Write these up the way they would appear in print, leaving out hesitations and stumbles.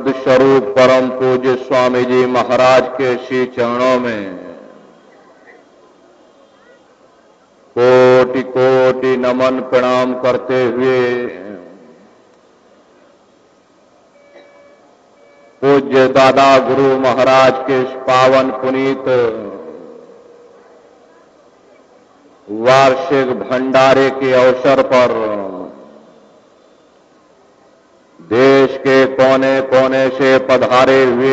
सदस्वरूप परम पूज्य स्वामी जी महाराज के श्री चरणों में कोटि कोटि नमन प्रणाम करते हुए पूज्य दादा गुरु महाराज के इस पावन पुनीत वार्षिक भंडारे के अवसर पर देश के कोने कोने से पधारे हुए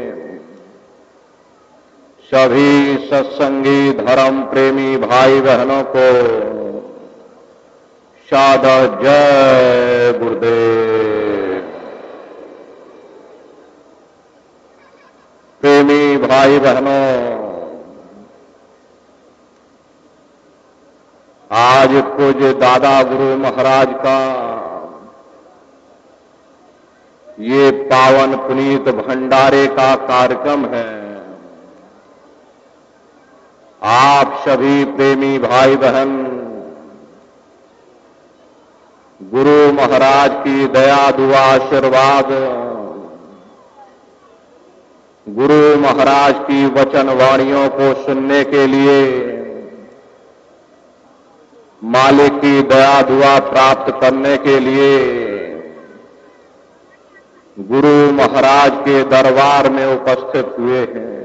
सभी सत्संगी धर्म प्रेमी भाई बहनों को सादर जय गुरुदेव। प्रेमी भाई बहनों, आज पूज्य दादा गुरु महाराज का ये पावन पुनीत भंडारे का कार्यक्रम है। आप सभी प्रेमी भाई बहन गुरु महाराज की दया दुआ आशीर्वाद, गुरु महाराज की वचन वाणियों को सुनने के लिए, मालिक की दया दुआ प्राप्त करने के लिए गुरु महाराज के दरबार में उपस्थित हुए हैं।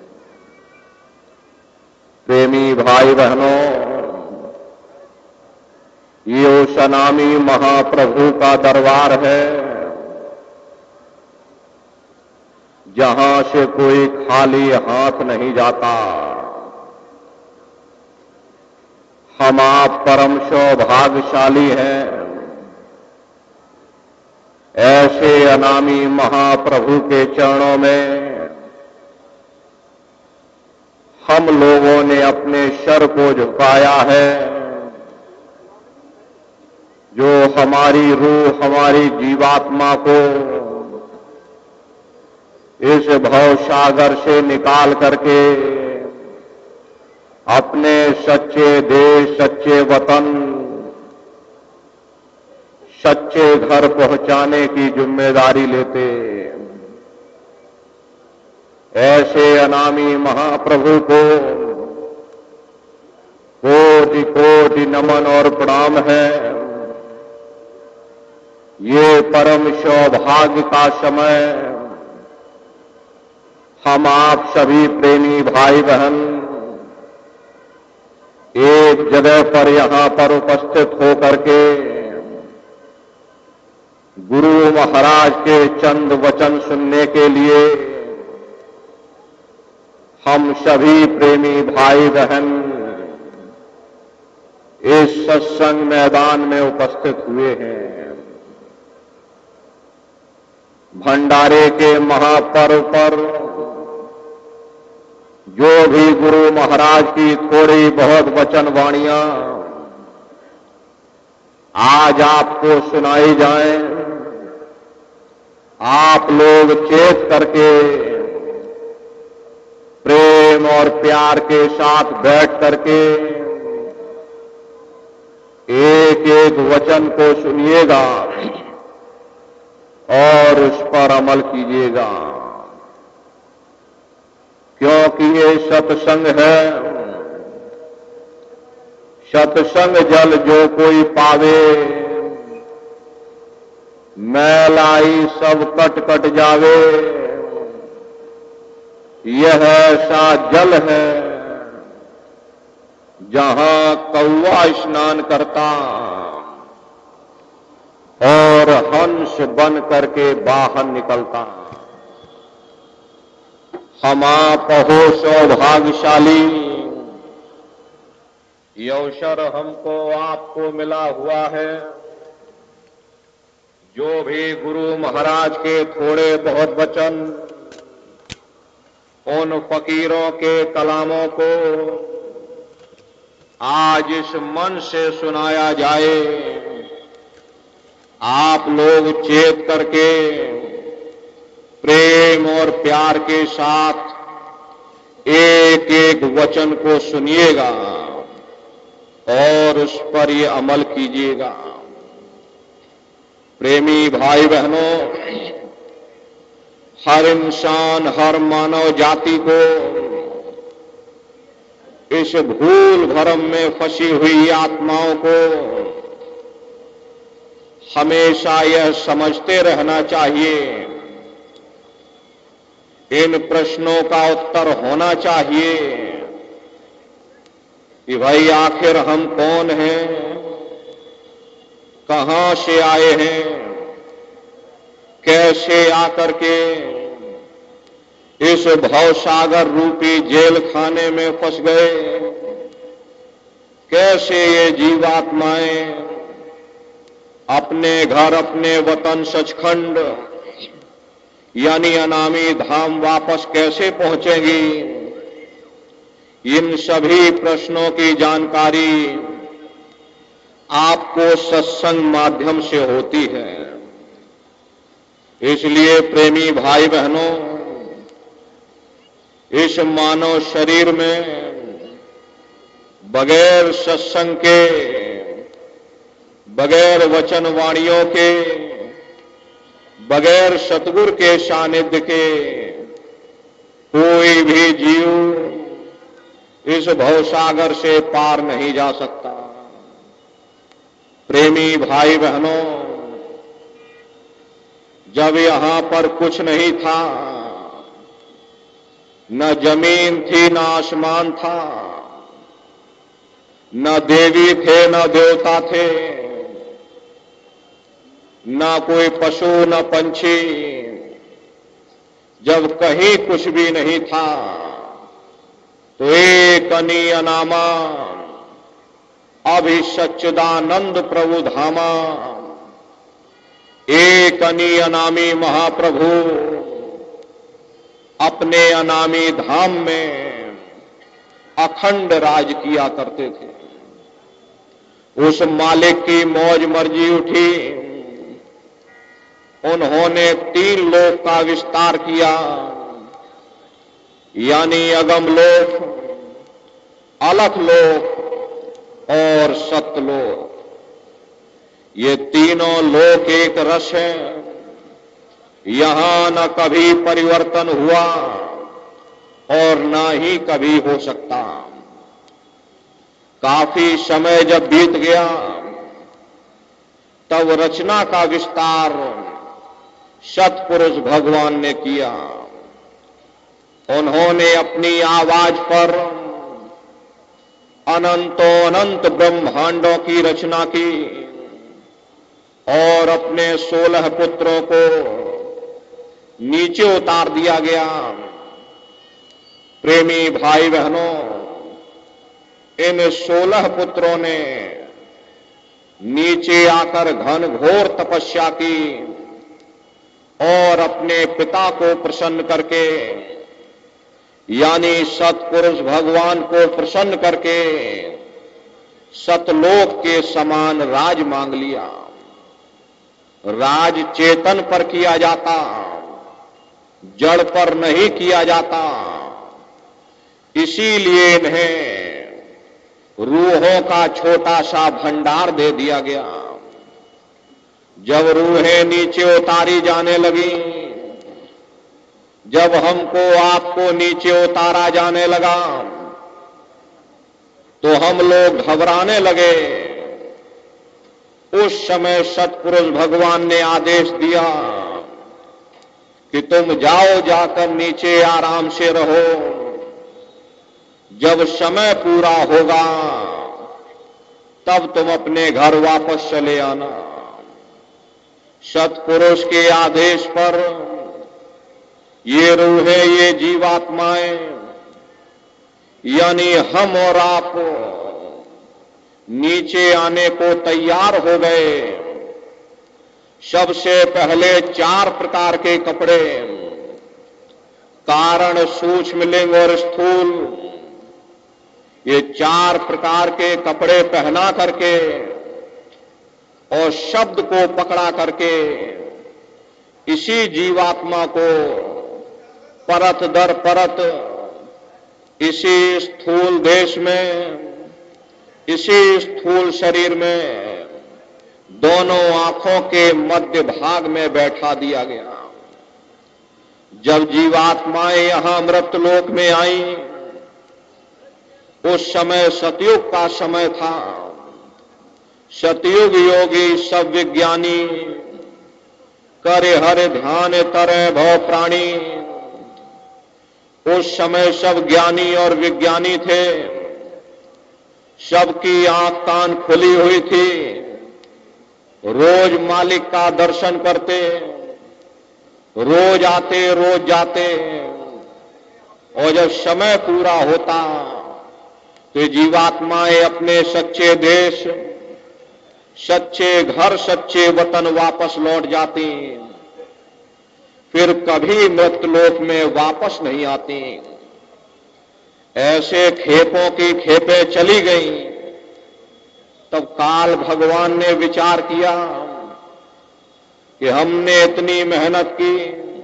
प्रेमी भाई बहनों, ये उस अनामी महाप्रभु का दरबार है जहां से कोई खाली हाथ नहीं जाता। हम आप परम सौभाग्यशाली हैं, ऐसे अनामी महाप्रभु के चरणों में हम लोगों ने अपने सर को झुकाया है। जो हमारी रूह, हमारी जीवात्मा को इस भव सागर से निकाल करके अपने सच्चे देश, सच्चे वतन, सच्चे घर पहुंचाने की जिम्मेदारी लेते, ऐसे अनामी महाप्रभु को कोटि कोटि नमन और प्रणाम है। ये परम सौभाग्य का समय हम आप सभी प्रेमी भाई बहन एक जगह पर यहां पर उपस्थित होकर के गुरु महाराज के चंद वचन सुनने के लिए हम सभी प्रेमी भाई बहन इस सत्संग मैदान में उपस्थित हुए हैं। भंडारे के महापर्व पर जो भी गुरु महाराज की थोड़ी बहुत वचन वाणियां आज आपको सुनाई जाएं, आप लोग चेत करके प्रेम और प्यार के साथ बैठ करके एक एक वचन को सुनिएगा और उस पर अमल कीजिएगा, क्योंकि ये सत्संग है। सत्संग जल जो कोई पावे, मैलाई सब कट कट जावे। यह ऐसा जल है जहां कौवा स्नान करता और हंस बन करके बाहर निकलता। हम आप हो सौभाग्यशाली, ये अवसर हमको आपको मिला हुआ है। जो भी गुरु महाराज के थोड़े बहुत वचन उन फकीरों के कलामों को आज इस मन से सुनाया जाए, आप लोग चेत करके प्रेम और प्यार के साथ एक एक वचन को सुनिएगा और उस पर ये अमल कीजिएगा। प्रेमी भाई बहनों, हर इंसान, हर मानव जाति को इस भूल भरम में फंसी हुई आत्माओं को हमेशा यह समझते रहना चाहिए, इन प्रश्नों का उत्तर होना चाहिए कि भाई आखिर हम कौन हैं, कहां से आए हैं, कैसे आकर के इस भवसागर रूपी जेल खाने में फंस गए, कैसे ये जीवात्माएं अपने घर, अपने वतन सचखंड यानी अनामी धाम वापस कैसे पहुंचेंगी। इन सभी प्रश्नों की जानकारी आपको सत्संग माध्यम से होती है। इसलिए प्रेमी भाई बहनों, इस मानव शरीर में बगैर सत्संग के, बगैर वचन वाणियों के, बगैर सतगुरु के सानिध्य के कोई भी जीव इस भवसागर से पार नहीं जा सकता। प्रेमी भाई बहनों, जब यहां पर कुछ नहीं था, न जमीन थी न आसमान था, न देवी थे न देवता थे, न कोई पशु न पंछी, जब कहीं कुछ भी नहीं था तो एक अनी अनामा अभिसच्चिदानंद प्रभु धामा, एक अनी अनामी महाप्रभु अपने अनामी धाम में अखंड राज किया करते थे। उस मालिक की मौज मर्जी उठी, उन्होंने 3 लोक का विस्तार किया, यानी अगम लोक, अलख लोक और सत्यलोक। ये तीनों लोक एक रस है, यहां न कभी परिवर्तन हुआ और न ही कभी हो सकता। काफी समय जब बीत गया तब रचना का विस्तार सतपुरुष भगवान ने किया। उन्होंने अपनी आवाज पर अनंतों अनंत ब्रह्मांडों की रचना की और अपने 16 पुत्रों को नीचे उतार दिया गया। प्रेमी भाई बहनों, इन 16 पुत्रों ने नीचे आकर घन घोर तपस्या की और अपने पिता को प्रसन्न करके, यानी सतपुरुष भगवान को प्रसन्न करके सतलोक के समान राज मांग लिया। राज चेतन पर किया जाता, जड़ पर नहीं किया जाता। इसीलिए इन्हें रूहों का छोटा सा भंडार दे दिया गया। जब रूहें नीचे उतारी जाने लगी, जब हमको आपको नीचे उतारा जाने लगा, तो हम लोग घबराने लगे। उस समय सतपुरुष भगवान ने आदेश दिया कि तुम जाओ, जाकर नीचे आराम से रहो, जब समय पूरा होगा तब तुम अपने घर वापस चले आना। सतपुरुष के आदेश पर ये रूहें, ये जीवात्माएं, यानी हम और आप नीचे आने को तैयार हो गए। सबसे पहले 4 प्रकार के कपड़े, कारण, सूक्ष्म लिंग और स्थूल, ये 4 प्रकार के कपड़े पहना करके और शब्द को पकड़ा करके इसी जीवात्मा को परत दर परत इसी स्थूल देश में, इसी स्थूल शरीर में दोनों आंखों के मध्य भाग में बैठा दिया गया। जब जीवात्माएं यहां मृतलोक में आई, उस समय सतयुग का समय था। सतयुग योगी सब विज्ञानी, करे हर ध्यान तरे भव प्राणी। उस समय सब ज्ञानी और विज्ञानी थे, सबकी आंख कान खुली हुई थी, रोज मालिक का दर्शन करते, रोज आते रोज जाते। और जब समय पूरा होता तो जीवात्माएं अपने सच्चे देश, सच्चे घर, सच्चे वतन वापस लौट जाती, फिर कभी मृतलोक में वापस नहीं आती। ऐसे खेपों की खेपें चली गईं। तब काल भगवान ने विचार किया कि हमने इतनी मेहनत की,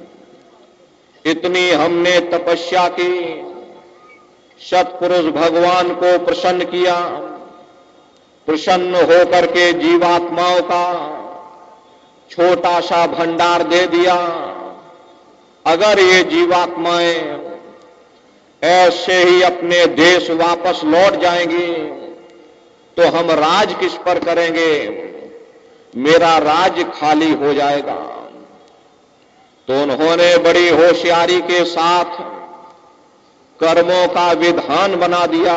इतनी हमने तपस्या की, सत्पुरुष भगवान को प्रसन्न किया, प्रसन्न होकर के जीवात्माओं का छोटा सा भंडार दे दिया। अगर ये जीवात्माएं ऐसे ही अपने देश वापस लौट जाएंगी तो हम राज किस पर करेंगे, मेरा राज्य खाली हो जाएगा। तो उन्होंने बड़ी होशियारी के साथ कर्मों का विधान बना दिया।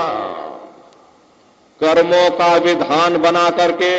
कर्मों का विधान बना करके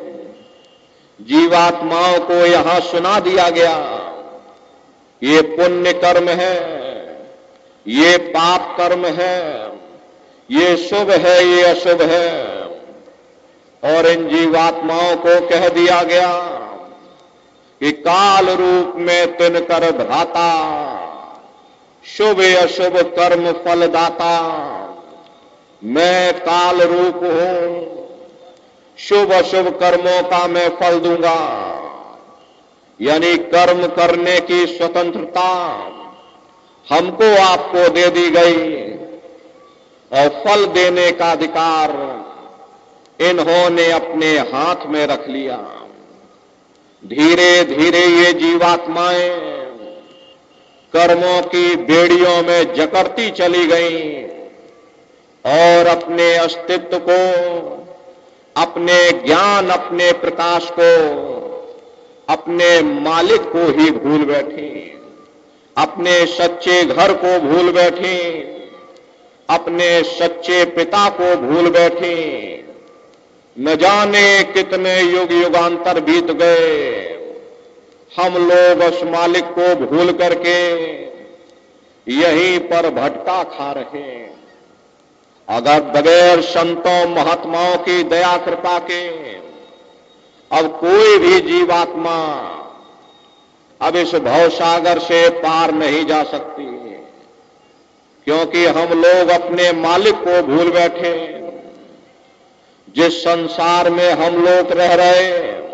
जीवात्माओं को यहां सुना दिया गया, ये पुण्य कर्म है, ये पाप कर्म है, ये शुभ है, ये अशुभ है। और इन जीवात्माओं को कह दिया गया कि काल रूप में तिनकर भ्राता, शुभ अशुभ कर्म फलदाता। मैं काल रूप हूं, शुभ अशुभ कर्मों का मैं फल दूंगा। यानी कर्म करने की स्वतंत्रता हमको आपको दे दी गई और फल देने का अधिकार इन्होंने अपने हाथ में रख लिया। धीरे धीरे ये जीवात्माएं कर्मों की बेड़ियों में जकड़ती चली गईं और अपने अस्तित्व को, अपने ज्ञान, अपने प्रकाश को, अपने मालिक को ही भूल बैठी, अपने सच्चे घर को भूल बैठी, अपने सच्चे पिता को भूल बैठी। न जाने कितने युग युगांतर बीत गए, हम लोग उस मालिक को भूल करके यहीं पर भटका खा रहे हैं। अगर बगैर संतों महात्माओं की दया कृपा के अब कोई भी जीवात्मा अब इस भवसागर से पार नहीं जा सकती, क्योंकि हम लोग अपने मालिक को भूल बैठे। जिस संसार में हम लोग रह रहे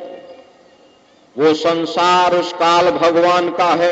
वो संसार उस काल भगवान का है।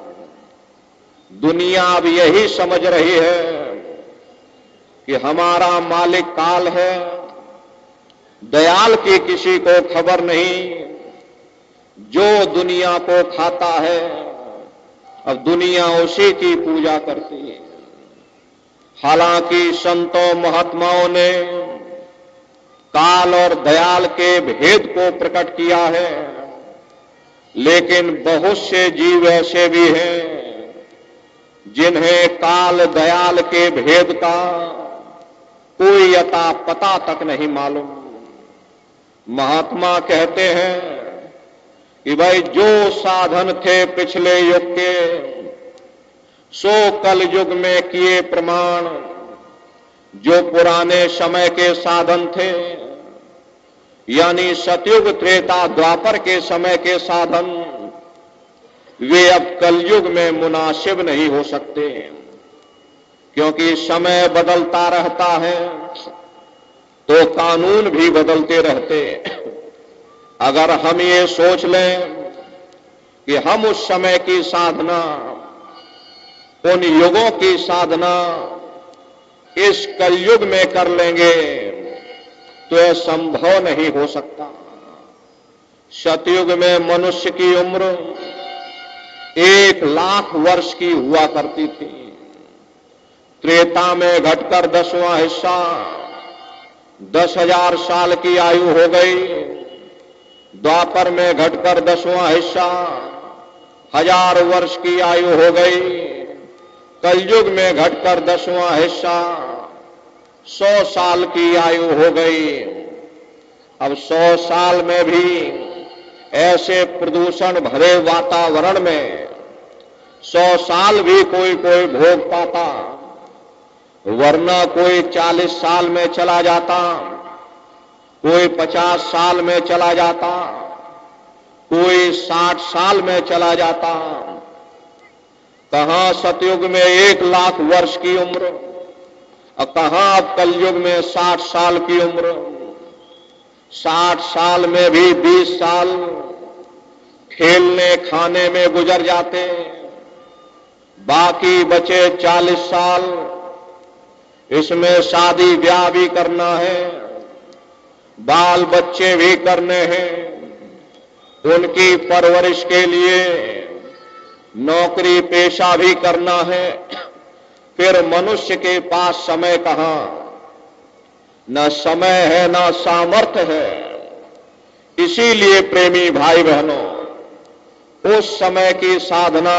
दुनिया अब यही समझ रही है कि हमारा मालिक काल है, दयाल की किसी को खबर नहीं। जो दुनिया को खाता है अब दुनिया उसी की पूजा करती है। हालांकि संतों महात्माओं ने काल और दयाल के भेद को प्रकट किया है, लेकिन बहुत से जीव ऐसे भी हैं जिन्हें काल दयाल के भेद का कोई अता पता तक नहीं मालूम। महात्मा कहते हैं कि भाई जो साधन थे पिछले युग के, सो कल युग में किए प्रमाण। जो पुराने समय के साधन थे, यानी सतयुग त्रेता द्वापर के समय के साधन, वे अब कलयुग में मुनासिब नहीं हो सकते, क्योंकि समय बदलता रहता है तो कानून भी बदलते रहते। अगर हम ये सोच लें कि हम उस समय की साधना, उन युगों की साधना इस कलयुग में कर लेंगे तो यह संभव नहीं हो सकता। सतयुग में मनुष्य की उम्र 1,00,000 वर्ष की हुआ करती थी। त्रेता में घटकर 10वां हिस्सा 10,000 साल की आयु हो गई। द्वापर में घटकर 10वां हिस्सा 1,000 वर्ष की आयु हो गई। कलयुग में घटकर 10वां हिस्सा 100 साल की आयु हो गई। अब 100 साल में भी ऐसे प्रदूषण भरे वातावरण में 100 साल भी कोई कोई भोग पाता, वरना कोई 40 साल में चला जाता, कोई 50 साल में चला जाता, कोई 60 साल में चला जाता। कहां सतयुग में 1,00,000 वर्ष की उम्र और कहां अब कलयुग में 60 साल की उम्र। 60 साल में भी 20 साल खेलने खाने में गुजर जाते, बाकी बचे 40 साल इसमें शादी ब्याह भी करना है, बाल बच्चे भी करने हैं, उनकी परवरिश के लिए नौकरी पेशा भी करना है। फिर मनुष्य के पास समय कहां, न समय है न सामर्थ्य है। इसीलिए प्रेमी भाई बहनों, उस समय की साधना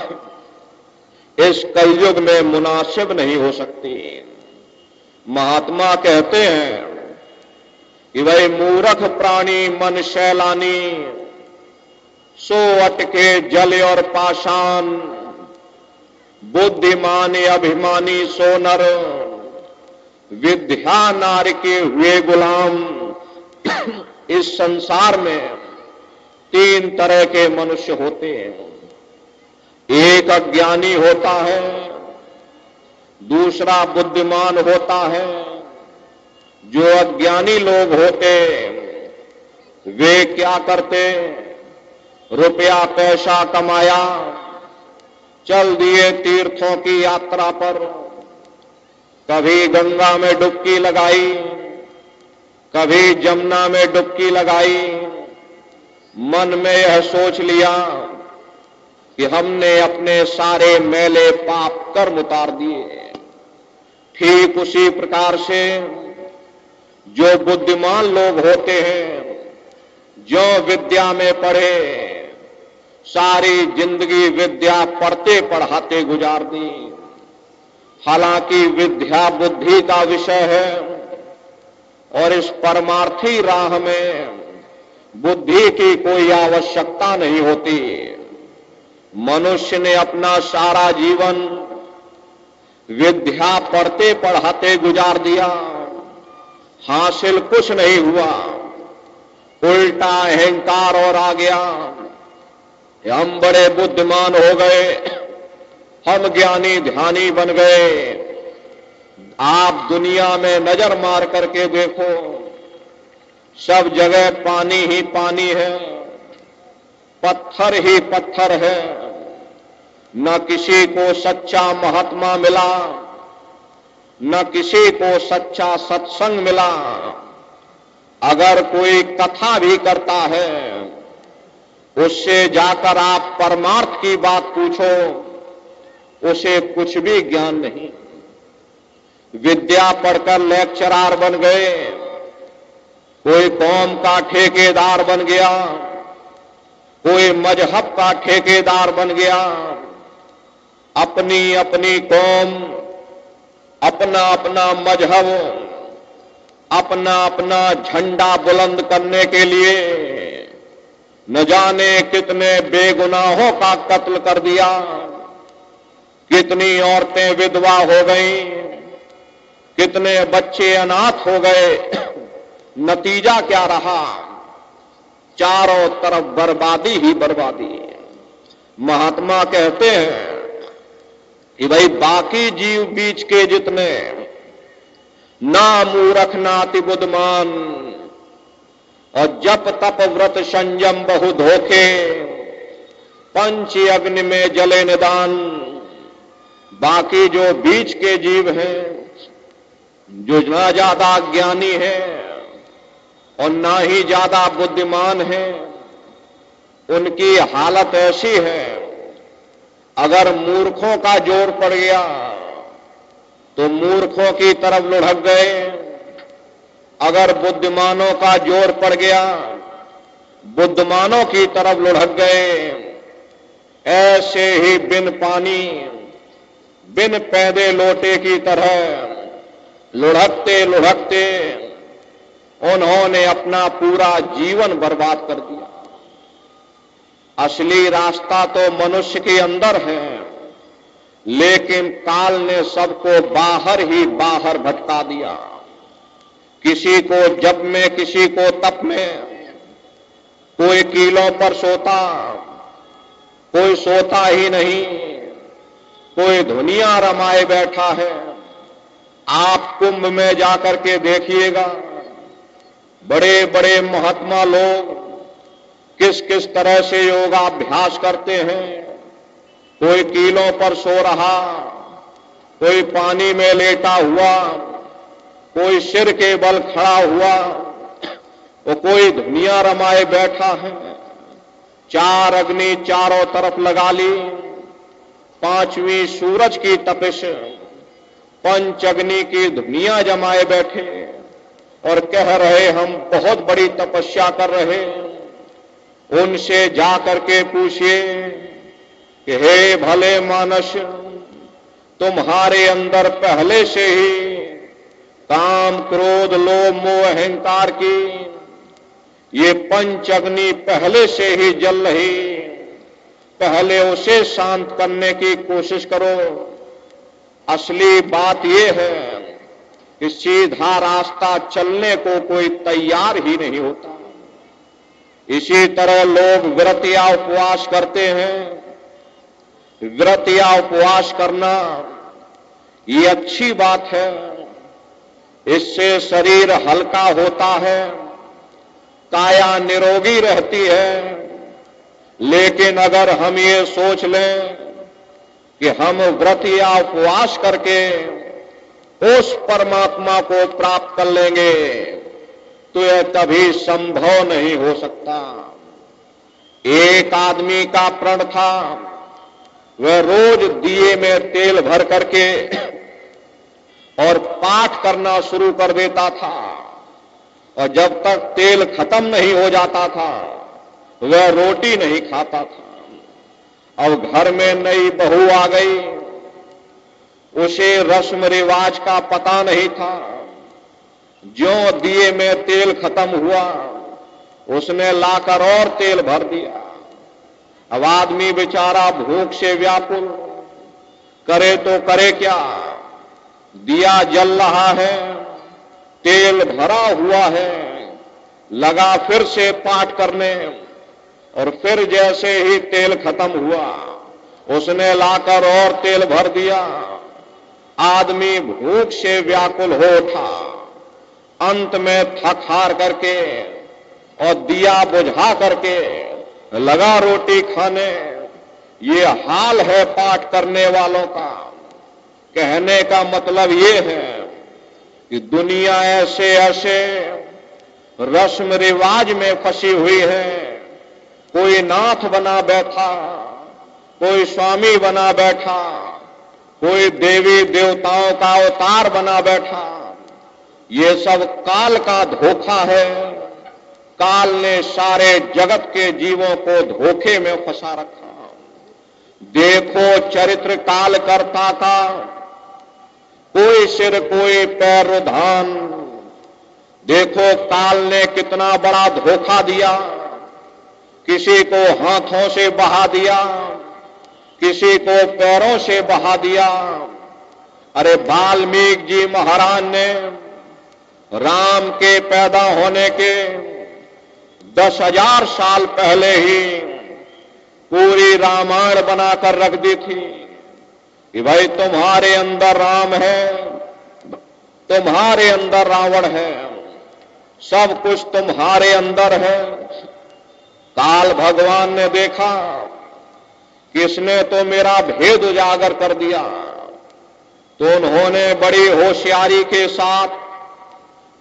इस कलयुग में मुनासिब नहीं हो सकती। महात्मा कहते हैं कि भाई मूर्ख प्राणी मन शैलानी, सो अटके जल और पाषाण, बुद्धिमान अभिमानी सो नर, विद्या नार के हुए गुलाम। इस संसार में 3 तरह के मनुष्य होते हैं। एक अज्ञानी होता है, दूसरा बुद्धिमान होता है। जो अज्ञानी लोग होते वे क्या करते, रुपया पैसा कमाया, चल दिए तीर्थों की यात्रा पर, कभी गंगा में डुबकी लगाई, कभी जमुना में डुबकी लगाई। मन में यह सोच लिया कि हमने अपने सारे मैले पाप कर्म उतार दिए। ठीक उसी प्रकार से जो बुद्धिमान लोग होते हैं, जो विद्या में पढ़े, सारी जिंदगी विद्या पढ़ते पढ़ाते गुजार दी। हालांकि विद्या बुद्धि का विषय है और इस परमार्थी राह में बुद्धि की कोई आवश्यकता नहीं होती। मनुष्य ने अपना सारा जीवन विद्या पढ़ते पढ़ाते गुजार दिया, हासिल कुछ नहीं हुआ, उल्टा अहंकार और आ गया। हम बड़े बुद्धिमान हो गए, हम ज्ञानी ध्यानी बन गए। आप दुनिया में नजर मार करके देखो, सब जगह पानी ही पानी है, पत्थर ही पत्थर है। न किसी को सच्चा महात्मा मिला, न किसी को सच्चा सत्संग मिला। अगर कोई कथा भी करता है, उससे जाकर आप परमार्थ की बात पूछो, उसे कुछ भी ज्ञान नहीं। विद्या पढ़कर लेक्चरार बन गए, कोई कौम का ठेकेदार बन गया, कोई मजहब का ठेकेदार बन गया। अपनी अपनी कौम, अपना अपना मजहब, अपना अपना झंडा बुलंद करने के लिए न जाने कितने बेगुनाहों का कत्ल कर दिया, कितनी औरतें विधवा हो गईं, कितने बच्चे अनाथ हो गए। नतीजा क्या रहा? चारों तरफ बर्बादी ही बर्बादी। महात्मा कहते हैं कि भाई बाकी जीव बीच के जितने, ना मूर्ख ना अति बुद्धिमान, और जप तप व्रत संयम बहु धोखे, पंच अग्नि में जले निदान। बाकी जो बीच के जीव हैं, जो ना ज्यादा ज्ञानी है और ना ही ज्यादा बुद्धिमान है, उनकी हालत ऐसी है अगर मूर्खों का जोर पड़ गया तो मूर्खों की तरफ लुढ़क गए, अगर बुद्धिमानों का जोर पड़ गया बुद्धिमानों की तरफ लुढ़क गए। ऐसे ही बिन पानी बिन पैदे लोटे की तरह लुढ़कते लुढ़कते उन्होंने अपना पूरा जीवन बर्बाद कर दिया। असली रास्ता तो मनुष्य के अंदर है, लेकिन काल ने सबको बाहर ही बाहर भटका दिया। किसी को जप में, किसी को तप में, कोई कीलों पर सोता, कोई सोता ही नहीं, कोई दुनिया रमाए बैठा है। आप कुंभ में जाकर के देखिएगा, बड़े बड़े महात्मा लोग किस किस तरह से योगाभ्यास करते हैं। कोई कीलों पर सो रहा, कोई पानी में लेटा हुआ, कोई सिर के बल खड़ा हुआ, तो कोई दुनिया रमाए बैठा है। चार अग्नि चारों तरफ लगा ली, पांचवी सूरज की तपिश, पंच अग्नि की दुनिया जमाए बैठे और कह रहे हम बहुत बड़ी तपस्या कर रहे। उनसे जाकर के पूछिए कि हे भले मानस, तुम्हारे अंदर पहले से ही काम, क्रोध, लोभ, मोह, अहंकार की ये पंच अग्नि पहले से ही जल रही। पहले उसे शांत करने की कोशिश करो। असली बात यह है कि सीधा रास्ता चलने को कोई तैयार ही नहीं होता। इसी तरह लोग व्रत या उपवास करते हैं। व्रत या उपवास करना ये अच्छी बात है, इससे शरीर हल्का होता है, काया निरोगी रहती है। लेकिन अगर हम ये सोच लें कि हम व्रत या उपवास करके उस परमात्मा को प्राप्त कर लेंगे, तो यह कभी संभव नहीं हो सकता। एक आदमी का प्रण था, वह रोज दिए में तेल भर करके और पाठ करना शुरू कर देता था, और जब तक तेल खत्म नहीं हो जाता था वह रोटी नहीं खाता था। अब घर में नई बहू आ गई, उसे रस्म रिवाज का पता नहीं था। ज्यों दिए में तेल खत्म हुआ, उसने लाकर और तेल भर दिया। अब आदमी बेचारा भूख से व्याकुल, करे तो करे क्या। दिया जल रहा है, तेल भरा हुआ है, लगा फिर से पाठ करने, और फिर जैसे ही तेल खत्म हुआ उसने लाकर और तेल भर दिया। आदमी भूख से व्याकुल हो उठा, अंत में थक हार करके और दिया बुझा करके लगा रोटी खाने। ये हाल है पाठ करने वालों का। कहने का मतलब ये है कि दुनिया ऐसे ऐसे रस्म रिवाज में फंसी हुई है। कोई नाथ बना बैठा, कोई स्वामी बना बैठा, कोई देवी देवताओं का अवतार बना बैठा। ये सब काल का धोखा है। काल ने सारे जगत के जीवों को धोखे में फंसा रखा। देखो चरित्र काल करता का, कोई सिर कोई पैर रुधान। देखो काल ने कितना बड़ा धोखा दिया। किसी को हाथों से बहा दिया, किसी को पैरों से बहा दिया। अरे वाल्मीकि जी महाराज ने राम के पैदा होने के 10,000 साल पहले ही पूरी रामायण बनाकर रख दी थी कि भाई तुम्हारे अंदर राम है, तुम्हारे अंदर रावण है, सब कुछ तुम्हारे अंदर है। काल भगवान ने देखा कि इसने तो मेरा भेद उजागर कर दिया, तो उन्होंने बड़ी होशियारी के साथ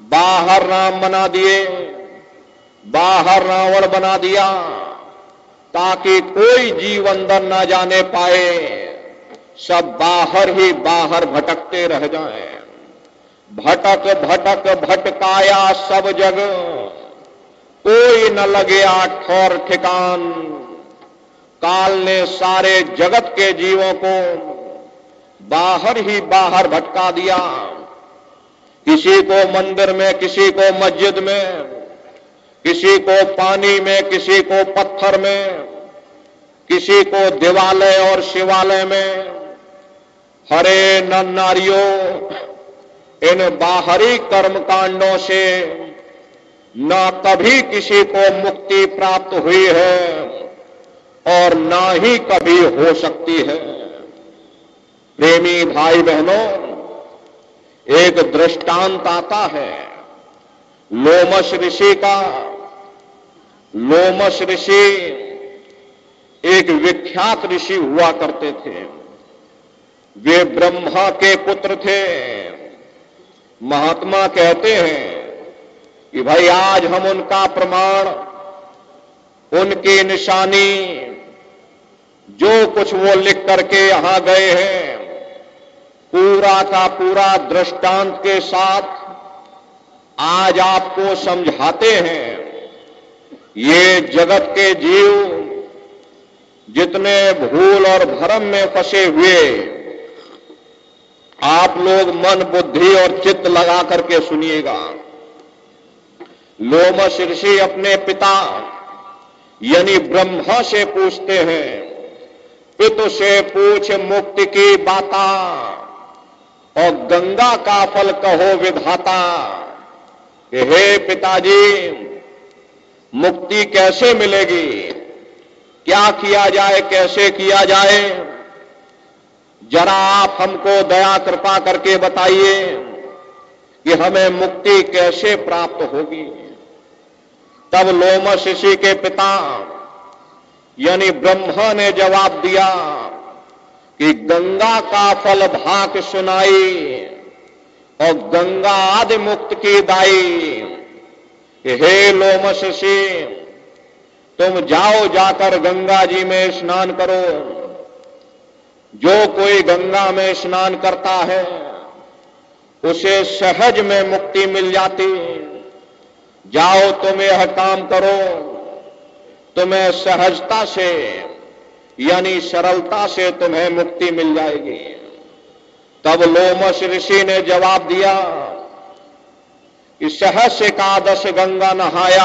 बाहर राम बना दिए, बाहर रावण बना दिया, ताकि कोई जीव अंदर ना जाने पाए, सब बाहर ही बाहर भटकते रह जाएं। भटक भटक भटकाया सब जग, कोई न लगे ठौर ठिकान। काल ने सारे जगत के जीवों को बाहर ही बाहर भटका दिया। किसी को मंदिर में, किसी को मस्जिद में, किसी को पानी में, किसी को पत्थर में, किसी को देवालय और शिवालय में। हरे नर नारियों, इन बाहरी कर्मकांडों से न कभी किसी को मुक्ति प्राप्त हुई है और ना ही कभी हो सकती है। प्रेमी भाई बहनों, एक दृष्टांत आता है लोमश ऋषि का। लोमश ऋषि एक विख्यात ऋषि हुआ करते थे। वे ब्रह्मा के पुत्र थे। महात्मा कहते हैं कि भाई आज हम उनका प्रमाण, उनकी निशानी, जो कुछ वो लिख करके यहां गए हैं, पूरा का पूरा दृष्टांत के साथ आज आपको समझाते हैं। ये जगत के जीव जितने भूल और भ्रम में फंसे हुए, आप लोग मन, बुद्धि और चित्त लगा करके सुनिएगा। लोमश ऋषि अपने पिता यानी ब्रह्मा से पूछते हैं, पितु से पूछ मुक्ति की बाता, और गंगा का फल कहो विधाता। कि हे पिताजी, मुक्ति कैसे मिलेगी, क्या किया जाए, कैसे किया जाए, जरा आप हमको दया कृपा करके बताइए कि हमें मुक्ति कैसे प्राप्त होगी। तब लोमश ऋषि के पिता यानी ब्रह्मा ने जवाब दिया कि गंगा का फल भाक सुनाई और गंगा आदि मुक्त की दाई। हे लोमश ऋषि, तुम जाओ, जाकर गंगा जी में स्नान करो। जो कोई गंगा में स्नान करता है उसे सहज में मुक्ति मिल जाती। जाओ, तुम यह काम करो, तुम्हें सहजता से यानी सरलता से तुम्हें मुक्ति मिल जाएगी। तब लोमश ऋषि ने जवाब दिया कि सहस एकादश गंगा नहाया,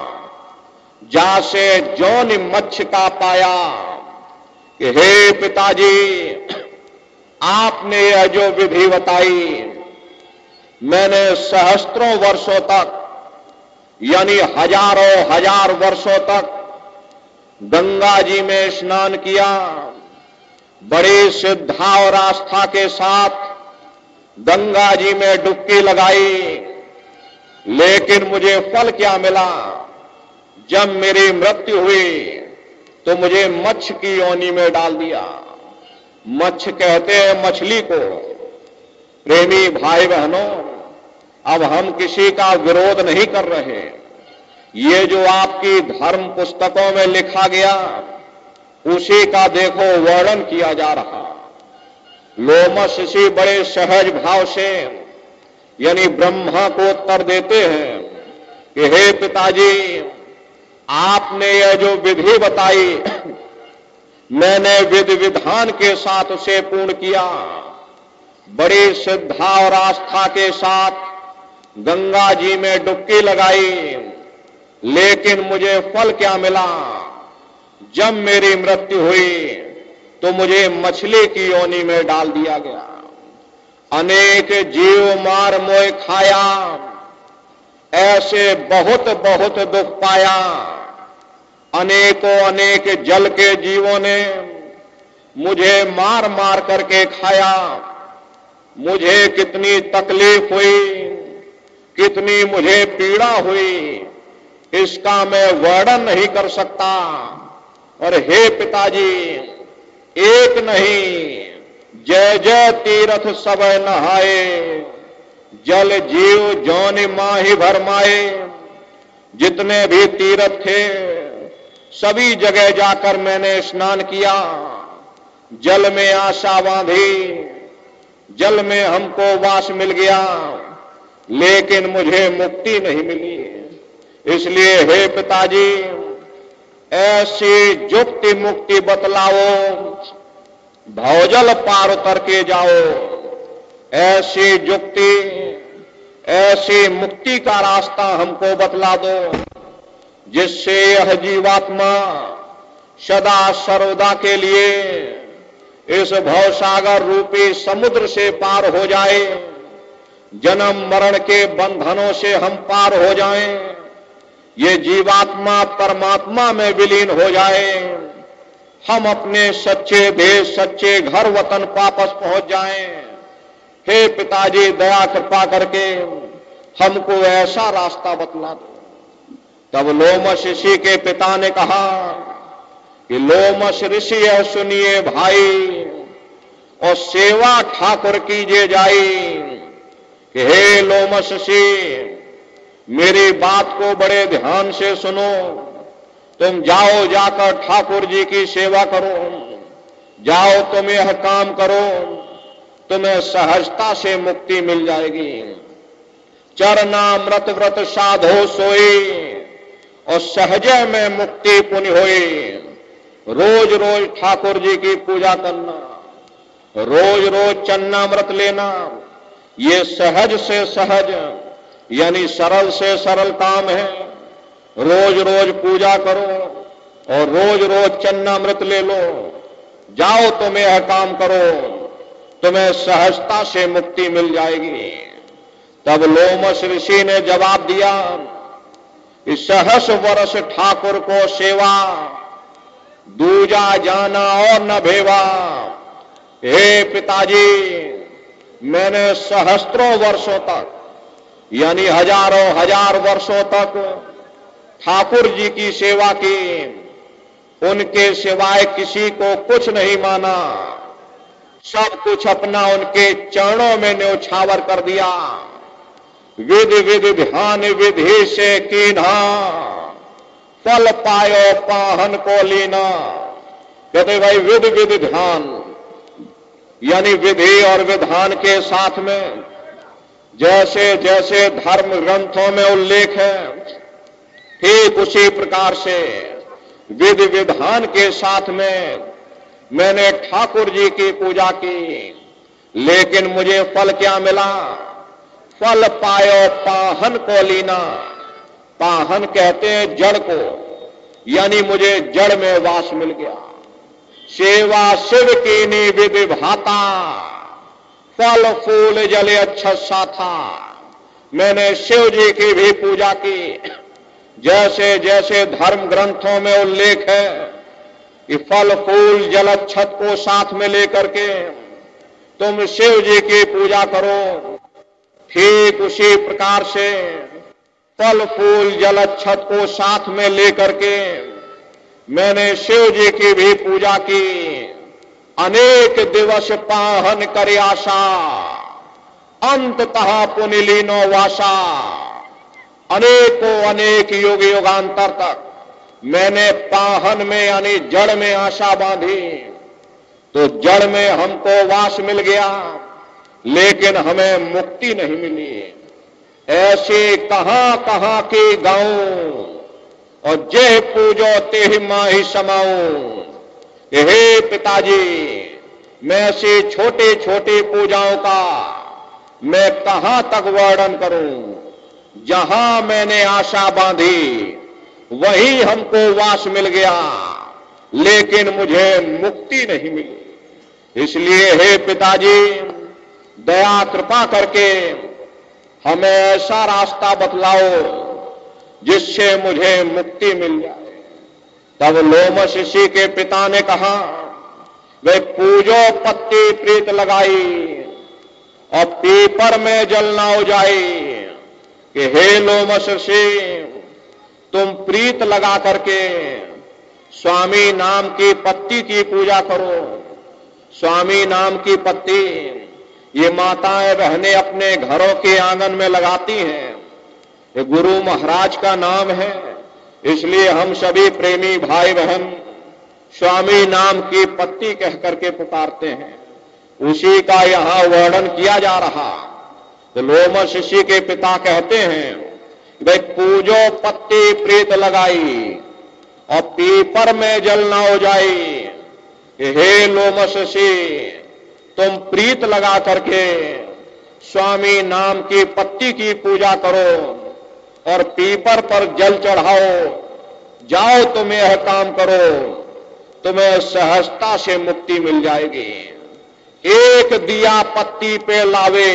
जासे जौन मच्छ का पाया। कि हे पिताजी, आपने यह जो विधि बताई, मैंने सहस्त्रों वर्षों तक यानी हजारों हजार वर्षों तक गंगा जी में स्नान किया, बड़ी श्रद्धा और आस्था के साथ गंगा जी में डुबकी लगाई, लेकिन मुझे फल क्या मिला? जब मेरी मृत्यु हुई तो मुझे मच्छ की योनि में डाल दिया। मच्छ कहते हैं मछली को। प्रेमी भाई बहनों, अब हम किसी का विरोध नहीं कर रहे। ये जो आपकी धर्म पुस्तकों में लिखा गया उसी का देखो वर्णन किया जा रहा। लोमश ऋषि बड़े सहज भाव से यानी ब्रह्मा को उत्तर देते हैं कि हे पिताजी, आपने यह जो विधि बताई, मैंने विधि विधान के साथ उसे पूर्ण किया। बड़ी श्रद्धा और आस्था के साथ गंगा जी में डुबकी लगाई, लेकिन मुझे फल क्या मिला? जब मेरी मृत्यु हुई तो मुझे मछली की योनि में डाल दिया गया। अनेक जीव मार मोह खाया, ऐसे बहुत बहुत दुख पाया। अनेकों अनेक जल के जीवों ने मुझे मार मार करके खाया। मुझे कितनी तकलीफ हुई, कितनी मुझे पीड़ा हुई, इसका मैं वर्णन नहीं कर सकता। और हे पिताजी, एक नहीं जय जय तीर्थ सब नहाए, जल जीव जौन माही भरमाए। जितने भी तीर्थ थे सभी जगह जाकर मैंने स्नान किया, जल में आशा बांधी, जल में हमको वास मिल गया, लेकिन मुझे मुक्ति नहीं मिली। इसलिए हे पिताजी, ऐसी जुक्ति मुक्ति बतलाओ, भवजल पार उतर के जाओ। ऐसी जुक्ति, ऐसी मुक्ति का रास्ता हमको बतला दो, जिससे यह जीवात्मा सदा सर्वदा के लिए इस भवसागर रूपी समुद्र से पार हो जाए, जन्म मरण के बंधनों से हम पार हो जाएं, ये जीवात्मा परमात्मा में विलीन हो जाए, हम अपने सच्चे देश, सच्चे घर वतन वापस पहुंच जाएं। हे पिताजी, दया कृपा करके हमको ऐसा रास्ता बतला दो। तब लोमश ऋषि के पिता ने कहा कि लोमश ऋषि, यह सुनिए भाई, और सेवा ठाकुर कीजिए जाई कि हे लोमश ऋषि, मेरी बात को बड़े ध्यान से सुनो। तुम जाओ, जाकर ठाकुर जी की सेवा करो, जाओ तुम यह काम करो, तुम्हें सहजता से मुक्ति मिल जाएगी। चरणामृत व्रत साधो सोई, और सहजे में मुक्ति पुण्य होई। रोज रोज ठाकुर जी की पूजा करना, रोज रोज चन्नामृत लेना, ये सहज से सहज यानी सरल से सरल काम है। रोज रोज पूजा करो और रोज रोज चन्नामृत ले लो, जाओ तुम यह काम करो, तुम्हें सहजता से मुक्ति मिल जाएगी। तब लोमश ऋषि ने जवाब दिया कि 100 वर्ष ठाकुर को सेवा, दूजा जाना और न भेवा। हे पिताजी, मैंने सहस्त्रों वर्षों तक यानी हजारों हजार वर्षों तक ठाकुर जी की सेवा की, उनके सिवाय किसी को कुछ नहीं माना, सब कुछ अपना उनके चरणों में न्योछावर कर दिया। विधि विधि ध्यान विधि से कीन्हा, फल पायो पाहन को लीना। कहते भाई विधि विधि ध्यान यानी विधि और विधान के साथ में जैसे जैसे धर्म ग्रंथों में उल्लेख है, ठीक उसी प्रकार से विधि विधान के साथ में मैंने ठाकुर जी की पूजा की, लेकिन मुझे फल क्या मिला? फल पायो पाहन को लीना। पाहन कहते हैं जड़ को, यानी मुझे जड़ में वास मिल गया। सेवा शिव कीनी विधि भाता, फल फूल जले अच्छा सा था। मैंने शिव जी की भी पूजा की, जैसे जैसे धर्म ग्रंथों में उल्लेख है कि फल फूल जल छत को साथ में लेकर के तुम शिव जी की पूजा करो, ठीक उसी प्रकार से फल फूल जल छत को साथ में लेकर के मैंने शिव जी की भी पूजा की। अनेक दिवस पाहन कर आशा, अंततः पुण्य लीनो वासा। अनेकों अनेक युग युगांतर तक मैंने पाहन में यानी जड़ में आशा बांधी, तो जड़ में हमको वास मिल गया, लेकिन हमें मुक्ति नहीं मिली। ऐसे कहां कहां के गांव और जे पूजो तेहि माहि समाऊं। हे पिताजी, मैं ऐसी छोटे छोटे पूजाओं का मैं कहां तक वर्णन करूं? जहां मैंने आशा बांधी वहीं हमको वास मिल गया, लेकिन मुझे मुक्ति नहीं मिली। इसलिए हे पिताजी, दया कृपा करके हमें ऐसा रास्ता बतलाओ जिससे मुझे मुक्ति मिल जाए। तब लोमश ऋषि के पिता ने कहा, वे पूजो पत्ती प्रीत लगाई और पीपर में जल ना हो जाए कि हे लोमश ऋषि, तुम प्रीत लगा करके स्वामी नाम की पत्ती की पूजा करो। स्वामी नाम की पत्ती ये माताएं बहनें अपने घरों के आंगन में लगाती हैं। ये गुरु महाराज का नाम है, इसलिए हम सभी प्रेमी भाई बहन स्वामी नाम की पत्ती कह करके पुकारते हैं। उसी का यहां वर्णन किया जा रहा। तो लोमश ऋषि के पिता कहते हैं, भाई पूजो पत्ती प्रीत लगाई और पीपर में जल ना हो जाए। हे लोमश ऋषि, तुम प्रीत लगा करके स्वामी नाम की पत्ती की पूजा करो और पीपर पर जल चढ़ाओ। जाओ तुम यह काम करो, तुम्हें सहजता से मुक्ति मिल जाएगी। एक दिया पत्ती पे लावे,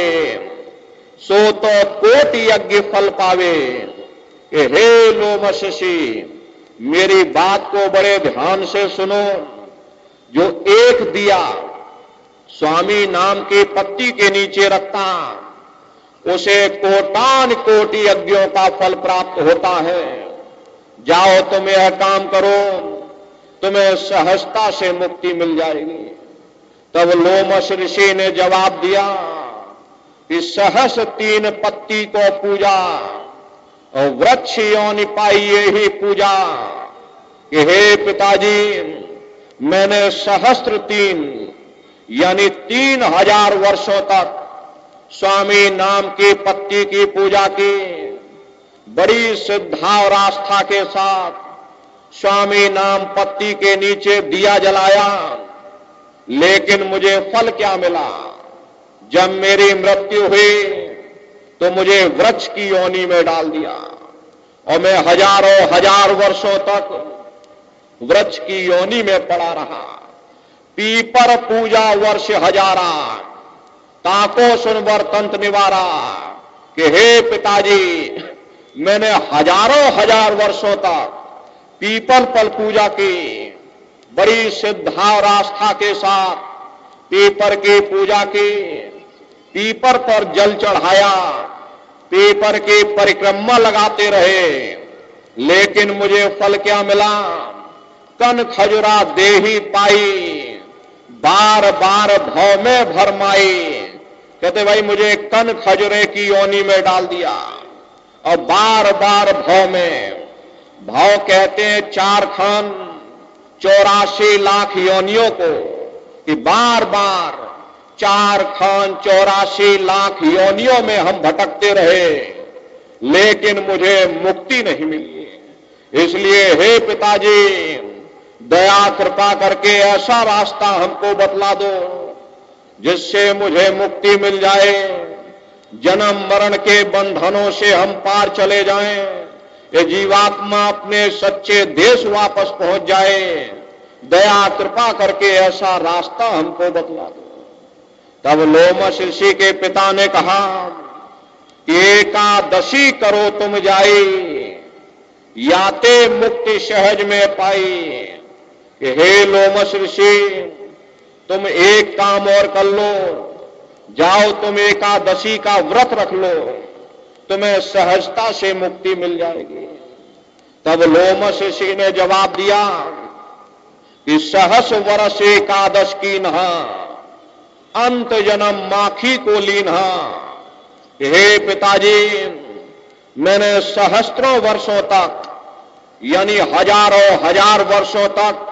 सो तो कोटि यज्ञ फल पावे। हे लोमश ऋषि, मेरी बात को बड़े ध्यान से सुनो। जो एक दिया स्वामी नाम की पत्ती के नीचे रखता, उसे कोटान कोटि यज्ञों का फल प्राप्त होता है। जाओ तुम यह काम करो, तुम्हें सहजता से मुक्ति मिल जाएगी। तब लोमश ऋषि ने जवाब दिया कि सहस 3 पत्ती को पूजा और वृक्ष योनि पाइए ही पूजा। कि हे पिताजी, मैंने सहस्त्र 3 यानी 3000 वर्षों तक स्वामी नाम की पत्ती की पूजा की। बड़ी श्रद्धा और आस्था के साथ स्वामी नाम पत्ती के नीचे दिया जलाया, लेकिन मुझे फल क्या मिला? जब मेरी मृत्यु हुई तो मुझे वृक्ष की योनि में डाल दिया और मैं हजारों हजार वर्षों तक वृक्ष की योनि में पड़ा रहा। पीपर पूजा वर्ष हजारा, ताको सुन वर्तंत निवारा। कि हे पिताजी, मैंने हजारों हजार वर्षों तक पीपल पर पूजा की। बड़ी श्रद्धा और आस्था के साथ पीपर की पूजा की, पीपर पर जल चढ़ाया, पीपर की परिक्रमा लगाते रहे, लेकिन मुझे फल क्या मिला? कन खजुरा देही पाई, बार बार भव में भरमाई। कहते भाई मुझे कन खजुरे की योनि में डाल दिया और बार बार भव में। भव कहते हैं 4 खन 84 लाख योनियों को, कि बार बार 4 खन 84 लाख योनियों में हम भटकते रहे, लेकिन मुझे मुक्ति नहीं मिली। इसलिए हे पिताजी, दया कृपा करके ऐसा रास्ता हमको बतला दो जिससे मुझे मुक्ति मिल जाए, जन्म मरण के बंधनों से हम पार चले जाएं, ये जीवात्मा अपने सच्चे देश वापस पहुंच जाए। दया कृपा करके ऐसा रास्ता हमको बतला दो। तब लोमश ऋषि के पिता ने कहा कि एकादशी करो तुम जाई, याते मुक्ति सहज में पाई। कि हे लोमश ऋषि, तुम एक काम और कर लो, जाओ तुम एकादशी का व्रत रख लो, तुम्हें सहजता से मुक्ति मिल जाएगी। तब लोमश ऋषि ने जवाब दिया कि सहस वर्ष एकादश की नहा, अंत जन्म माखी को लीन्हा। हे पिताजी, मैंने सहस्त्रों वर्षों तक यानी हजारों हजार वर्षों तक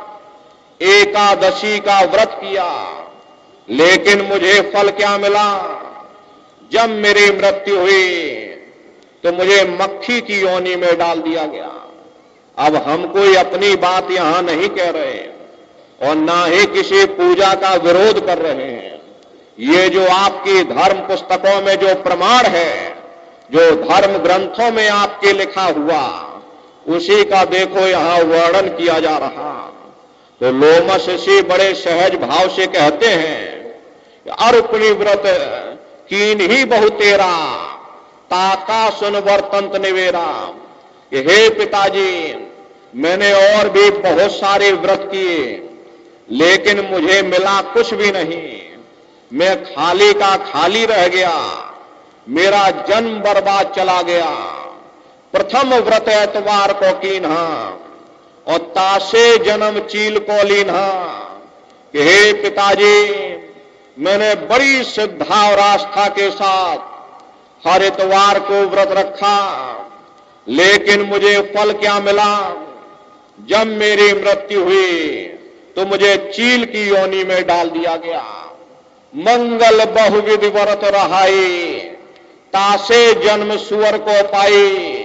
एकादशी का व्रत किया, लेकिन मुझे फल क्या मिला? जब मेरी मृत्यु हुई तो मुझे मक्खी की योनि में डाल दिया गया। अब हम कोई अपनी बात यहां नहीं कह रहे और ना ही किसी पूजा का विरोध कर रहे हैं। ये जो आपकी धर्म पुस्तकों में जो प्रमाण है, जो धर्म ग्रंथों में आपके लिखा हुआ, उसी का देखो यहां वर्णन किया जा रहा। तो लोमश ऋषि बड़े सहज भाव से कहते हैं, अरुपणी व्रत कीन ही बहु तेरा, ताका सुन वर्तंत निवेरा। हे पिताजी, मैंने और भी बहुत सारे व्रत किए, लेकिन मुझे मिला कुछ भी नहीं। मैं खाली का खाली रह गया, मेरा जन्म बर्बाद चला गया। प्रथम व्रत एतवार को कीन्हा और तासे जन्म चील को लीन्हा। कि हे पिताजी, मैंने बड़ी श्रद्धा और आस्था के साथ हर इतवार को व्रत रखा लेकिन मुझे फल क्या मिला? जब मेरी मृत्यु हुई तो मुझे चील की योनि में डाल दिया गया। मंगल बहुविधि व्रत रहाई, तासे जन्म सुअर को पाई।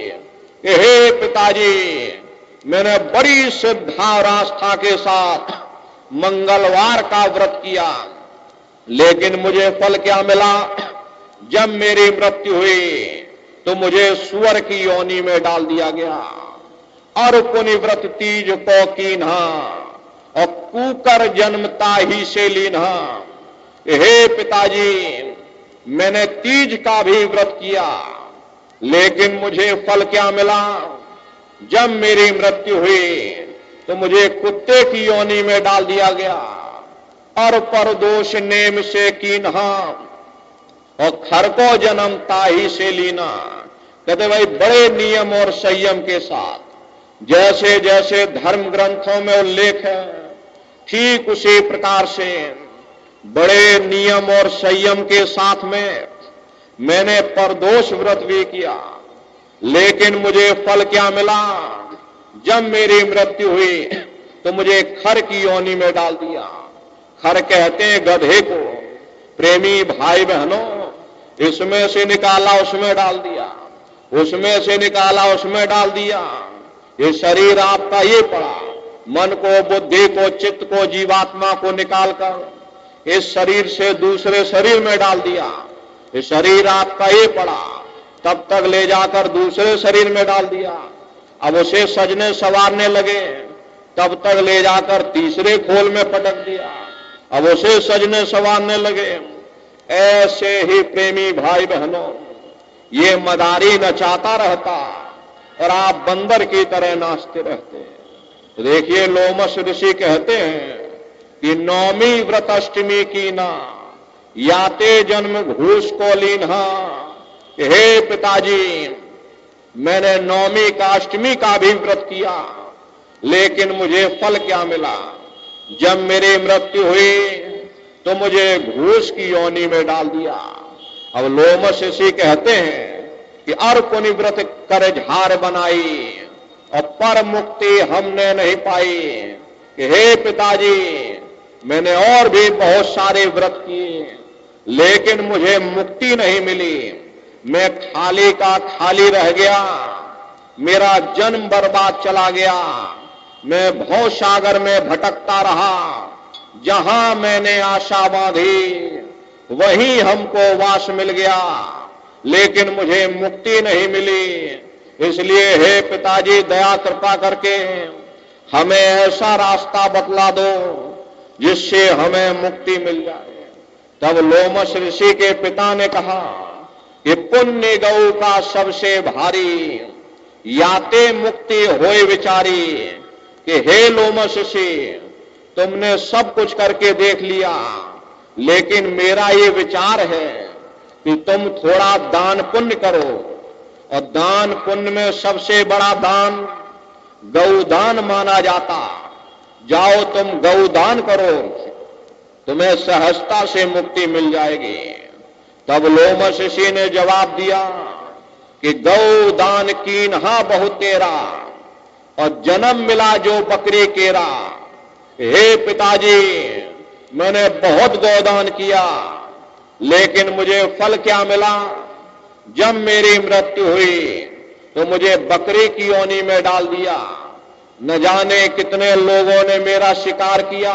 हे पिताजी, मैंने बड़ी श्रद्धा और आस्था के साथ मंगलवार का व्रत किया, लेकिन मुझे फल क्या मिला? जब मेरी मृत्यु हुई तो मुझे सुअर की योनि में डाल दिया गया। और पुनि व्रत तीज को कीन्हा, और कूकर जन्मता ही से लीन्हा। हे पिताजी, मैंने तीज का भी व्रत किया, लेकिन मुझे फल क्या मिला? जब मेरी मृत्यु हुई तो मुझे कुत्ते की योनि में डाल दिया गया। और परदोष नेम से कीन्हा, और खर को जन्मता ही से लीना। कहते भाई, बड़े नियम और संयम के साथ, जैसे जैसे धर्म ग्रंथों में उल्लेख है, ठीक उसी प्रकार से बड़े नियम और संयम के साथ में मैंने परदोष व्रत भी किया, लेकिन मुझे फल क्या मिला? जब मेरी मृत्यु हुई तो मुझे खर की योनि में डाल दिया। खर कहते हैं गधे को। प्रेमी भाई बहनों, इसमें से निकाला उसमें डाल दिया, उसमें से निकाला उसमें डाल दिया। ये शरीर आपका ये पड़ा, मन को, बुद्धि को, चित्त को, जीवात्मा को निकालकर इस शरीर से दूसरे शरीर में डाल दिया। ये शरीर आपका ये पड़ा, तब तक ले जाकर दूसरे शरीर में डाल दिया। अब उसे सजने संवारने लगे, तब तक ले जाकर तीसरे खोल में पटक दिया। अब उसे सजने संवारने लगे। ऐसे ही प्रेमी भाई बहनों, ये मदारी नचाता रहता और आप बंदर की तरह नाचते रहते। तो देखिए, लोमश ऋषि कहते हैं कि नौमी व्रत अष्टमी की ना, याते जन्म घूस को लीन्हा। हे पिताजी, मैंने नौमी का, अष्टमी का भी व्रत किया, लेकिन मुझे फल क्या मिला? जब मेरी मृत्यु हुई तो मुझे घूस की योनि में डाल दिया। अब लोमश ऋषि कहते हैं कि और पुनि व्रत कर झार बनाई, और पर मुक्ति हमने नहीं पाई। कि हे पिताजी, मैंने और भी बहुत सारे व्रत किए, लेकिन मुझे मुक्ति नहीं मिली। मैं खाली का खाली रह गया, मेरा जन्म बर्बाद चला गया। मैं भव सागर में भटकता रहा, जहां मैंने आशा बांधी वहीं हमको वास मिल गया, लेकिन मुझे मुक्ति नहीं मिली। इसलिए हे पिताजी, दया कृपा करके हमें ऐसा रास्ता बतला दो जिससे हमें मुक्ति मिल जाए। तब लोमश ऋषि के पिता ने कहा कि पुण्य गौ का सबसे भारी, याते मुक्ति होए विचारी। कि हे लोमश ऋषि, तुमने सब कुछ करके देख लिया, लेकिन मेरा ये विचार है कि तुम थोड़ा दान पुण्य करो, और दान पुण्य में सबसे बड़ा दान गौदान माना जाता। जाओ तुम गौदान करो, तुम्हें सहजता से मुक्ति मिल जाएगी। तब लोमश ऋषि ने जवाब दिया कि गौदान कीन्हा बहुत तेरा, और जन्म मिला जो बकरी केरा। हे पिताजी, मैंने बहुत गौदान किया, लेकिन मुझे फल क्या मिला? जब मेरी मृत्यु हुई तो मुझे बकरी की योनि में डाल दिया। न जाने कितने लोगों ने मेरा शिकार किया,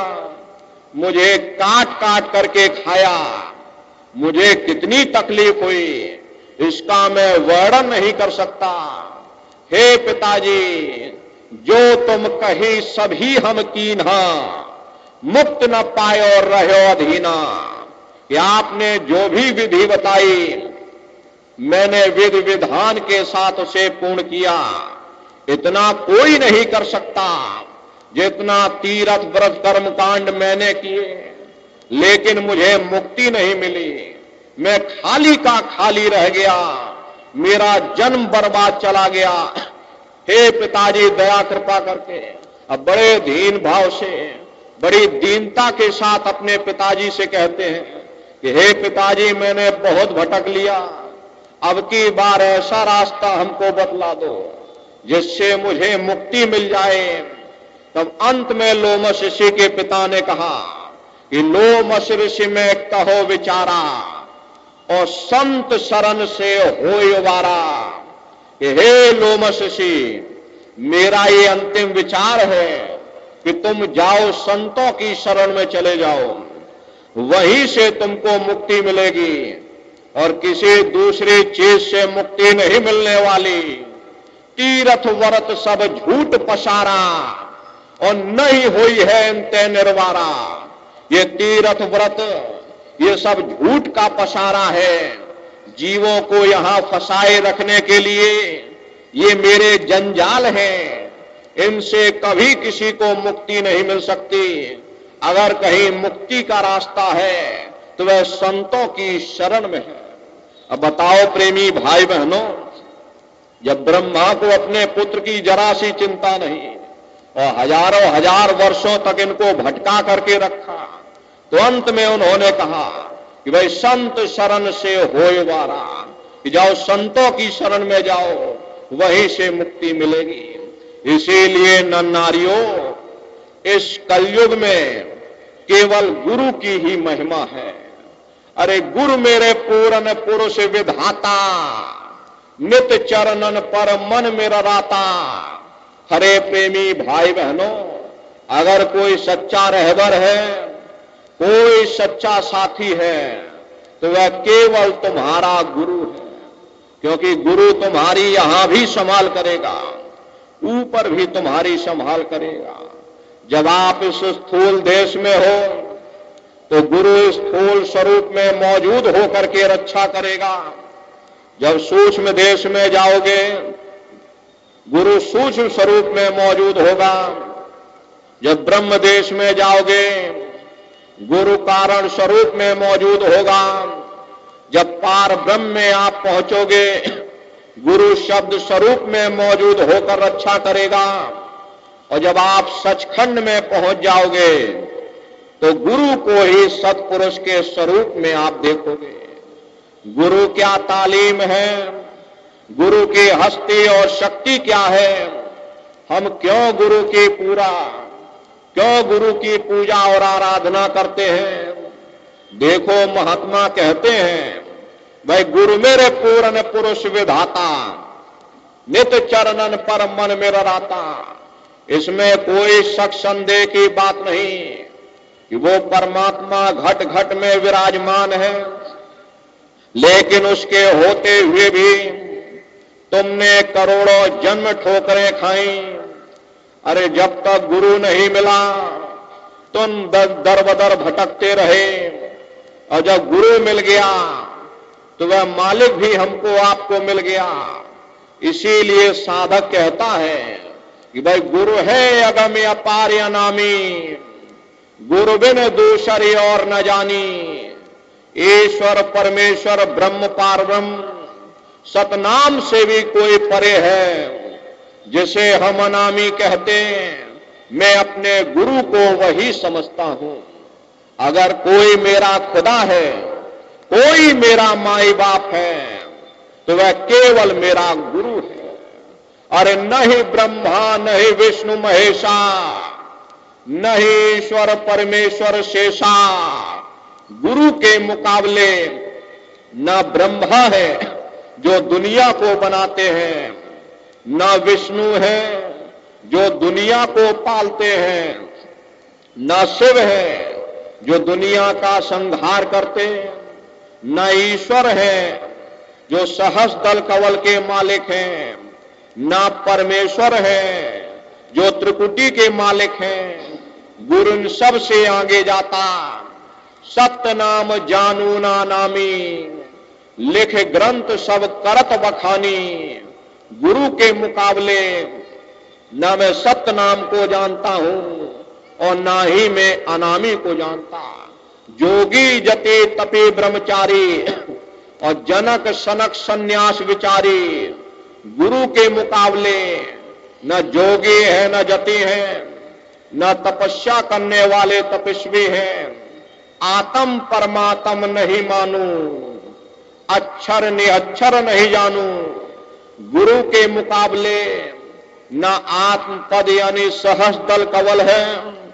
मुझे काट काट करके खाया। मुझे कितनी तकलीफ हुई, इसका मैं वर्णन नहीं कर सकता। हे पिताजी, जो तुम कही सभी हम कीन्हा, मुक्त न पायो और रहो अधीना। कि आपने जो भी विधि बताई, मैंने विधि विधान के साथ उसे पूर्ण किया। इतना कोई नहीं कर सकता जितना तीर्थ व्रत कर्म कांड मैंने किए, लेकिन मुझे मुक्ति नहीं मिली। मैं खाली का खाली रह गया, मेरा जन्म बर्बाद चला गया। हे पिताजी, दया कृपा करके। अब बड़े दीन भाव से, बड़ी दीनता के साथ अपने पिताजी से कहते हैं कि हे पिताजी, मैंने बहुत भटक लिया, अब की बार ऐसा रास्ता हमको बतला दो जिससे मुझे मुक्ति मिल जाए। तब अंत में लोमश ऋषि के पिता ने कहा कि लोमश ऋषि में कहो विचारा और संत शरण से होय वारा। कि हे लोमश ऋषि, मेरा ये अंतिम विचार है कि तुम जाओ संतों की शरण में चले जाओ, वहीं से तुमको मुक्ति मिलेगी और किसी दूसरी चीज से मुक्ति नहीं मिलने वाली। तीर्थ व्रत सब झूठ पसारा और नहीं हुई है अंते निर्वारा। ये तीर्थ व्रत ये सब झूठ का पसारा है, जीवों को यहां फंसाए रखने के लिए ये मेरे जंजाल हैं, इनसे कभी किसी को मुक्ति नहीं मिल सकती। अगर कहीं मुक्ति का रास्ता है तो वह संतों की शरण में है। अब बताओ प्रेमी भाई बहनों, जब ब्रह्मा को अपने पुत्र की जरा सी चिंता नहीं और हजारों हजार वर्षों तक इनको भटका करके रखा, तो अंत में उन्होंने कहा कि भाई संत शरण से होय वारा, कि जाओ संतों की शरण में जाओ, वहीं से मुक्ति मिलेगी। इसीलिए नर नारियों, इस कलयुग में केवल गुरु की ही महिमा है। अरे गुरु मेरे पूर्ण पुरुष विधाता, नित चरणन पर मन मेरा राता। हरे प्रेमी भाई बहनों, अगर कोई सच्चा रहबर है, कोई सच्चा साथी है, तो वह केवल तुम्हारा गुरु है। क्योंकि गुरु तुम्हारी यहां भी संभाल करेगा, ऊपर भी तुम्हारी संभाल करेगा। जब आप इस स्थूल देश में हो तो गुरु स्थूल स्वरूप में मौजूद होकर के रक्षा करेगा। जब सूक्ष्म देश में जाओगे, गुरु सूक्ष्म स्वरूप में मौजूद होगा। जब ब्रह्म देश में जाओगे, गुरु कारण स्वरूप में मौजूद होगा। जब पार ब्रह्म में आप पहुंचोगे, गुरु शब्द स्वरूप में मौजूद होकर रक्षा करेगा। और जब आप सचखंड में पहुंच जाओगे तो गुरु को ही सत्पुरुष के स्वरूप में आप देखोगे। गुरु क्या तालीम है, गुरु की हस्ती और शक्ति क्या है, हम क्यों गुरु की पूजा और आराधना करते हैं। देखो महात्मा कहते हैं, भाई गुरु मेरे पूर्ण पुरुष विधाता, नित चरणन पर मन मेरा राता। इसमें कोई शक संदेह की बात नहीं कि वो परमात्मा घट घट में विराजमान है, लेकिन उसके होते हुए भी तुमने करोड़ों जन्म ठोकरें खाई। अरे जब तक गुरु नहीं मिला तुम दर बदर भटकते रहे, और जब गुरु मिल गया तो वह मालिक भी हमको आपको मिल गया। इसीलिए साधक कहता है कि भाई गुरु है अगम्य अपार अनामी, गुरु बिन दूसरी और न जानी। ईश्वर परमेश्वर ब्रह्म पार ब्रह्म, सतनाम से भी कोई परे है। जिसे हम अनामी कहते हैं, मैं अपने गुरु को वही समझता हूं। अगर कोई मेरा खुदा है, कोई मेरा माई बाप है, तो वह केवल मेरा गुरु है। अरे नहीं ब्रह्मा नहीं विष्णु महेशा, नहीं ईश्वर परमेश्वर शेषा। गुरु के मुकाबले न ब्रह्मा है जो दुनिया को बनाते हैं, न विष्णु है जो दुनिया को पालते हैं, न शिव है जो दुनिया का संहार करते हैं, न ईश्वर है जो सहस्र दल कवल के मालिक हैं, न परमेश्वर है जो त्रिकुटी के मालिक हैं। गुरु इन सब से आगे जाता, सत्य नाम जानू ना नामी, लिख ग्रंथ सब करत बखानी। गुरु के मुकाबले न मैं सत्य नाम को जानता हूं और ना ही मैं अनामी को जानता। जोगी जति तपी ब्रह्मचारी और जनक सनक सन्यास विचारी। गुरु के मुकाबले न जोगी है, न जति है, न तपस्या करने वाले तपस्वी हैं। आत्म परमात्म नहीं मानू, अक्षर निअक्षर नहीं जानू। गुरु के मुकाबले न आत्म पद यानी सहस दल कवल है,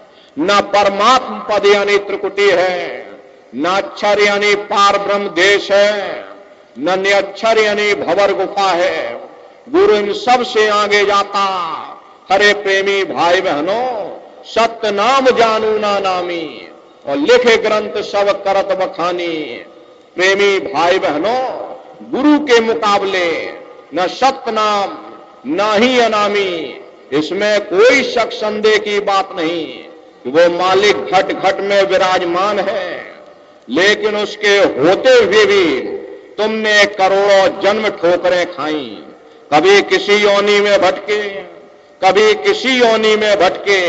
न परमात्म पद यानी त्रिकुटी है, न अक्षर यानी पार ब्रह्म देश है, न निअक्षर यानी भंवर गुफा है। गुरु इन सब से आगे जाता। हरे प्रेमी भाई बहनों, सत्य नाम जानू ना नामी, और लिखे ग्रंथ सब करत बखानी। प्रेमी भाई बहनों, गुरु के मुकाबले न सत्य नाम न ही अनामी। इसमें कोई शक संदेह की बात नहीं कि वो मालिक घट घट में विराजमान है, लेकिन उसके होते हुए भी तुमने करोड़ों जन्म ठोकरें खाई। कभी किसी योनि में भटके, कभी किसी योनि में भटके,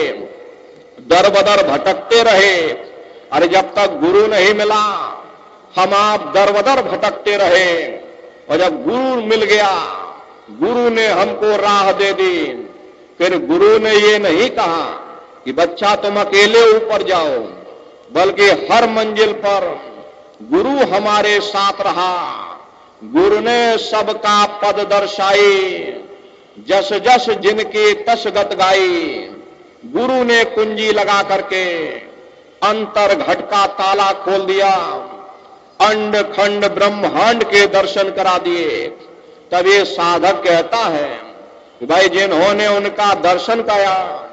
दर बदर भटकते रहे। अरे जब तक गुरु नहीं मिला हम आप दर बदर भटकते रहे, और जब गुरु मिल गया, गुरु ने हमको राह दे दी। फिर गुरु ने ये नहीं कहा कि बच्चा तुम अकेले ऊपर जाओ, बल्कि हर मंजिल पर गुरु हमारे साथ रहा। गुरु ने सबका पद दर्शाई, जस जस जिनकी तस गत गाई। गुरु ने कुंजी लगा करके अंतर घट का ताला खोल दिया, अंड खंड ब्रह्मांड के दर्शन करा दिए। तब ये साधक कहता है कि भाई जिन्होंने उनका दर्शन किया,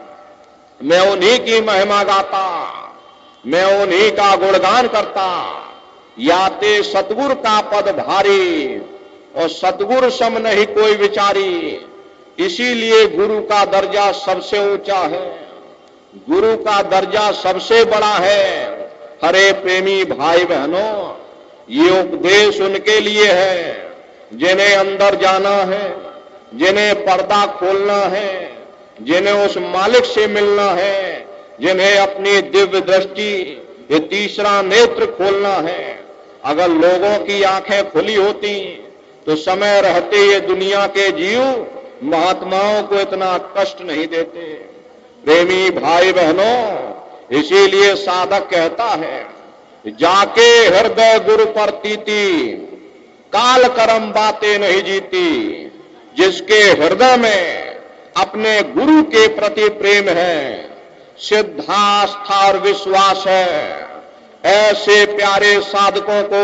मैं उन्हीं की महिमा गाता, मैं उन्हीं का गुणगान करता। याते सतगुरु का पद भारी, और सतगुरु सम नहीं कोई विचारी। इसीलिए गुरु का दर्जा सबसे ऊंचा है, गुरु का दर्जा सबसे बड़ा है। हरे प्रेमी भाई बहनों, ये उपदेश उनके लिए है जिन्हें अंदर जाना है, जिन्हें पर्दा खोलना है, जिन्हें उस मालिक से मिलना है, जिन्हें अपनी दिव्य दृष्टि ये तीसरा नेत्र खोलना है। अगर लोगों की आंखें खुली होती तो समय रहते ये दुनिया के जीव महात्माओं को इतना कष्ट नहीं देते। प्रेमी भाई बहनों, इसीलिए साधक कहता है, जाके हृदय गुरु पर तीती, काल कर्म बातें नहीं जीती। जिसके हृदय में अपने गुरु के प्रति प्रेम है, सिद्धास्था और विश्वास है, ऐसे प्यारे साधकों को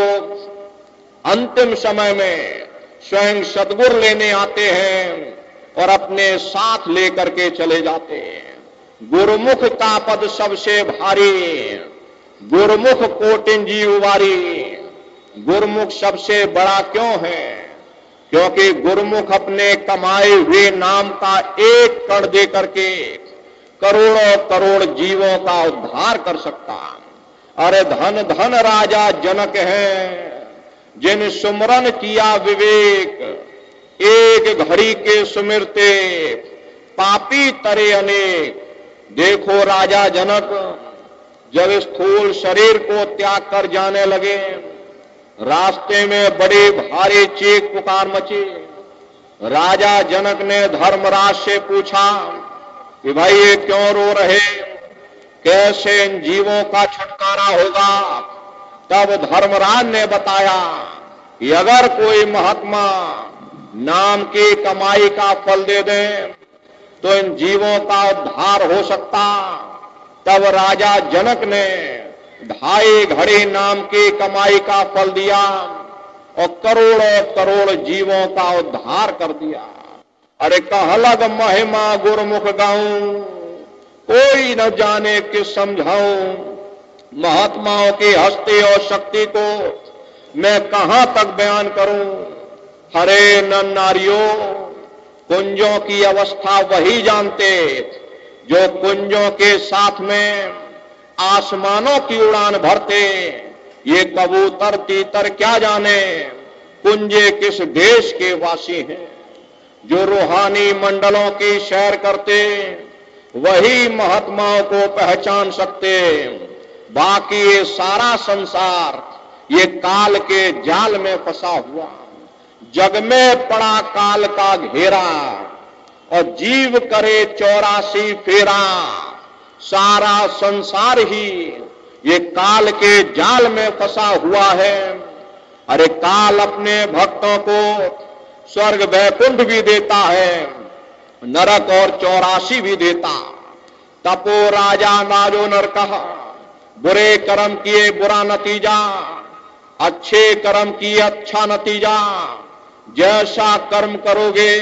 अंतिम समय में स्वयं सद्गुरु लेने आते हैं और अपने साथ लेकर के चले जाते हैं। गुरुमुख का पद सबसे भारी, गुरुमुख कोटिन जीव वारी। गुरुमुख सबसे बड़ा क्यों है? क्योंकि गुरुमुख अपने कमाए हुए नाम का एक कण दे करके करोड़ों करोड़ जीवों का उद्धार कर सकता। अरे धन धन राजा जनक हैं, जिन सुमरन किया विवेक, एक घड़ी के सुमिरते पापी तरे अनेक। देखो राजा जनक जब स्थूल शरीर को त्याग कर जाने लगे, रास्ते में बड़ी भारी चीख पुकार मची। राजा जनक ने धर्मराज से पूछा कि भाई ये क्यों रो रहे, कैसे इन जीवों का छुटकारा होगा? तब धर्मराज ने बताया कि अगर कोई महात्मा नाम की कमाई का फल दे दे तो इन जीवों का उद्धार हो सकता। तब राजा जनक ने 2.5 घड़ी नाम की कमाई का फल दिया और करोड़ों करोड़ जीवों का उद्धार कर दिया। अरे कह लग महिमा गुरुमुख गाऊं, कोई न जाने किस समझाऊं। महात्माओं की हस्ती और शक्ति को मैं कहां तक बयान करूं। हरे नर नारियों, कुंजों की अवस्था वही जानते जो कुंजों के साथ में आसमानों की उड़ान भरते। ये कबूतर तीतर क्या जाने कुंजे किस देश के वासी हैं। जो रूहानी मंडलों की सैर करते वही महात्माओं को पहचान सकते। बाकी ये सारा संसार ये काल के जाल में फंसा हुआ, जग में पड़ा काल का घेरा, और जीव करे 84 फेरा। सारा संसार ही ये काल के जाल में फंसा हुआ है। अरे काल अपने भक्तों को स्वर्ग वैकुंठ भी देता है, नरक और 84 भी देता। तपो राजा नाजो नरकः, बुरे कर्म किए बुरा नतीजा, अच्छे कर्म किए अच्छा नतीजा। जैसा कर्म करोगे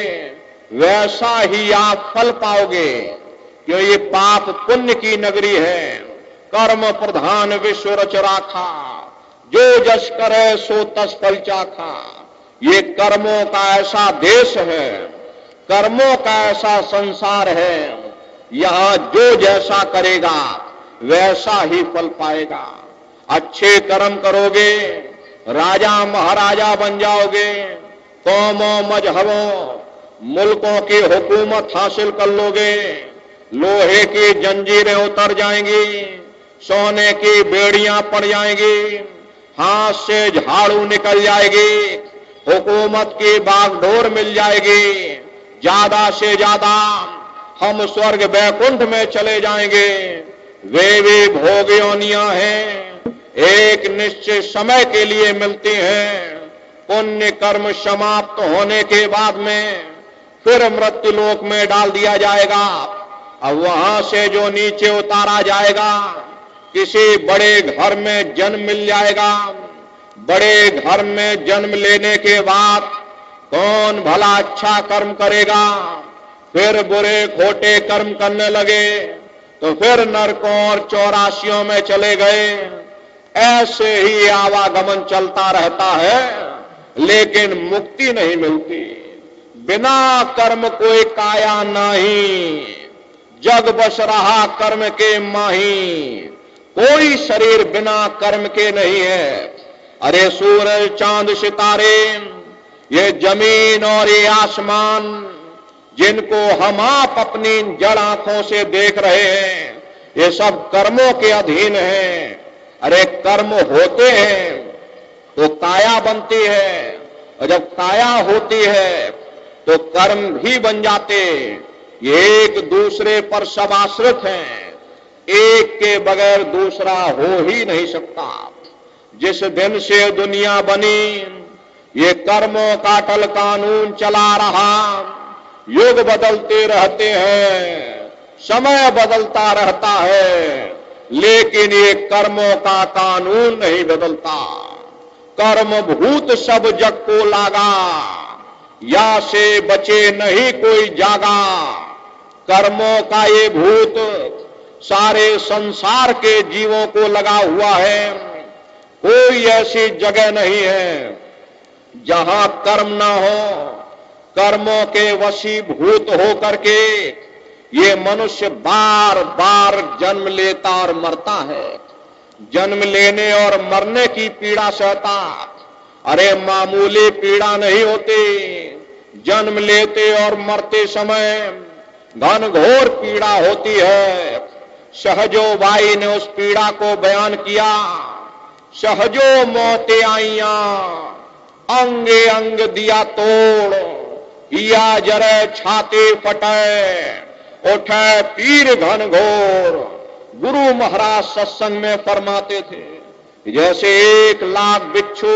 वैसा ही आप फल पाओगे, क्यों ये पाप पुण्य की नगरी है। कर्म प्रधान विश्व रच राखा, जो जस करे सो तस फल चाखा। ये कर्मों का ऐसा देश है, कर्मों का ऐसा संसार है, यहां जो जैसा करेगा वैसा ही फल पाएगा। अच्छे कर्म करोगे राजा महाराजा बन जाओगे, कौमों मजहबों मुल्कों की हुकूमत हासिल कर लोगे, लोहे की जंजीरें उतर जाएंगी, सोने की बेड़ियां पड़ जाएंगी, हाथ से झाड़ू निकल जाएगी, हुकूमत की बागडोर मिल जाएगी, ज्यादा से ज्यादा हम स्वर्ग वैकुंठ में चले जाएंगे। वे भी भोग योनियां हैं, एक निश्चित समय के लिए मिलती हैं। पुण्य कर्म समाप्त होने के बाद में फिर मृत्यु लोक में डाल दिया जाएगा। अब वहां से जो नीचे उतारा जाएगा, किसी बड़े घर में जन्म मिल जाएगा। बड़े घर में जन्म लेने के बाद कौन भला अच्छा कर्म करेगा, फिर बुरे खोटे कर्म करने लगे तो फिर नरकों और 84 में चले गए। ऐसे ही आवागमन चलता रहता है, लेकिन मुक्ति नहीं मिलती। बिना कर्म कोई काया नहीं, जग बस रहा कर्म के माही। कोई शरीर बिना कर्म के नहीं है। अरे सूरज चांद सितारे, ये जमीन और ये आसमान, जिनको हम आप अपनी जड़ आंखों से देख रहे हैं, ये सब कर्मों के अधीन हैं। अरे कर्म होते हैं तो काया बनती है, और जब काया होती है तो कर्म भी बन जाते। ये एक दूसरे पर सब आश्रित हैं, एक के बगैर दूसरा हो ही नहीं सकता। जिस दिन से दुनिया बनी, ये कर्मों का अटल कानून चला रहा। युग बदलते रहते हैं, समय बदलता रहता है, लेकिन ये कर्मों का कानून नहीं बदलता। कर्म भूत सब जग को लागा, या से बचे नहीं कोई जागा। कर्मों का ये भूत सारे संसार के जीवों को लगा हुआ है। कोई ऐसी जगह नहीं है जहां कर्म ना हो। कर्मों के वशीभूत होकर के ये मनुष्य बार बार जन्म लेता और मरता है। जन्म लेने और मरने की पीड़ा सहता। अरे मामूली पीड़ा नहीं होती, जन्म लेते और मरते समय घनघोर पीड़ा होती है। सहजो बाई ने उस पीड़ा को बयान किया। सहजो मौतें आईया, अंगे अंग दिया तोड़, या जरे छाती फटे, उठे पीर घनघोर। गुरु महाराज सत्संग में फरमाते थे, जैसे 1 लाख बिच्छू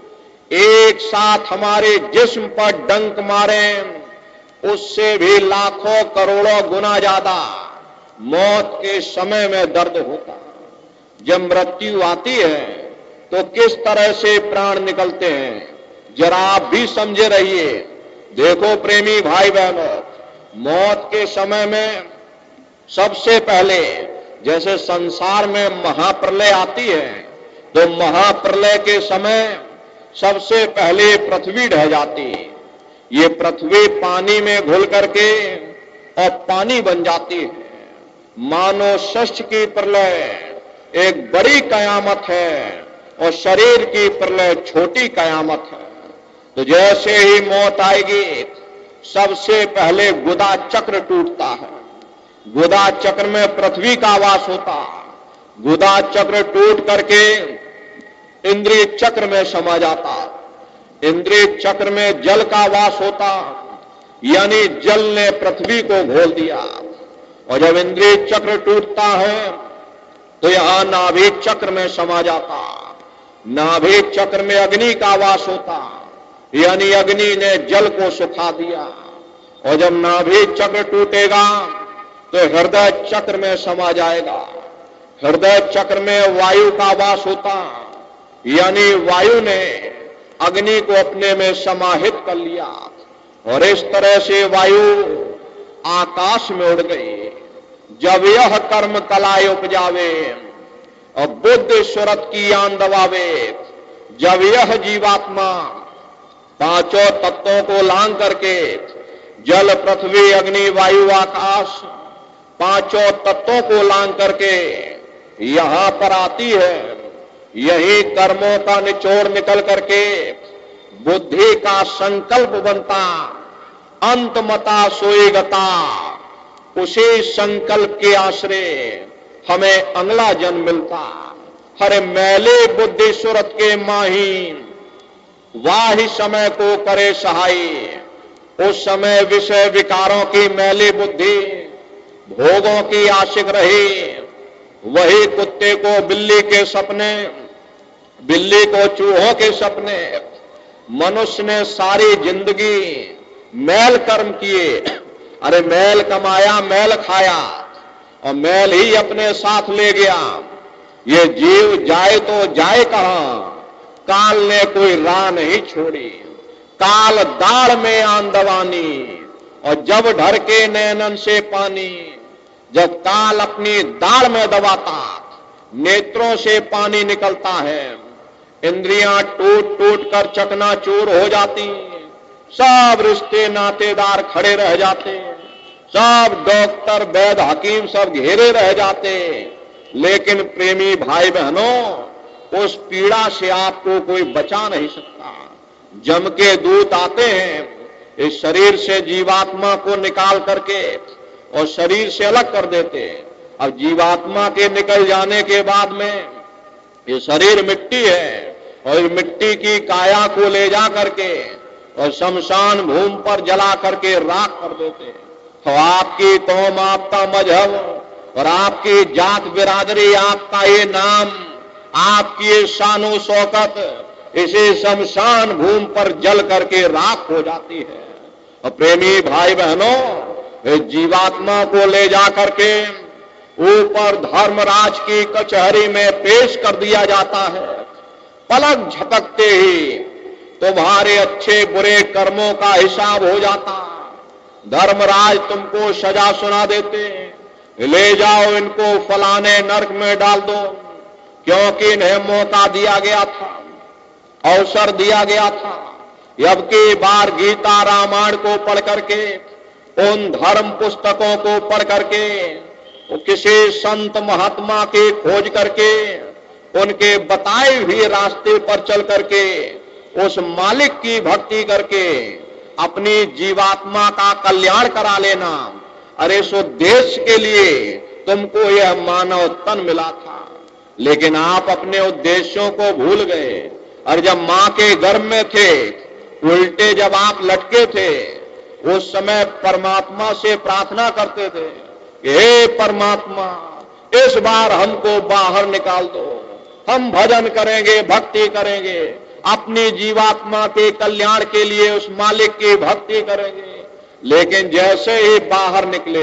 एक साथ हमारे जिस्म पर डंक मारे, उससे भी लाखों करोड़ों गुना ज्यादा मौत के समय में दर्द होता। जब मृत्यु आती है तो किस तरह से प्राण निकलते हैं, जरा आप भी समझे रहिए। देखो प्रेमी भाई बहनों, मौत के समय में सबसे पहले जैसे संसार में महाप्रलय आती है, तो महाप्रलय के समय सबसे पहले पृथ्वी ढह जाती है। ये पृथ्वी पानी में घुल करके और पानी बन जाती है। मानव षष्ठ की प्रलय एक बड़ी कयामत है और शरीर की प्रलय छोटी कयामत है। तो जैसे ही मौत आएगी, सबसे पहले गुदा चक्र टूटता है। गुदा चक्र में पृथ्वी का वास होता। गुदा चक्र टूट करके इंद्रिय चक्र में समा जाता। इंद्रिय चक्र में जल का वास होता, यानी जल ने पृथ्वी को घोल दिया। और जब इंद्रिय चक्र टूटता है तो यहां नाभि चक्र में समा जाता। नाभि चक्र में अग्नि का वास होता, यानी अग्नि ने जल को सुखा दिया। और जब नाभि चक्र टूटेगा तो हृदय चक्र में समा जाएगा। हृदय चक्र में वायु का वास होता, यानी वायु ने अग्नि को अपने में समाहित कर लिया और इस तरह से वायु आकाश में उड़ गई। जब यह कर्म कलाए उपजावे और बुद्धि सुरत की आन दबावे, जब यह जीवात्मा पांचों तत्वों को लांग करके जल पृथ्वी अग्नि वायु आकाश पांचों तत्वों को लांग करके यहां पर आती है, यही कर्मों का निचोड़ निकल करके बुद्धि का संकल्प बनता, अंतमता सोई गता। उसी संकल्प के आश्रय हमें अगला जन्म मिलता। हरे मैले बुद्धि सुरत के माही, वाही समय को करे सहाय। उस समय विषय विकारों की मैली बुद्धि भोगों की आशिक रही। वही कुत्ते को बिल्ली के सपने, बिल्ली को चूहों के सपने। मनुष्य ने सारी जिंदगी मैल कर्म किए। अरे मैल कमाया, मैल खाया और मैल ही अपने साथ ले गया। ये जीव जाए तो जाए कहां, काल ने कोई राह नहीं छोड़ी। काल दाढ़ में आन दवानी और जब ढरके नैनन से पानी। जब काल अपनी दाढ़ में दबाता, नेत्रों से पानी निकलता है, इंद्रियां टूट टूट कर चकनाचूर हो जाती, सब रिश्ते नातेदार खड़े रह जाते, सब डॉक्टर वैद्य हकीम सब घेरे रह जाते। लेकिन प्रेमी भाई बहनों, उस पीड़ा से आपको कोई बचा नहीं सकता। जम के दूत आते हैं, इस शरीर से जीवात्मा को निकाल करके और शरीर से अलग कर देते। अब जीवात्मा के निकल जाने के बाद में ये शरीर मिट्टी है और मिट्टी की काया को ले जा करके और शमशान भूमि पर जला करके राख कर देते। तो आपकी कौम, आपका मजहब और आपकी जात बिरादरी, आपका ये नाम, आपकी ये शानो शौकत इसी शमशान भूमि पर जल करके राख हो जाती है। और प्रेमी भाई बहनों, जीवात्मा को ले जा करके ऊपर धर्मराज की कचहरी में पेश कर दिया जाता है। पलक झपकते ही तुम्हारे अच्छे बुरे कर्मों का हिसाब हो जाता। धर्मराज तुमको सजा सुना देते, ले जाओ इनको फलाने नरक में डाल दो, क्योंकि इन्हें मौका दिया गया था, अवसर दिया गया था। अब की बार गीता रामायण को पढ़ करके, उन धर्म पुस्तकों को पढ़ करके, किसी संत महात्मा की खोज करके, उनके बताए हुए रास्ते पर चल करके, उस मालिक की भक्ति करके अपनी जीवात्मा का कल्याण करा लेना। अरे इस उद्देश्य के लिए तुमको यह मानव तन मिला था, लेकिन आप अपने उद्देश्यों को भूल गए। और जब मां के गर्भ में थे, उल्टे जब आप लटके थे, उस समय परमात्मा से प्रार्थना करते थे कि हे परमात्मा, इस बार हमको बाहर निकाल दो, हम भजन करेंगे, भक्ति करेंगे, अपनी जीवात्मा के कल्याण के लिए उस मालिक की भक्ति करेंगे। लेकिन जैसे ही बाहर निकले,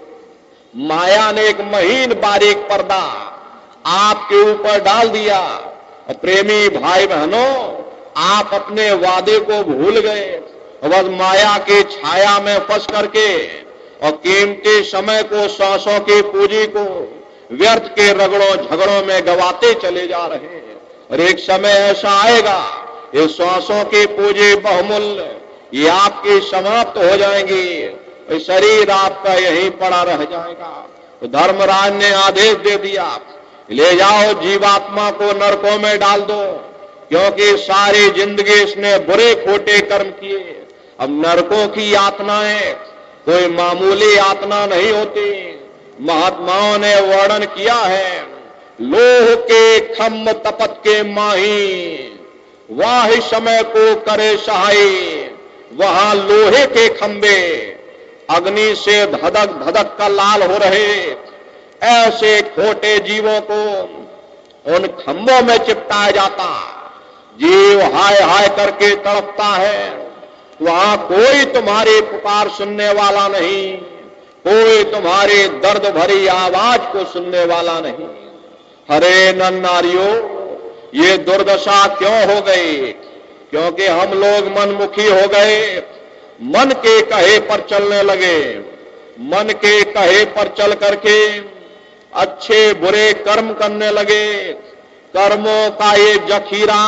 माया ने एक महीन बारीक पर्दा आपके ऊपर डाल दिया। प्रेमी भाई बहनों, आप अपने वादे को भूल गए, बस माया की छाया में फंस करके और कीमती समय को, सांसों की पूंजी को व्यर्थ के रगड़ों झगड़ों में गवाते चले जा रहे हैं। और एक समय ऐसा आएगा, ये सांसों की पूंजी बहुमूल्य, ये आपकी समाप्त हो जाएंगी, शरीर आपका यहीं पड़ा रह जाएगा। तो धर्मराज ने आदेश दे दिया, ले जाओ जीवात्मा को नरकों में डाल दो, क्योंकि सारी जिंदगी इसने बुरे खोटे कर्म किए। अब नरकों की यातनाएं कोई मामूली यातना नहीं होती। महात्माओं ने वर्णन किया है, लोह के खम्भ तपत के माही, वाहि समय को करे सहाय। वहां लोहे के खंबे अग्नि से धधक धधक का लाल हो रहे, ऐसे खोटे जीवों को उन खंभों में चिपटाया जाता, जीव हाय हाय करके तड़पता है, वहां कोई तुम्हारी पुकार सुनने वाला नहीं, कोई तुम्हारी दर्द भरी आवाज को सुनने वाला नहीं। हरे नर नारियों, ये दुर्दशा क्यों हो गई? क्योंकि हम लोग मनमुखी हो गए, मन के कहे पर चलने लगे, मन के कहे पर चल करके अच्छे बुरे कर्म करने लगे। कर्मों का ये जखीरा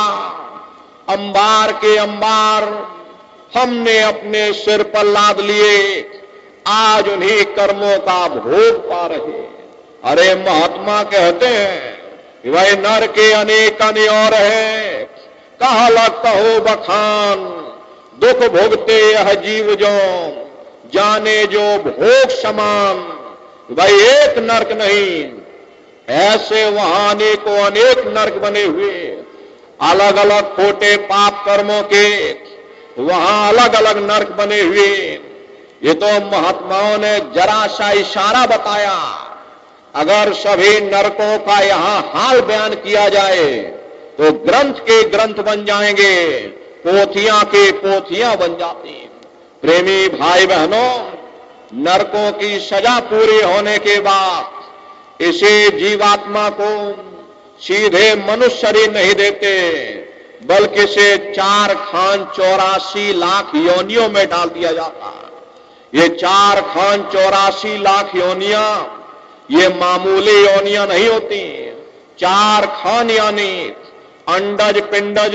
अंबार के अंबार हमने अपने सिर पर लाद लिए, आज उन्हीं कर्मों का भोग पा रहे। अरे महात्मा कहते हैं कि भाई नर के अनेक और है, कहा लग कहो बखान, दुख भोगते यह जीव जो जाने जो भोग समान। भाई एक नरक नहीं, ऐसे वहां अनेकों अनेक नरक बने हुए, अलग अलग खोटे पाप कर्मों के वहां अलग अलग नरक बने हुए। ये तो महात्माओं ने जरा सा इशारा बताया। अगर सभी नरकों का यहां हाल बयान किया जाए तो ग्रंथ के ग्रंथ बन जाएंगे, पोथियां के पोथियां बन जाती। प्रेमी भाई बहनों, नरकों की सजा पूरी होने के बाद इसी जीवात्मा को सीधे मनुष्य शरीर नहीं देते, बल्कि इसे 4 खान 84 लाख योनियों में डाल दिया जाता। ये 4 खान 84 लाख योनियां ये मामूली योनियां नहीं होती। 4 खान यानी अंडज, पिंडज,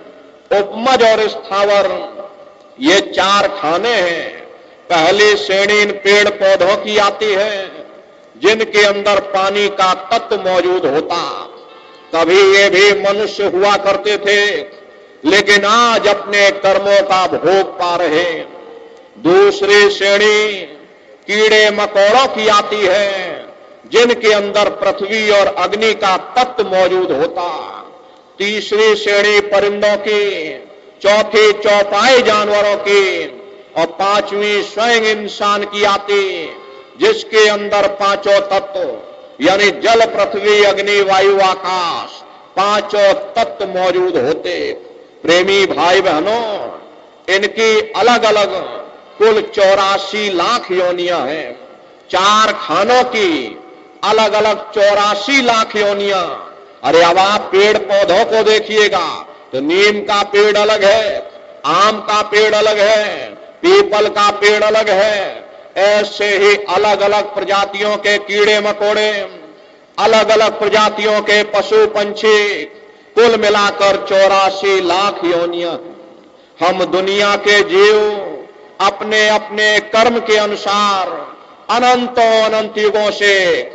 उपमज और स्थावर, ये 4 खाने हैं। पहली श्रेणी इन पेड़ पौधों की आती है जिनके अंदर पानी का तत्व मौजूद होता। कभी ये भी मनुष्य हुआ करते थे, लेकिन आज अपने कर्मों का भोग पा रहे। दूसरी श्रेणी कीड़े मकोड़ों की आती है जिनके अंदर पृथ्वी और अग्नि का तत्व मौजूद होता। तीसरी श्रेणी परिंदों की, चौथी चौपाई जानवरों की और 5वीं स्वयं इंसान की आती, जिसके अंदर 5 तत्व यानी जल, पृथ्वी, अग्नि, वायु, आकाश 5 तत्व मौजूद होते। प्रेमी भाई बहनों, इनकी अलग अलग कुल 84 लाख योनियां हैं। 4 खानों की अलग अलग 84 लाख योनियां। अरे अब आप पेड़ पौधों को देखिएगा तो नीम का पेड़ अलग है, आम का पेड़ अलग है, पीपल का पेड़ अलग है। ऐसे ही अलग अलग प्रजातियों के कीड़े मकोड़े, अलग अलग प्रजातियों के पशु पंछी, कुल मिलाकर 84 लाख योनियां। हम दुनिया के जीव अपने अपने कर्म के अनुसार अनंतों अनंत युगों से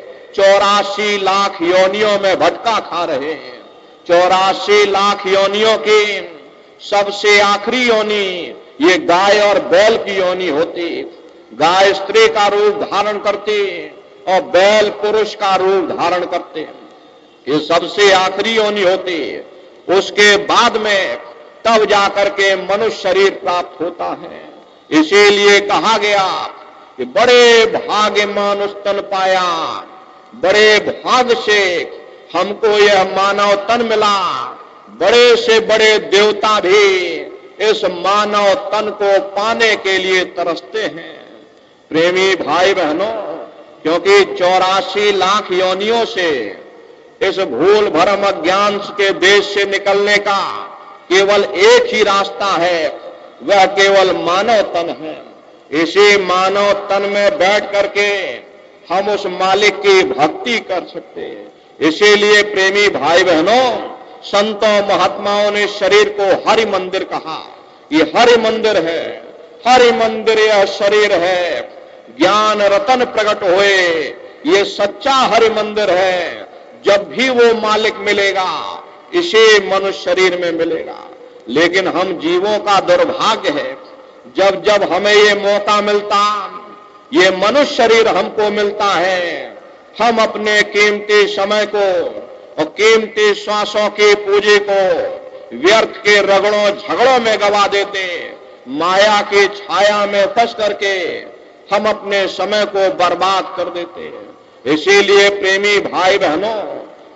84 लाख योनियों में भटका खा रहे हैं। 84 लाख योनियों की सबसे आखिरी योनि ये गाय और बैल की योनि होती। गाय स्त्री का रूप धारण करती और बैल पुरुष का रूप धारण करते। ये सबसे आखिरी योनि होती। उसके बाद में तब जाकर के मनुष्य शरीर प्राप्त होता है। इसीलिए कहा गया कि बड़े भाग्यमान उस तन पाया, बड़े भाग से हमको यह मानव तन मिला। बड़े से बड़े देवता भी इस मानव तन को पाने के लिए तरसते हैं। प्रेमी भाई बहनों, क्योंकि 84 लाख योनियों से इस भूल भरम अज्ञान के देश से निकलने का केवल एक ही रास्ता है, वह केवल मानव तन है। इसी मानव तन में बैठ करके हम उस मालिक की भक्ति कर सकते हैं। इसीलिए प्रेमी भाई बहनों, संतों महात्माओं ने शरीर को हरि मंदिर कहा। ये हरि मंदिर है, हरि मंदिर यह शरीर है। ज्ञान रतन प्रकट हुए, ये सच्चा हरि मंदिर है। जब भी वो मालिक मिलेगा, इसे मनुष्य शरीर में मिलेगा। लेकिन हम जीवों का दुर्भाग्य है, जब जब हमें ये मौका मिलता, ये मनुष्य शरीर हमको मिलता है, हम अपने कीमती समय को और कीमती श्वासों की पूंजी को व्यर्थ के रगड़ों झगड़ों में गवा देते। माया की छाया में फंस करके हम अपने समय को बर्बाद कर देते हैं। इसीलिए प्रेमी भाई बहनों,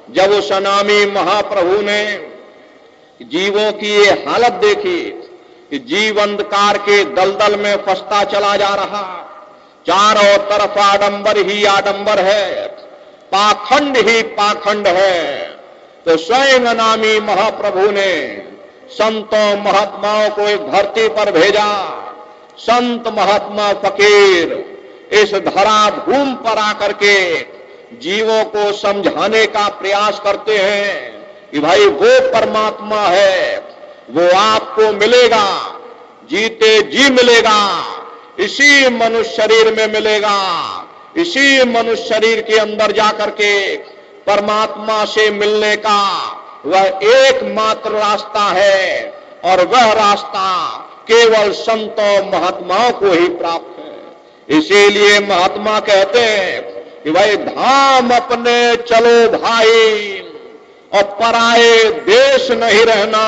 जब उस अनामी महाप्रभु ने जीवों की ये हालत देखी कि जीव अंधकार के दलदल में फंसता चला जा रहा, चारों तरफ आडंबर ही आडंबर है, पाखंड ही पाखंड है, तो स्वयं अनामी महाप्रभु ने संतों महात्माओं को एक धरती पर भेजा। संत महात्मा फकीर इस धरा भूमि पर आकर के जीवों को समझाने का प्रयास करते हैं कि भाई वो परमात्मा है, वो आपको मिलेगा, जीते जी मिलेगा, इसी मनुष्य शरीर में मिलेगा, इसी मनुष्य शरीर के अंदर जाकर के परमात्मा से मिलने का वह एकमात्र रास्ता है, और वह रास्ता केवल संतों महात्माओं को ही प्राप्त है। इसीलिए महात्मा कहते हैं कि भाई धाम अपने चलो भाई, और पराए देश नहीं रहना,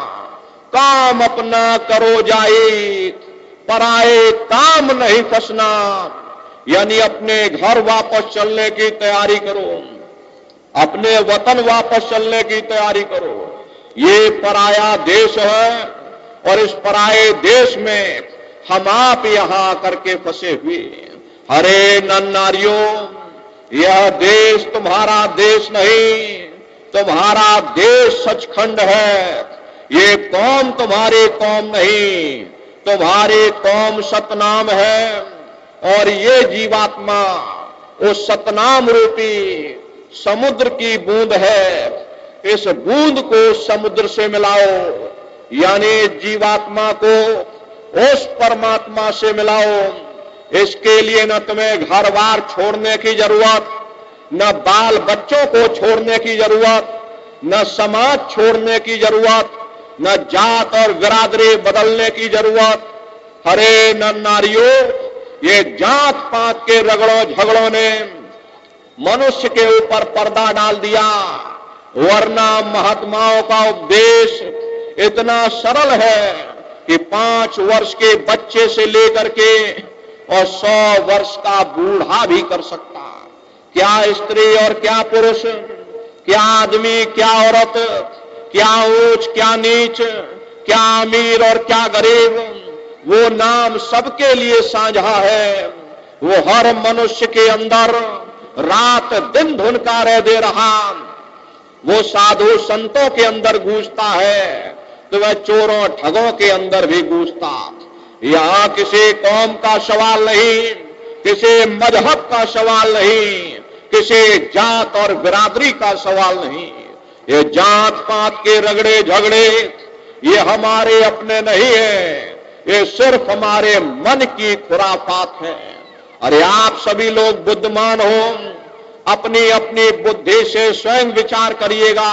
काम अपना करो जाई, पराए काम नहीं फंसना, यानी अपने घर वापस चलने की तैयारी करो, अपने वतन वापस चलने की तैयारी करो। ये पराया देश है, और इस पराये देश में हम आप यहां करके फंसे हुए। हरे नर नारियों, यह देश तुम्हारा देश नहीं, तुम्हारा देश सचखंड है। ये कौम तुम्हारी कौम नहीं, तुम्हारी कौम सतनाम है, और ये जीवात्मा उस सतनाम रूपी समुद्र की बूंद है। इस बूंद को समुद्र से मिलाओ, यानी जीवात्मा को उस परमात्मा से मिलाओ। इसके लिए न तुम्हें घर बार छोड़ने की जरूरत, न बाल बच्चों को छोड़ने की जरूरत, न समाज छोड़ने की जरूरत, न जात और बिरादरी बदलने की जरूरत। हरे नर नारियों, ये जात पात के रगड़ों झगड़ों ने मनुष्य के ऊपर पर्दा डाल दिया, वरना महात्माओं का उपदेश इतना सरल है कि 5 वर्ष के बच्चे से लेकर के और 100 वर्ष का बूढ़ा भी कर सकता। क्या स्त्री और क्या पुरुष, क्या आदमी क्या औरत, क्या ऊंच क्या नीच, क्या अमीर और क्या गरीब, वो नाम सबके लिए साझा है। वो हर मनुष्य के अंदर रात दिन धुनकारे दे रहा। वो साधु संतों के अंदर गूंजता है, तो वह चोरों ठगों के अंदर भी गूंजता। यहां किसी कौम का सवाल नहीं, किसी मजहब का सवाल नहीं, किसी जात और बिरादरी का सवाल नहीं। ये जात पात के रगड़े झगड़े ये हमारे अपने नहीं है, ये सिर्फ हमारे मन की खुराफात है। अरे आप सभी लोग बुद्धिमान हो, अपनी अपनी बुद्धि से स्वयं विचार करिएगा।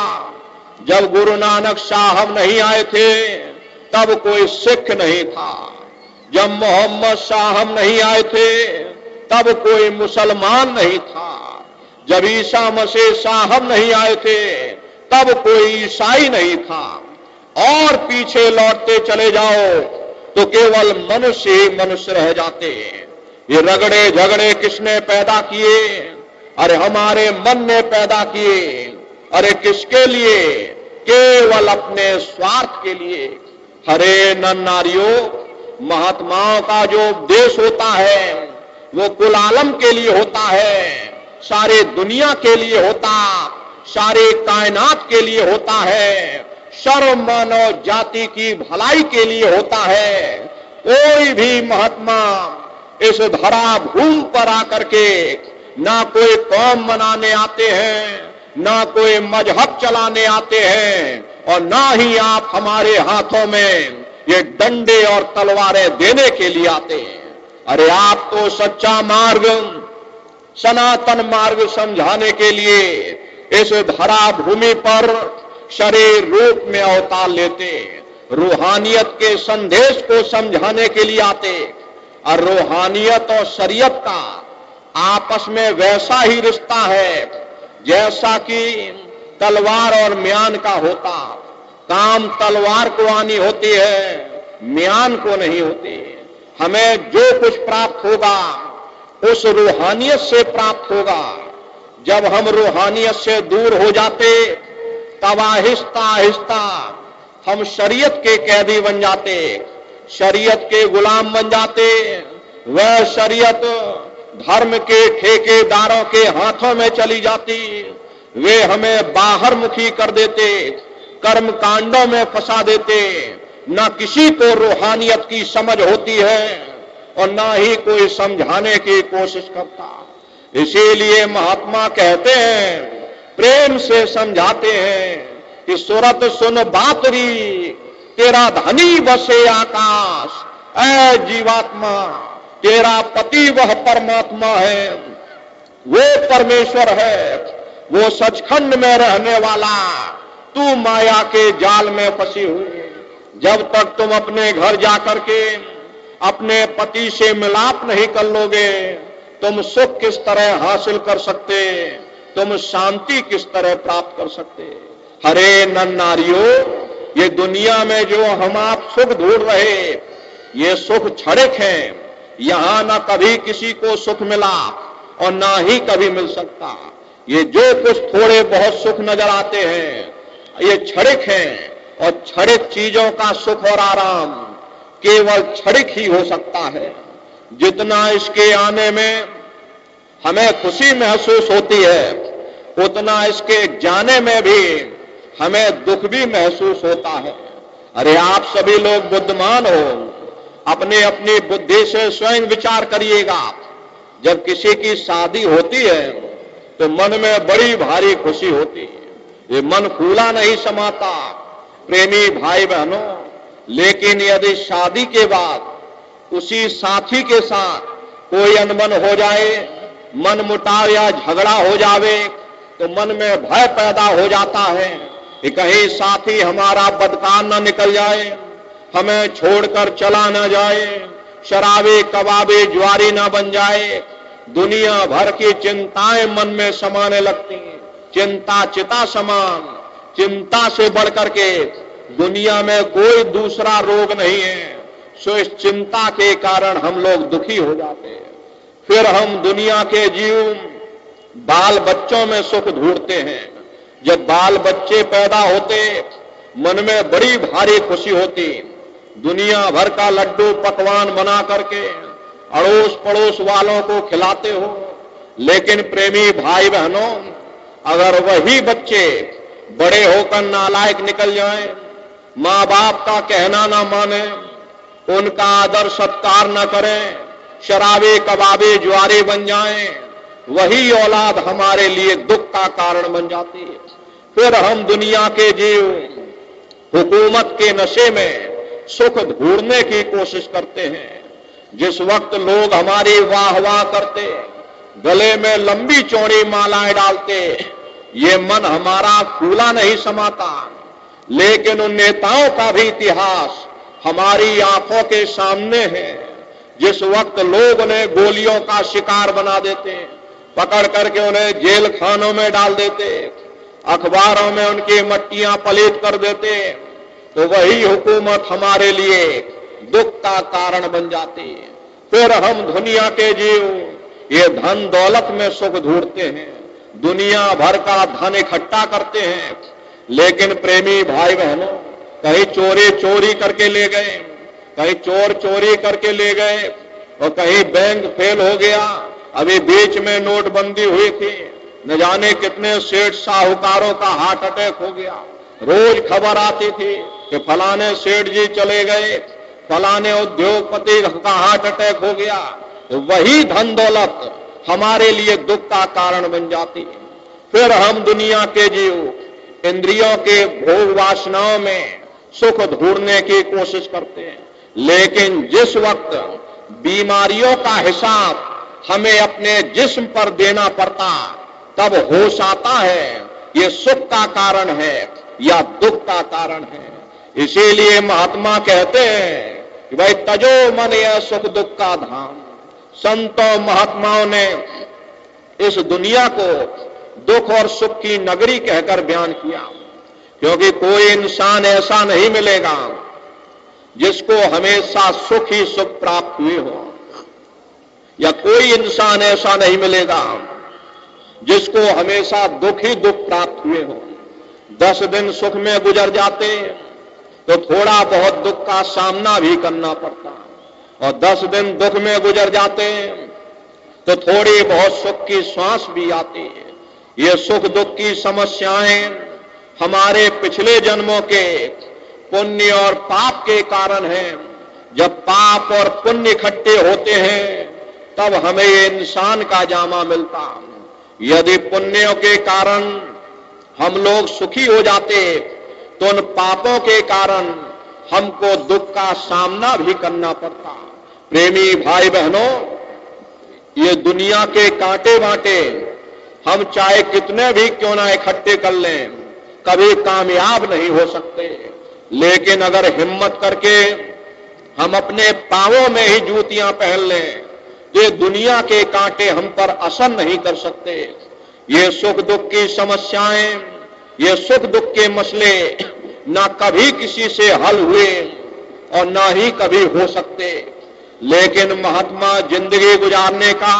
जब गुरु नानक साहब नहीं आए थे तब कोई सिख नहीं था, जब मोहम्मद साहब नहीं आए थे तब कोई मुसलमान नहीं था, जब ईसा मसीह साहब नहीं आए थे तब कोई ईसाई नहीं था, और पीछे लौटते चले जाओ तो केवल मनुष्य ही मनुष्य रह जाते। ये रगड़े झगड़े किसने पैदा किए? अरे हमारे मन ने पैदा किए। अरे किसके लिए? केवल अपने स्वार्थ के लिए। हरे नर नारियों, महात्माओं का जो उपदेश होता है वो कुल आलम के लिए होता है, सारे दुनिया के लिए होता, सारे कायनात के लिए होता है, सर्व मानव जाति की भलाई के लिए होता है। कोई भी महात्मा इस धरा भूमि पर आकर के ना कोई कौम मनाने आते हैं, ना कोई मजहब चलाने आते हैं, और ना ही आप हमारे हाथों में ये डंडे और तलवारें देने के लिए आते हैं। अरे आप तो सच्चा मार्ग, सनातन मार्ग समझाने के लिए इस धरा भूमि पर शरीर रूप में अवतार लेते, रूहानियत के संदेश को समझाने के लिए आते। और रूहानियत और शरीयत का आपस में वैसा ही रिश्ता है जैसा कि तलवार और म्यान का होता। काम तलवार को आनी होती है, म्यान को नहीं होती। हमें जो कुछ प्राप्त होगा उस रूहानियत से प्राप्त होगा। जब हम रूहानियत से दूर हो जाते तब आहिस्ता आहिस्ता हम शरीयत के कैदी बन जाते, शरीयत के गुलाम बन जाते। वह शरीयत धर्म के ठेकेदारों के हाथों में चली जाती, वे हमें बाहर मुखी कर देते, कर्म कांडों में फंसा देते। न किसी को रूहानियत की समझ होती है और न ही कोई समझाने की कोशिश करता। इसीलिए महात्मा कहते हैं, प्रेम से समझाते हैं कि सूरत सुन बातरी, तेरा धनी बसे आकाश। ऐ जीवात्मा, तेरा पति वह परमात्मा है, वो परमेश्वर है, वो सचखंड में रहने वाला। तू माया के जाल में फंसी हुई। जब तक तुम अपने घर जाकर के अपने पति से मिलाप नहीं कर लोगे, तुम सुख किस तरह हासिल कर सकते, तुम शांति किस तरह प्राप्त कर सकते। हरे नर नारियों, ये दुनिया में जो हम आप सुख ढूंढ रहे, ये सुख क्षणिक हैं। यहां ना कभी किसी को सुख मिला और ना ही कभी मिल सकता। ये जो कुछ थोड़े बहुत सुख नजर आते हैं, ये क्षणिक हैं और क्षणिक चीजों का सुख और आराम केवल क्षणिक ही हो सकता है। जितना इसके आने में हमें खुशी महसूस होती है, उतना इसके जाने में भी हमें दुख भी महसूस होता है। अरे आप सभी लोग बुद्धिमान हो, अपने अपनी बुद्धि से स्वयं विचार करिएगा। जब किसी की शादी होती है तो मन में बड़ी भारी खुशी होती है, ये मन फूला नहीं समाता प्रेमी भाई बहनों। लेकिन यदि शादी के बाद उसी साथी के साथ कोई अनबन हो जाए, मन मुटाव या झगड़ा हो जावे, तो मन में भय पैदा हो जाता है कि कहीं साथी हमारा बदकार न निकल जाए, हमें छोड़कर चला न जाए, शराबी कबाबी जुआरी न बन जाए। दुनिया भर की चिंताएं मन में समाने लगती हैं, चिंता चिता समान। चिंता से बढ़कर के दुनिया में कोई दूसरा रोग नहीं है। सो इस चिंता के कारण हम लोग दुखी हो जाते हैं। फिर हम दुनिया के जीव बाल बच्चों में सुख ढूंढते हैं। जब बाल बच्चे पैदा होते, मन में बड़ी भारी खुशी होती। दुनिया भर का लड्डू पकवान बना करके अड़ोस पड़ोस वालों को खिलाते हो। लेकिन प्रेमी भाई बहनों, अगर वही बच्चे बड़े होकर नालायक निकल जाएं, माँ बाप का कहना ना माने, उनका आदर सत्कार न करें, शराबी कबाबी जुआरी बन जाएं, वही औलाद हमारे लिए दुख का कारण बन जाती है। फिर हम दुनिया के जीव हुकूमत के नशे में सुख ढूंढने की कोशिश करते हैं। जिस वक्त लोग हमारी वाह वाह करते, गले में लंबी चौड़ी मालाएं डालते, ये मन हमारा फूला नहीं समाता। लेकिन उन नेताओं का भी इतिहास हमारी आंखों के सामने है। जिस वक्त लोग उन्हें गोलियों का शिकार बना देते, पकड़ करके उन्हें जेल खानों में डाल देते, अखबारों में उनकी मट्टियां पलीत कर देते, तो वही हुकूमत हमारे लिए दुख का कारण बन जाती है। फिर हम दुनिया के जीव ये धन दौलत में सुख ढूंढते हैं, दुनिया भर का धन इकट्ठा करते हैं। लेकिन प्रेमी भाई बहनों, कहीं चोरी चोरी करके ले गए, कहीं चोर चोरी करके ले गए, और कहीं बैंक फेल हो गया। अभी बीच में नोटबंदी हुई थी, न जाने कितने सेठ साहूकारों का हार्ट अटैक हो गया। रोज खबर आती थी कि फलाने सेठ जी चले गए, फलाने उद्योगपति का हार्ट अटैक हो गया। तो वही धन दौलत हमारे लिए दुख का कारण बन जाती है। फिर हम दुनिया के जीव इंद्रियों के भोग वासनाओं में सुख ढूंढने की कोशिश करते हैं। लेकिन जिस वक्त बीमारियों का हिसाब हमें अपने जिस्म पर देना पड़ता, तब होश आता है ये सुख का कारण है या दुख का कारण है। इसीलिए महात्मा कहते हैं कि भाई तजो मन यह सुख दुख का धाम। संतों महात्माओं ने इस दुनिया को दुख और सुख की नगरी कहकर बयान किया, क्योंकि कोई इंसान ऐसा नहीं मिलेगा जिसको हमेशा सुख ही सुख प्राप्त हुए हो, या कोई इंसान ऐसा नहीं मिलेगा जिसको हमेशा दुख ही दुख प्राप्त हुए हो। 10 दिन सुख में गुजर जाते तो थोड़ा बहुत दुख का सामना भी करना पड़ता, और 10 दिन दुख में गुजर जाते तो थोड़ी बहुत सुख की श्वास भी आती है। ये सुख दुख की समस्याएं हमारे पिछले जन्मों के पुण्य और पाप के कारण हैं। जब पाप और पुण्य इकट्ठे होते हैं तब हमें ये इंसान का जामा मिलता। यदि पुण्यों के कारण हम लोग सुखी हो जाते तो उन पापों के कारण हमको दुख का सामना भी करना पड़ता। प्रेमी भाई बहनों, ये दुनिया के कांटे बांटे हम चाहे कितने भी क्यों ना इकट्ठे कर लें, कभी कामयाब नहीं हो सकते। लेकिन अगर हिम्मत करके हम अपने पांवों में ही जूतियां पहन लें तो ये दुनिया के कांटे हम पर असर नहीं कर सकते। ये सुख दुख की समस्याएं, ये सुख दुख के मसले ना कभी किसी से हल हुए और ना ही कभी हो सकते। लेकिन महात्मा जिंदगी गुजारने का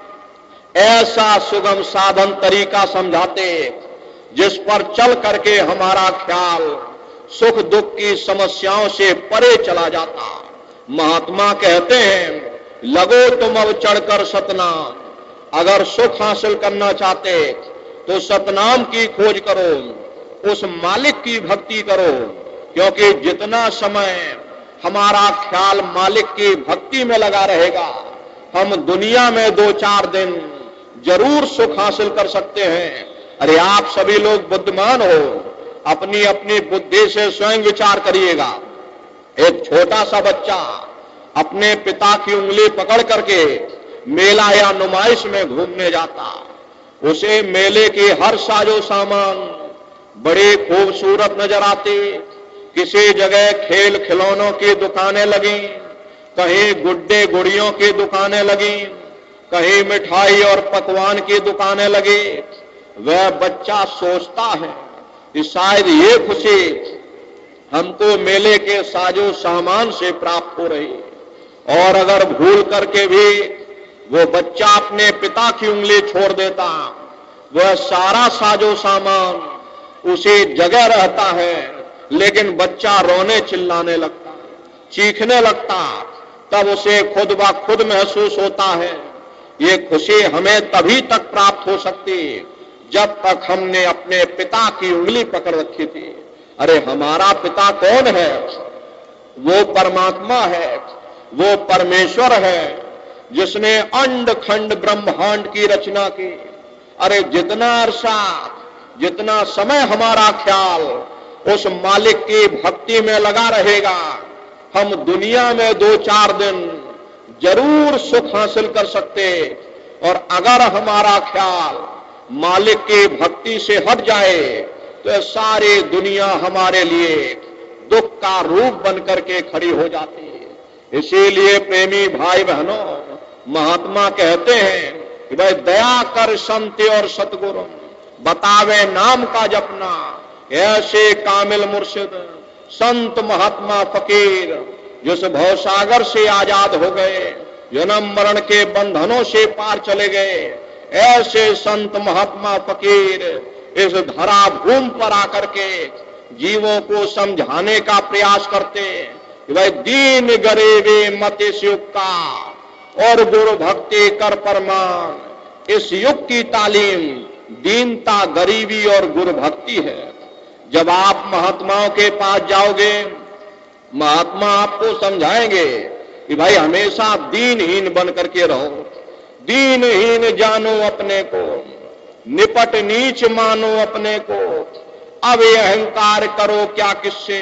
ऐसा सुगम साधन तरीका समझाते जिस पर चल करके हमारा ख्याल सुख दुख की समस्याओं से परे चला जाता। महात्मा कहते हैं, लगो तुम अब चढ़कर सतनाम। अगर सुख हासिल करना चाहते तो सतनाम की खोज करो, उस मालिक की भक्ति करो, क्योंकि जितना समय हमारा ख्याल मालिक की भक्ति में लगा रहेगा, हम दुनिया में 2-4 दिन जरूर सुख हासिल कर सकते हैं। अरे आप सभी लोग बुद्धिमान हो, अपनी अपनी बुद्धि से स्वयं विचार करिएगा। एक छोटा सा बच्चा अपने पिता की उंगली पकड़ करके मेला या नुमाइश में घूमने जाता, उसे मेले के हर साजो सामान बड़े खूबसूरत नजर आते। किसी जगह खेल खिलौनों की दुकानें लगी, कहीं गुड्डे गुड़ियों की दुकानें लगी, कहीं मिठाई और पकवान की दुकानें लगी। वह बच्चा सोचता है कि शायद ये खुशी हमको मेले के साजो सामान से प्राप्त हो रही। और अगर भूल करके भी वो बच्चा अपने पिता की उंगली छोड़ देता, वह सारा साजो सामान उसी जगह रहता है, लेकिन बच्चा रोने चिल्लाने लगता, चीखने लगता। तब उसे खुद ब खुद महसूस होता है ये खुशी हमें तभी तक प्राप्त हो सकती जब तक हमने अपने पिता की उंगली पकड़ रखी थी। अरे हमारा पिता कौन है? वो परमात्मा है, वो परमेश्वर है जिसने अंड खंड ब्रह्मांड की रचना की। अरे जितना अरसा, जितना समय हमारा ख्याल उस मालिक की भक्ति में लगा रहेगा, हम दुनिया में 2-4 दिन जरूर सुख हासिल कर सकते। और अगर हमारा ख्याल मालिक की भक्ति से हट जाए तो सारी दुनिया हमारे लिए दुख का रूप बन करके खड़ी हो जाती है। इसीलिए प्रेमी भाई बहनों, महात्मा कहते हैं कि भाई दया कर संत और सतगुरु, बतावे नाम का जपना, ऐसे कामिल मुर्शिद संत महात्मा फकीर जिस भवसागर से आजाद हो गए, जन्म मरण के बंधनों से पार चले गए, ऐसे संत महात्मा फकीर इस धरा भूमि पर आकर के जीवों को समझाने का प्रयास करते कि भाई दीन गरीबी मत इस युग का और गुरु भक्ति कर परमान। इस युग की तालीम दीनता, गरीबी और गुरु भक्ति है। जब आप महात्माओं के पास जाओगे, महात्मा आपको समझाएंगे कि भाई हमेशा दीनहीन बन करके रहो, दीनहीन जानो अपने को, निपट नीच मानो अपने को, अब ये अहंकार करो क्या किससे,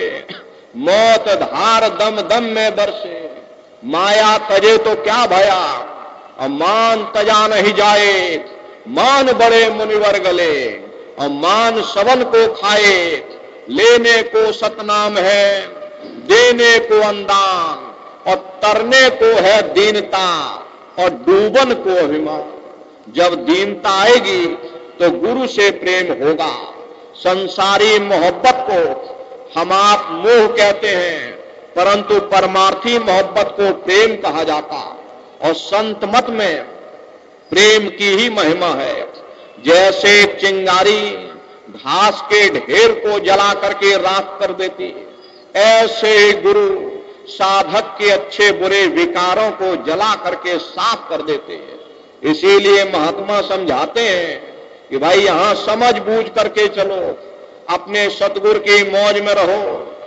मौत धार दम दम में बरसे, माया तजे तो क्या भया, और मान तजा नहीं जाए, मान बड़े मुनिवर गले, और मान सवन को खाए, लेने को सतनाम है, देने को अंदान, और तरने को है दीनता, और डूबन को अभिमान। जब दीनता आएगी तो गुरु से प्रेम होगा। संसारी मोहब्बत को हम आप मोह कहते हैं, परंतु परमार्थी मोहब्बत को प्रेम कहा जाता। और संत मत में प्रेम की ही महिमा है। जैसे चिंगारी घास के ढेर को जला करके राख कर देती है, ऐसे ही गुरु साधक के अच्छे बुरे विकारों को जला करके साफ कर देते हैं। इसीलिए महात्मा समझाते हैं कि भाई यहां समझ बूझ करके चलो, अपने सतगुरु की मौज में रहो,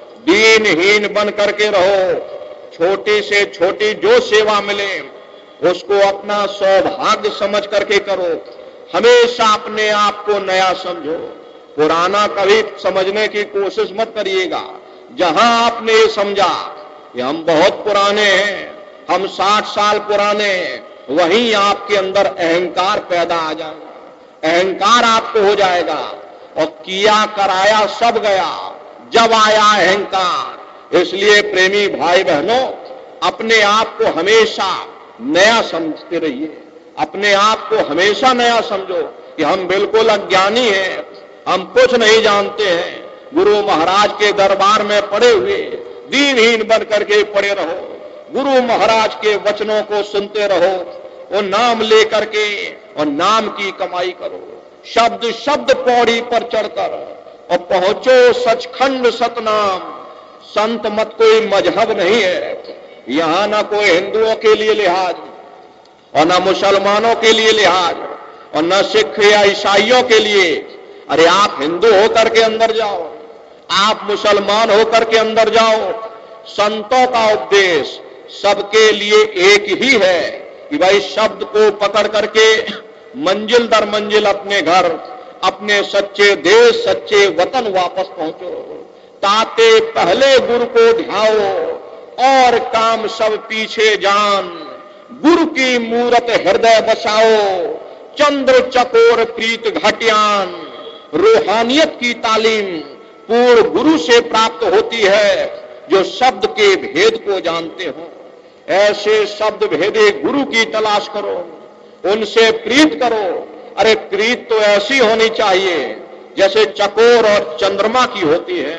दीनहीन बन करके रहो, छोटी से छोटी जो सेवा मिले उसको अपना सौभाग्य समझ करके करो, हमेशा अपने आप को नया समझो, पुराना कभी समझने की कोशिश मत करिएगा। जहां आपने ये समझा कि हम बहुत पुराने हैं, हम 60 साल पुराने हैं, वहीं आपके अंदर अहंकार पैदा आ जाएगा, अहंकार आपको हो जाएगा और किया कराया सब गया, जब आया अहंकार। इसलिए प्रेमी भाई बहनों, अपने आप को हमेशा नया समझते रहिए, अपने आप को हमेशा नया समझो कि हम बिल्कुल अज्ञानी हैं, हम कुछ नहीं जानते हैं। गुरु महाराज के दरबार में पड़े हुए दीनहीन बन करके पड़े रहो, गुरु महाराज के वचनों को सुनते रहो, वो नाम लेकर के और नाम की कमाई करो, शब्द शब्द पौड़ी पर चढ़कर और पहुंचो सचखंड सतनाम। संत मत कोई मजहब नहीं है, यहां ना कोई हिंदुओं के लिए लिहाज और न मुसलमानों के लिए लिहाज और न सिख या ईसाइयों के लिए। अरे आप हिंदू होकर के अंदर जाओ, आप मुसलमान होकर के अंदर जाओ, संतों का उपदेश सबके लिए एक ही है कि भाई शब्द को पकड़ करके मंजिल दर मंजिल अपने घर, अपने सच्चे देश, सच्चे वतन वापस पहुंचो। ताते पहले गुरु को ध्याओ और काम सब पीछे जान, गुरु की मूरत हृदय बसाओ, चंद्र चकोर प्रीत घटियान। रूहानियत की तालीम पूर्ण गुरु से प्राप्त होती है जो शब्द के भेद को जानते हो। ऐसे शब्द भेदे गुरु की तलाश करो, उनसे प्रीत करो। अरे प्रीत तो ऐसी होनी चाहिए जैसे चकोर और चंद्रमा की होती है।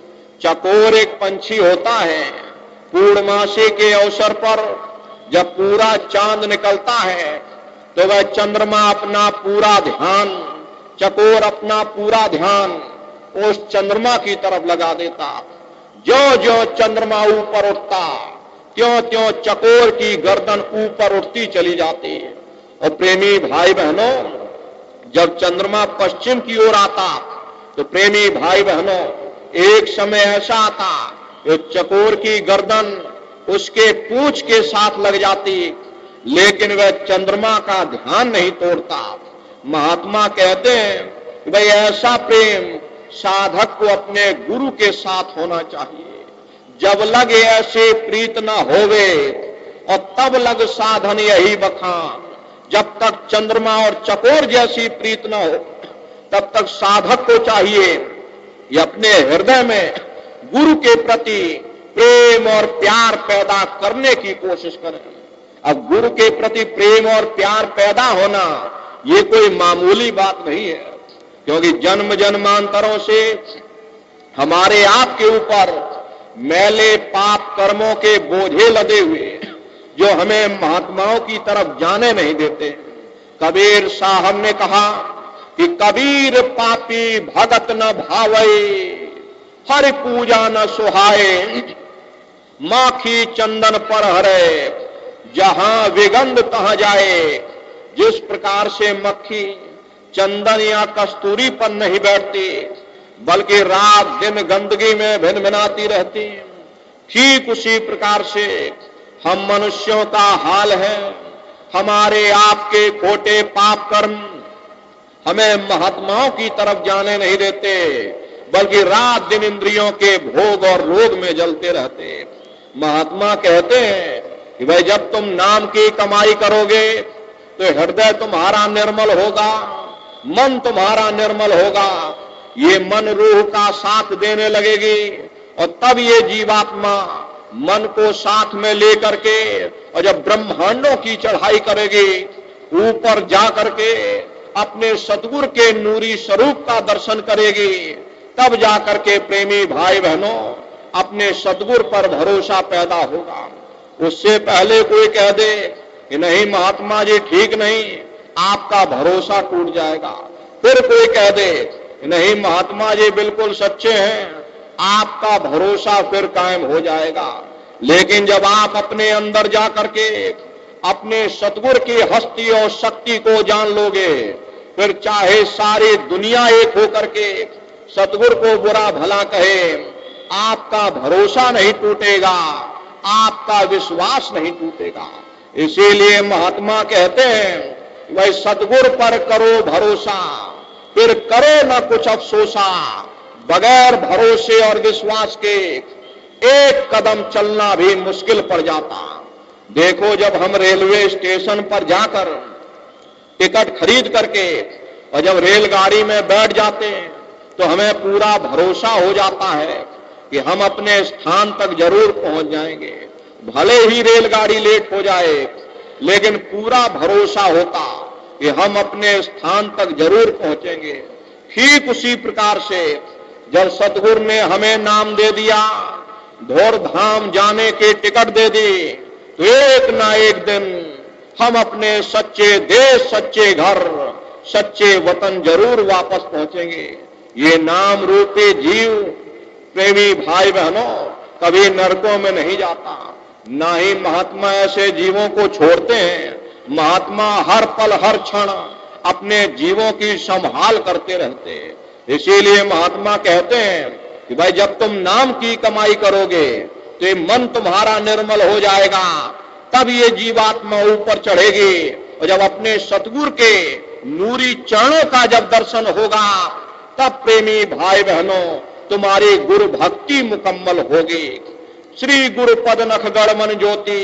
चकोर एक पंछी होता है, पूर्णमासी के अवसर पर जब पूरा चांद निकलता है तो वह चंद्रमा अपना पूरा ध्यान, चकोर अपना पूरा ध्यान उस चंद्रमा की तरफ लगा देता। ज्यों ज्यों चंद्रमा ऊपर उठता त्यों त्यों चकोर की गर्दन ऊपर उठती चली जाती। और प्रेमी भाई बहनों, जब चंद्रमा पश्चिम की ओर आता तो प्रेमी भाई बहनों, एक समय ऐसा आता कि चकोर की गर्दन उसके पूंछ के साथ लग जाती, लेकिन वह चंद्रमा का ध्यान नहीं तोड़ता। महात्मा कहते हैं कि भाई ऐसा प्रेम साधक को अपने गुरु के साथ होना चाहिए। जब लगे ऐसे प्रीत न होवे और तब लग साधन यही बखान। जब तक चंद्रमा और चकोर जैसी प्रीत न हो तब तक साधक को चाहिए कि अपने हृदय में गुरु के प्रति प्रेम और प्यार पैदा करने की कोशिश करें। अब गुरु के प्रति प्रेम और प्यार पैदा होना ये कोई मामूली बात नहीं है, क्योंकि जन्म जन्मांतरों से हमारे आप के ऊपर मैले पाप कर्मों के बोझे लदे हुए जो हमें महात्माओं की तरफ जाने नहीं देते। कबीर साहब ने कहा कि कबीर पापी भगत न भावे, हरि पूजा न सुहाए, माखी चंदन पर हरे, जहां विगंध तहां जाए। जिस प्रकार से मक्खी चंदन या कस्तूरी पर नहीं बैठती बल्कि रात दिन गंदगी में भिनभिनाती रहती, ठीक उसी प्रकार से हम मनुष्यों का हाल है। हमारे आपके खोटे पाप कर्म हमें महात्माओं की तरफ जाने नहीं देते, बल्कि रात दिन इंद्रियों के भोग और रोग में जलते रहते। महात्मा कहते हैं कि भाई जब तुम नाम की कमाई करोगे तो हृदय तुम्हारा निर्मल होगा, मन तुम्हारा निर्मल होगा, ये मन रूह का साथ देने लगेगी और तब ये जीवात्मा मन को साथ में लेकर के और जब ब्रह्मांडों की चढ़ाई करेगी, ऊपर जा करके अपने सतगुरु के नूरी स्वरूप का दर्शन करेगी, तब जाकर के प्रेमी भाई बहनों अपने सतगुरु पर भरोसा पैदा होगा। उससे पहले कोई कह दे कि नहीं महात्मा जी ठीक नहीं, आपका भरोसा टूट जाएगा। फिर कोई कह दे नहीं महात्मा जी बिल्कुल सच्चे हैं, आपका भरोसा फिर कायम हो जाएगा। लेकिन जब आप अपने अंदर जा करके अपने सतगुरु की हस्ती और शक्ति को जान लोगे, फिर चाहे सारी दुनिया एक होकर के सतगुरु को बुरा भला कहे, आपका भरोसा नहीं टूटेगा, आपका विश्वास नहीं टूटेगा। इसीलिए महात्मा कहते हैं भाई सतगुरु पर करो भरोसा, फिर करो ना कुछ अफसोसा। बगैर भरोसे और विश्वास के एक कदम चलना भी मुश्किल पड़ जाता। देखो जब हम रेलवे स्टेशन पर जाकर टिकट खरीद करके और जब रेलगाड़ी में बैठ जाते हैं तो हमें पूरा भरोसा हो जाता है कि हम अपने स्थान तक जरूर पहुंच जाएंगे। भले ही रेलगाड़ी लेट हो जाए, लेकिन पूरा भरोसा होता कि हम अपने स्थान तक जरूर पहुंचेंगे। ठीक उसी प्रकार से जब सतगुरु ने हमें नाम दे दिया, धौर धाम जाने की टिकट दे दी, तो एक ना एक दिन हम अपने सच्चे देश, सच्चे घर, सच्चे वतन जरूर वापस पहुंचेंगे। ये नाम रूपी जीव प्रेमी भाई बहनों कभी नरकों में नहीं जाता, ना ही महात्मा ऐसे जीवों को छोड़ते हैं। महात्मा हर पल हर क्षण अपने जीवों की संभाल करते रहते हैं। इसीलिए महात्मा कहते हैं कि भाई जब तुम नाम की कमाई करोगे तो ये मन तुम्हारा निर्मल हो जाएगा, तब ये जीवात्मा ऊपर चढ़ेगी। और जब अपने सतगुरु के नूरी चरणों का जब दर्शन होगा, तब प्रेमी भाई बहनों तुम्हारी गुरु भक्ति मुकम्मल होगी। श्री गुरु पद नख गढ़ मन ज्योति,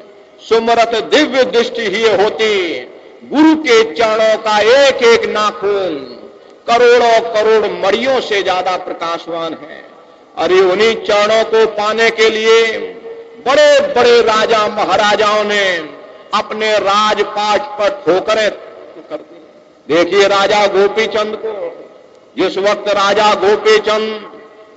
सुमरत दिव्य दृष्टि ही होती। गुरु के चरणों का एक एक नाखून करोड़ों करोड़ मड़ियों से ज्यादा प्रकाशवान है। अरे उन्हीं चरणों को पाने के लिए बड़े बड़े राजा महाराजाओं ने अपने राजपाट पर ठोकरें कर दी। देखिए राजा गोपीचंद को, जिस वक्त राजा गोपीचंद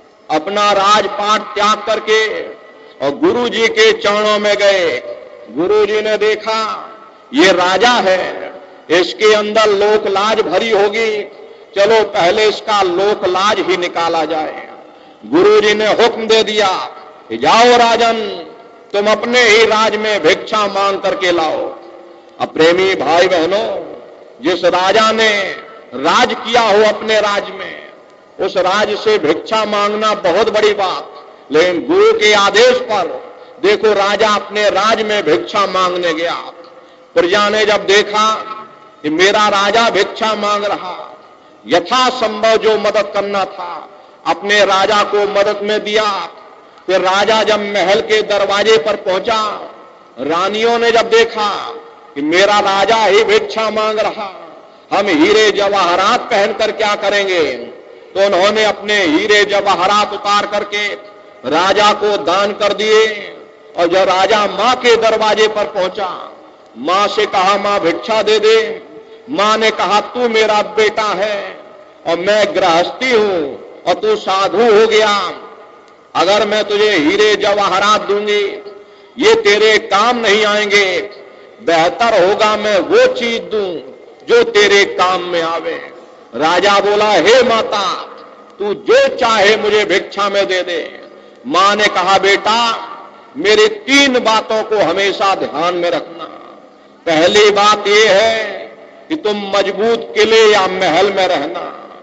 अपना राजपाट त्याग करके और गुरु जी के चरणों में गए, गुरु जी ने देखा ये राजा है, इसके अंदर लोक लाज भरी होगी, चलो पहले इसका लोक लाज ही निकाला जाए। गुरु जी ने हुक्म दे दिया कि जाओ राजन, तुम अपने ही राज में भिक्षा मांग करके लाओ। अब प्रेमी भाई बहनों, जिस राजा ने राज किया हो अपने राज में, उस राज से भिक्षा मांगना बहुत बड़ी बात। लेकिन गुरु के आदेश पर देखो राजा अपने राज में भिक्षा मांगने गया। प्रजा ने जब देखा कि मेरा राजा भिक्षा मांग रहा, यथासंभव जो मदद करना था अपने राजा को मदद में दिया। फिर राजा जब महल के दरवाजे पर पहुंचा, रानियों ने जब देखा कि मेरा राजा ही भिक्षा मांग रहा, हम हीरे जवाहरात पहनकर क्या करेंगे, तो उन्होंने अपने हीरे जवाहरात उतार करके राजा को दान कर दिए। और जब राजा मां के दरवाजे पर पहुंचा, मां से कहा मां भिक्षा दे दे। मां ने कहा तू मेरा बेटा है और मैं गृहस्थी हूं और तू साधु हो गया, अगर मैं तुझे हीरे जवाहरात दूंगी ये तेरे काम नहीं आएंगे, बेहतर होगा मैं वो चीज दूं जो तेरे काम में आवे। राजा बोला हे माता, तू जो चाहे मुझे भिक्षा में दे दे। मां ने कहा बेटा मेरी 3 बातों को हमेशा ध्यान में रखना। पहली बात यह है कि तुम मजबूत किले या महल में रहना।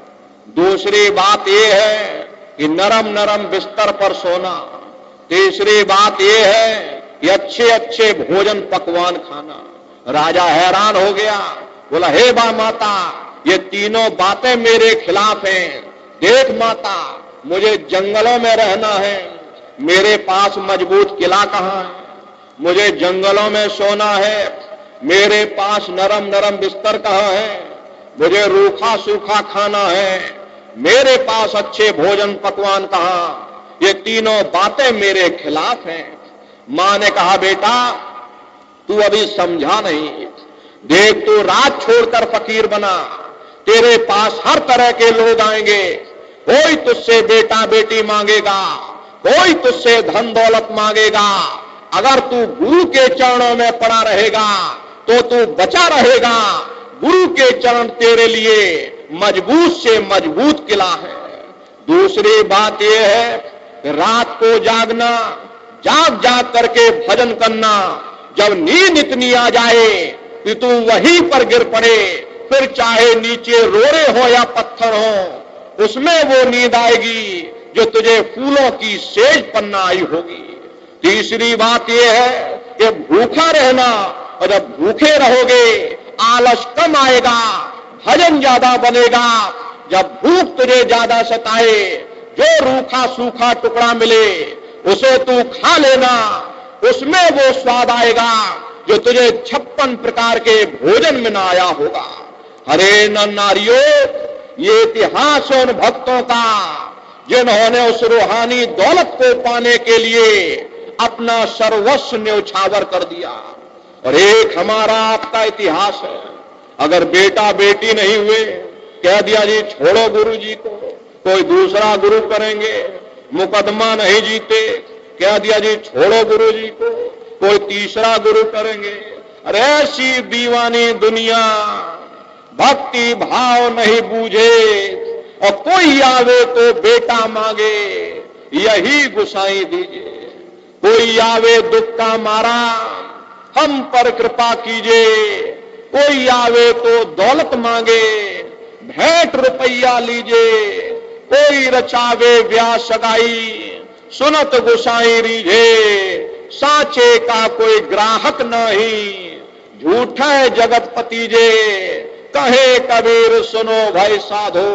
दूसरी बात यह है कि नरम नरम बिस्तर पर सोना। तीसरी बात यह है कि अच्छे अच्छे भोजन पकवान खाना। राजा हैरान हो गया, बोला हे बा माता, ये तीनों बातें मेरे खिलाफ हैं। देख माता, मुझे जंगलों में रहना है, मेरे पास मजबूत किला कहां है, मुझे जंगलों में सोना है, मेरे पास नरम नरम बिस्तर कहां है, मुझे रूखा सूखा खाना है, मेरे पास अच्छे भोजन पकवान कहां। ये तीनों बातें मेरे खिलाफ हैं। मां ने कहा बेटा तू अभी समझा नहीं, देख तू राज छोड़कर फकीर बना, तेरे पास हर तरह के लोग आएंगे, कोई तुझसे बेटा बेटी मांगेगा, कोई तुझसे धन दौलत मांगेगा। अगर तू गुरु के चरणों में पड़ा रहेगा तो तू बचा रहेगा, गुरु के चरण तेरे लिए मजबूत से मजबूत किला है। दूसरी बात यह है कि रात को जागना, जाग जाग करके भजन करना, जब नींद इतनी आ जाए कि तू वहीं पर गिर पड़े, फिर चाहे नीचे रोड़े हो या पत्थर हो, उसमें वो नींद आएगी जो तुझे फूलों की सेज पन्ना आई होगी। तीसरी बात यह है कि भूखा रहना, और जब भूखे रहोगे आलस कम आएगा, भजन ज्यादा बनेगा। जब भूख तुझे ज्यादा सताए, जो रूखा सूखा टुकड़ा मिले उसे तू खा लेना, उसमें वो स्वाद आएगा जो तुझे 56 प्रकार के भोजन में ना आया होगा। हरे नर नारियों, ये इतिहास उन भक्तों का जिन्होंने उस रूहानी दौलत को पाने के लिए अपना सर्वस्व न्यौछावर कर दिया। और एक हमारा आपका इतिहास है। अगर बेटा बेटी नहीं हुए, कह दिया जी छोड़ो गुरु जी को, कोई दूसरा गुरु करेंगे। मुकदमा नहीं जीते, कह दिया जी छोड़ो गुरु जी को, कोई तीसरा गुरु करेंगे। अरे ऐसी दीवानी दुनिया भक्ति भाव नहीं बूझे, और कोई आवे तो बेटा मांगे, यही गुसाई दीजिए। कोई आवे दुख का मारा, हम पर कृपा कीजिए। कोई आवे तो दौलत मांगे, भेंट रुपया लीजिए। कोई रचावे ब्याह सगाई, सुनत गुसाई रीझे। साचे का कोई ग्राहक नहीं, झूठा है जगतपति जे। कहे कबीर सुनो भाई साधो,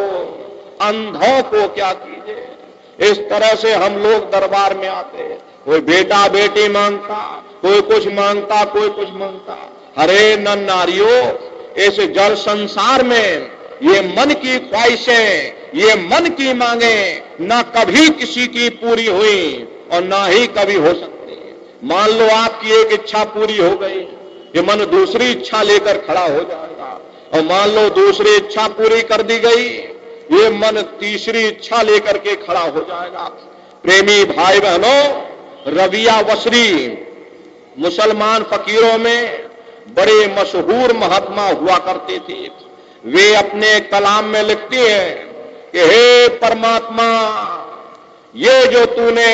अंधों को क्या कीजिए। इस तरह से हम लोग दरबार में आते, कोई बेटा बेटी मांगता, कोई कुछ मांगता, कोई कुछ मांगता। हरे नर नारियों, इस जल संसार में ये मन की ख्वाहिशें, ये मन की मांगे ना कभी किसी की पूरी हुई और ना ही कभी हो सकती। मान लो आपकी एक इच्छा पूरी हो गई, ये मन दूसरी इच्छा लेकर खड़ा हो जाएगा। और मान लो दूसरी इच्छा पूरी कर दी गई, ये मन तीसरी इच्छा लेकर के खड़ा हो जाएगा। प्रेमी भाई बहनों, रबिया बसरी मुसलमान फकीरों में बड़े मशहूर महात्मा हुआ करते थे। वे अपने कलाम में लिखते हैं कि हे परमात्मा, ये जो तूने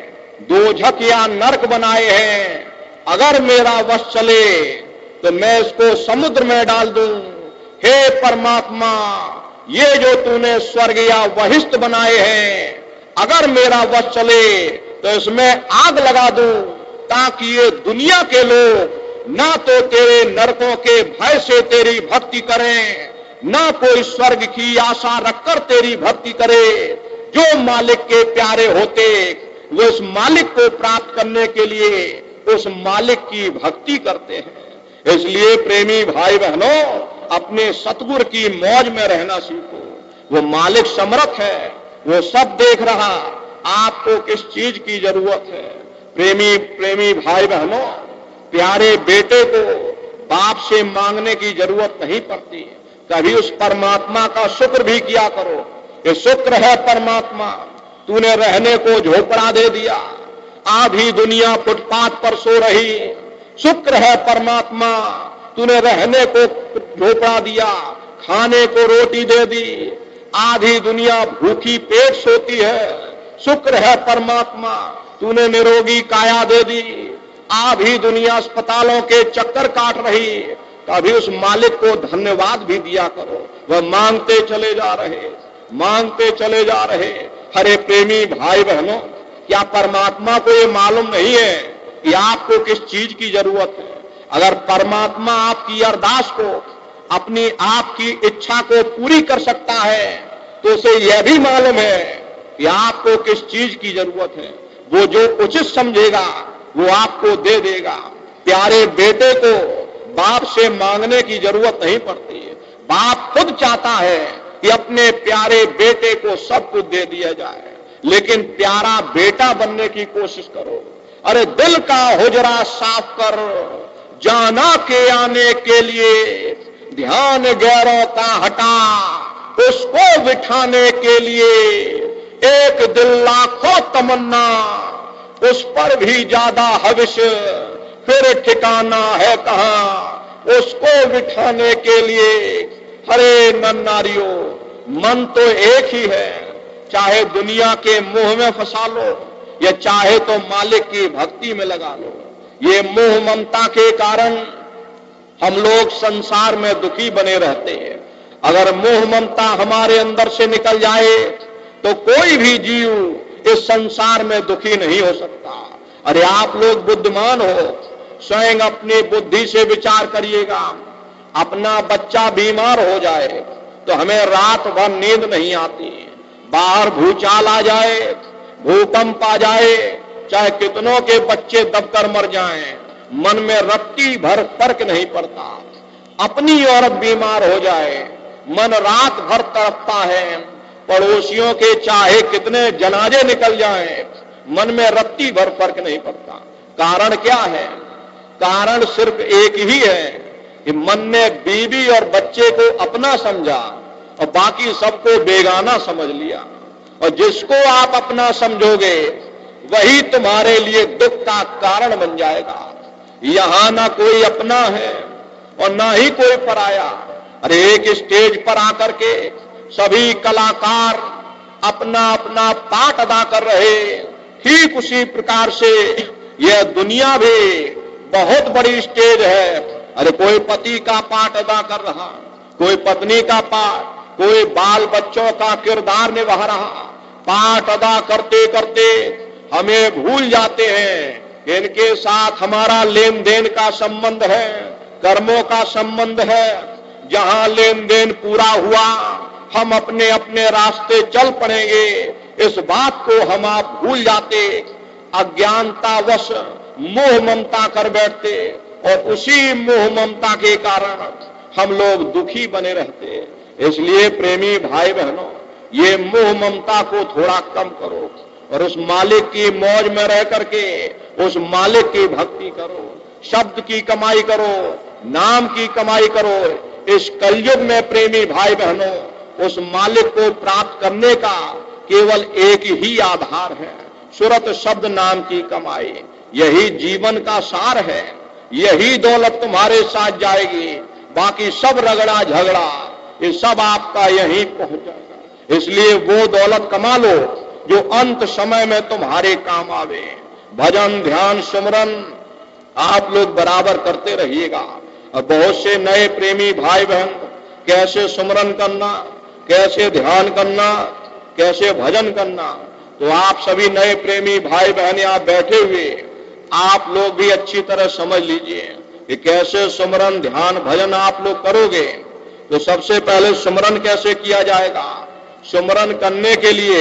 दोजख या नरक बनाए हैं, अगर मेरा वश चले तो मैं इसको समुद्र में डाल दूं। हे परमात्मा, ये जो तूने स्वर्ग या वहिष्ठ बनाए हैं, अगर मेरा वश चले तो इसमें आग लगा दूं, ताकि ये दुनिया के लोग ना तो तेरे नरकों के भय से तेरी भक्ति करें, ना कोई स्वर्ग की आशा रखकर तेरी भक्ति करे। जो मालिक के प्यारे होते, वो उस मालिक को प्राप्त करने के लिए उस मालिक की भक्ति करते हैं। इसलिए प्रेमी भाई बहनों, अपने सतगुरु की मौज में रहना सीखो। वो मालिक समर्थ है, वो सब देख रहा, आपको किस चीज की जरूरत है। प्रेमी भाई बहनों, प्यारे बेटे को बाप से मांगने की जरूरत नहीं पड़ती। कभी उस परमात्मा का शुक्र भी किया करो। ये शुक्र है परमात्मा, तूने रहने को झोपड़ा दे दिया, आधी दुनिया फुटपाथ पर सो रही। शुक्र है परमात्मा, तूने रहने को झोपड़ा दिया, खाने को रोटी दे दी, आधी दुनिया भूखी पेट सोती है। शुक्र है परमात्मा, तूने निरोगी काया दे दी, आधी दुनिया अस्पतालों के चक्कर काट रही। कभी उस मालिक को धन्यवाद भी दिया करो। वह मांगते चले जा रहे, मांगते चले जा रहे। हरे प्रेमी भाई बहनों, क्या परमात्मा को ये मालूम नहीं है कि आपको किस चीज की जरूरत है? अगर परमात्मा आपकी अरदास को, अपनी आपकी इच्छा को पूरी कर सकता है, तो उसे यह भी मालूम है कि आपको किस चीज की जरूरत है। वो जो उचित समझेगा वो आपको दे देगा। प्यारे बेटे को बाप से मांगने की जरूरत नहीं पड़ती है। बाप खुद चाहता है कि अपने प्यारे बेटे को सब कुछ दे दिया जाए, लेकिन प्यारा बेटा बनने की कोशिश करो। अरे दिल का हुजरा साफ कर, जाना के आने के लिए ध्यान गैरों का हटा, उसको बिठाने के लिए एक दिल लाखों तमन्ना, उस पर भी ज्यादा हविष, फिर ठिकाना है कहां उसको बिठाने के लिए हरे नर नारियों, मन तो एक ही है, चाहे दुनिया के मोह में फंसा लो या चाहे तो मालिक की भक्ति में लगा लो। ये मोह ममता के कारण हम लोग संसार में दुखी बने रहते हैं। अगर मोह ममता हमारे अंदर से निकल जाए तो कोई भी जीव इस संसार में दुखी नहीं हो सकता। अरे आप लोग बुद्धिमान हो, स्वयं अपनी बुद्धि से विचार करिएगा। अपना बच्चा बीमार हो जाए तो हमें रात भर नींद नहीं आती, बाहर भूचाल आ जाए, भूकंप आ जाए, चाहे कितनों के बच्चे दबकर मर जाएं, मन में रत्ती भर फर्क नहीं पड़ता। अपनी औरत बीमार हो जाए, मन रात भर तड़पता है। पड़ोसियों के चाहे कितने जनाजे निकल जाएं, मन में रत्ती भर फर्क नहीं पड़ता। कारण क्या है? कारण सिर्फ एक ही है कि मन ने बीवी और बच्चे को अपना समझा और बाकी सबको बेगाना समझ लिया। और जिसको आप अपना समझोगे वही तुम्हारे लिए दुख का कारण बन जाएगा। यहां ना कोई अपना है और ना ही कोई पराया। अरे एक स्टेज पर आकर के सभी कलाकार अपना अपना पाठ अदा कर रहे, ठीक उसी प्रकार से यह दुनिया भी बहुत बड़ी स्टेज है। अरे कोई पति का पाठ अदा कर रहा, कोई पत्नी का पाठ, कोई बाल बच्चों का किरदार निभा रहा। पाठ अदा करते करते हमें भूल जाते हैं इनके साथ हमारा लेन देन का संबंध है, कर्मों का संबंध है। जहां लेन देन पूरा हुआ हम अपने अपने रास्ते चल पड़ेंगे, इस बात को हम आप भूल जाते। अज्ञानतावश मोह ममता कर बैठते और उसी मोह ममता के कारण हम लोग दुखी बने रहते। इसलिए प्रेमी भाई बहनों, ये मोह ममता को थोड़ा कम करो और उस मालिक की मौज में रह करके उस मालिक की भक्ति करो, शब्द की कमाई करो, नाम की कमाई करो। इस कलयुग में प्रेमी भाई बहनों, उस मालिक को प्राप्त करने का केवल एक ही आधार है, सुरत शब्द नाम की कमाई। यही जीवन का सार है, यही दौलत तुम्हारे साथ जाएगी। बाकी सब रगड़ा झगड़ा ये सब आपका यहीं पहुंच जाएगा। इसलिए वो दौलत कमा लो जो अंत समय में तुम्हारे काम आवे। भजन ध्यान सुमरन आप लोग बराबर करते रहिएगा। और बहुत से नए प्रेमी भाई बहन कैसे सुमरन करना, कैसे ध्यान करना, कैसे भजन करना, तो आप सभी नए प्रेमी भाई बहन यहाँ बैठे हुए आप लोग भी अच्छी तरह समझ लीजिए कि कैसे सुमरन ध्यान भजन आप लोग करोगे। तो सबसे पहले सुमरन कैसे किया जाएगा? सुमरन करने के लिए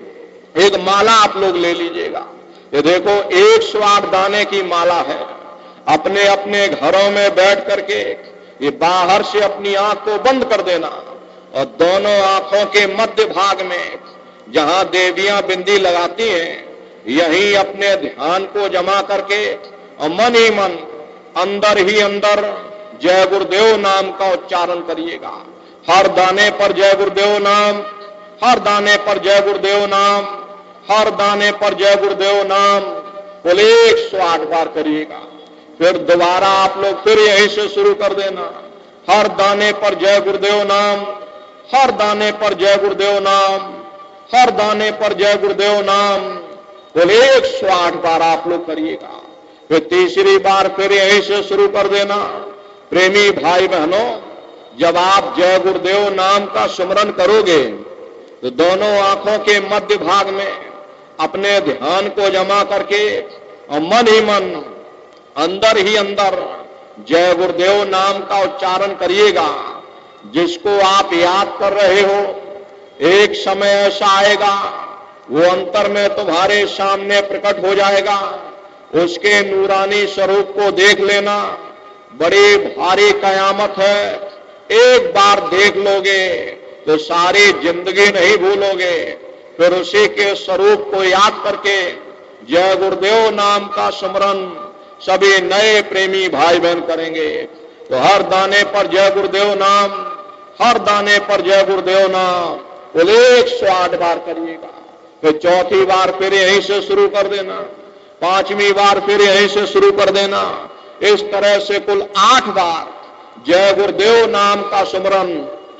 एक माला आप लोग ले लीजिएगा। ये देखो 108 दाने की माला है। अपने अपने घरों में बैठ करके ये बाहर से अपनी आंख को बंद कर देना और दोनों आंखों के मध्य भाग में जहां देवियां बिंदी लगाती हैं, यहीं अपने ध्यान को जमा करके और मन ही मन अंदर ही अंदर जय गुरुदेव नाम का उच्चारण करिएगा। हर दाने पर जय गुरुदेव नाम, हर दाने पर जय गुरुदेव नाम, हर दाने पर जय गुरुदेव नाम कुल 108 बार करिएगा। फिर दोबारा आप लोग फिर यहीं से शुरू कर देना। हर दाने पर जय गुरुदेव नाम, हर दाने पर जय गुरुदेव नाम, हर दाने पर जय गुरुदेव नाम कुल 108 बार आप लोग करिएगा। फिर तीसरी बार फिर यहीं से शुरू कर देना। प्रेमी भाई बहनों, जब आप जय गुरुदेव नाम का सुमरन करोगे तो दोनों आंखों के मध्य भाग में अपने ध्यान को जमा करके और मन ही मन अंदर ही अंदर जय गुरुदेव नाम का उच्चारण करिएगा। जिसको आप याद कर रहे हो, एक समय ऐसा आएगा वो अंतर में तुम्हारे सामने प्रकट हो जाएगा। उसके नूरानी स्वरूप को देख लेना। बड़ी भारी कयामत है, एक बार देख लोगे तो सारी जिंदगी नहीं भूलोगे। फिर उसी के स्वरूप को याद करके जय गुरुदेव नाम का स्मरण सभी नए प्रेमी भाई बहन करेंगे। तो हर दाने पर जय गुरुदेव नाम, हर दाने पर जय गुरुदेव नाम कुल 108 बार करिएगा। फिर चौथी बार फिर यहीं से शुरू कर देना, पांचवी बार फिर यहीं से शुरू कर देना। इस तरह से कुल 8 बार जय गुरुदेव नाम का सुमरन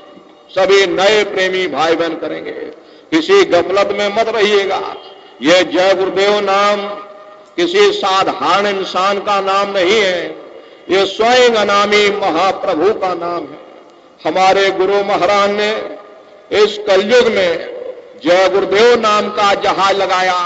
सभी नए प्रेमी भाई बहन करेंगे। किसी गफलत में मत रहिएगा। यह जय गुरुदेव नाम किसी साधारण इंसान का नाम नहीं है, ये स्वयं अनामी महाप्रभु का नाम है। हमारे गुरु महाराज ने इस कलयुग में जय गुरुदेव नाम का जहाज लगाया।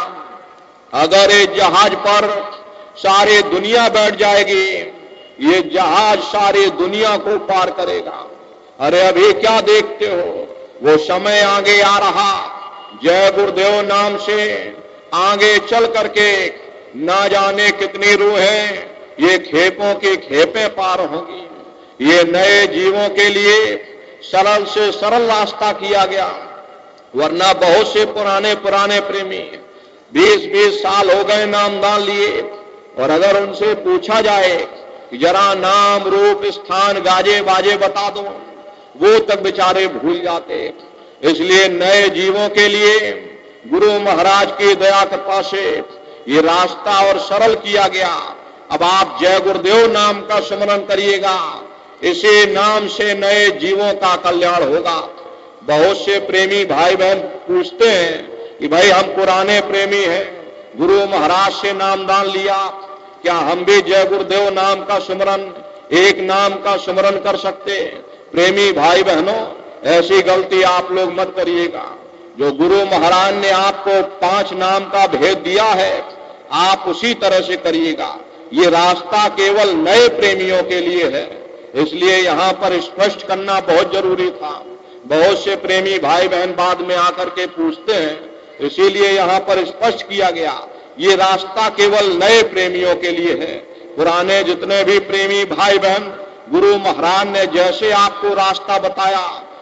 अगर इस जहाज पर सारी दुनिया बैठ जाएगी, ये जहाज सारी दुनिया को पार करेगा। अरे अभी क्या देखते हो, वो समय आगे आ रहा। जय गुरुदेव नाम से आगे चल करके ना जाने कितनी रूहें ये खेपों की खेपें पार होंगी। ये नए जीवों के लिए सरल से सरल रास्ता किया गया, वरना बहुत से पुराने प्रेमी 20-20 साल हो गए नामदान लिए, और अगर उनसे पूछा जाए कि जरा नाम रूप स्थान गाजे बाजे बता दो, वो तक बेचारे भूल जाते। इसलिए नए जीवों के लिए गुरु महाराज की दया कृपा से ये रास्ता और सरल किया गया। अब आप जय गुरुदेव नाम का स्मरण करिएगा, इसी नाम से नए जीवों का कल्याण होगा। बहुत से प्रेमी भाई बहन पूछते हैं कि भाई हम पुराने प्रेमी हैं, गुरु महाराज से नामदान लिया, क्या हम भी जय गुरुदेव नाम का सुमरन, एक नाम का सुमरन कर सकते? प्रेमी भाई बहनों, ऐसी गलती आप लोग मत करिएगा। जो गुरु महाराज ने आपको 5 नाम का भेद दिया है, आप उसी तरह से करिएगा। ये रास्ता केवल नए प्रेमियों के लिए है, इसलिए यहां पर स्पष्ट करना बहुत जरूरी था। बहुत से प्रेमी भाई बहन बाद में आकर के पूछते हैं, इसीलिए यहां पर स्पष्ट किया गया, ये रास्ता केवल नए प्रेमियों के लिए है। पुराने जितने भी प्रेमी भाई बहन, गुरु महाराज ने जैसे आपको रास्ता बताया,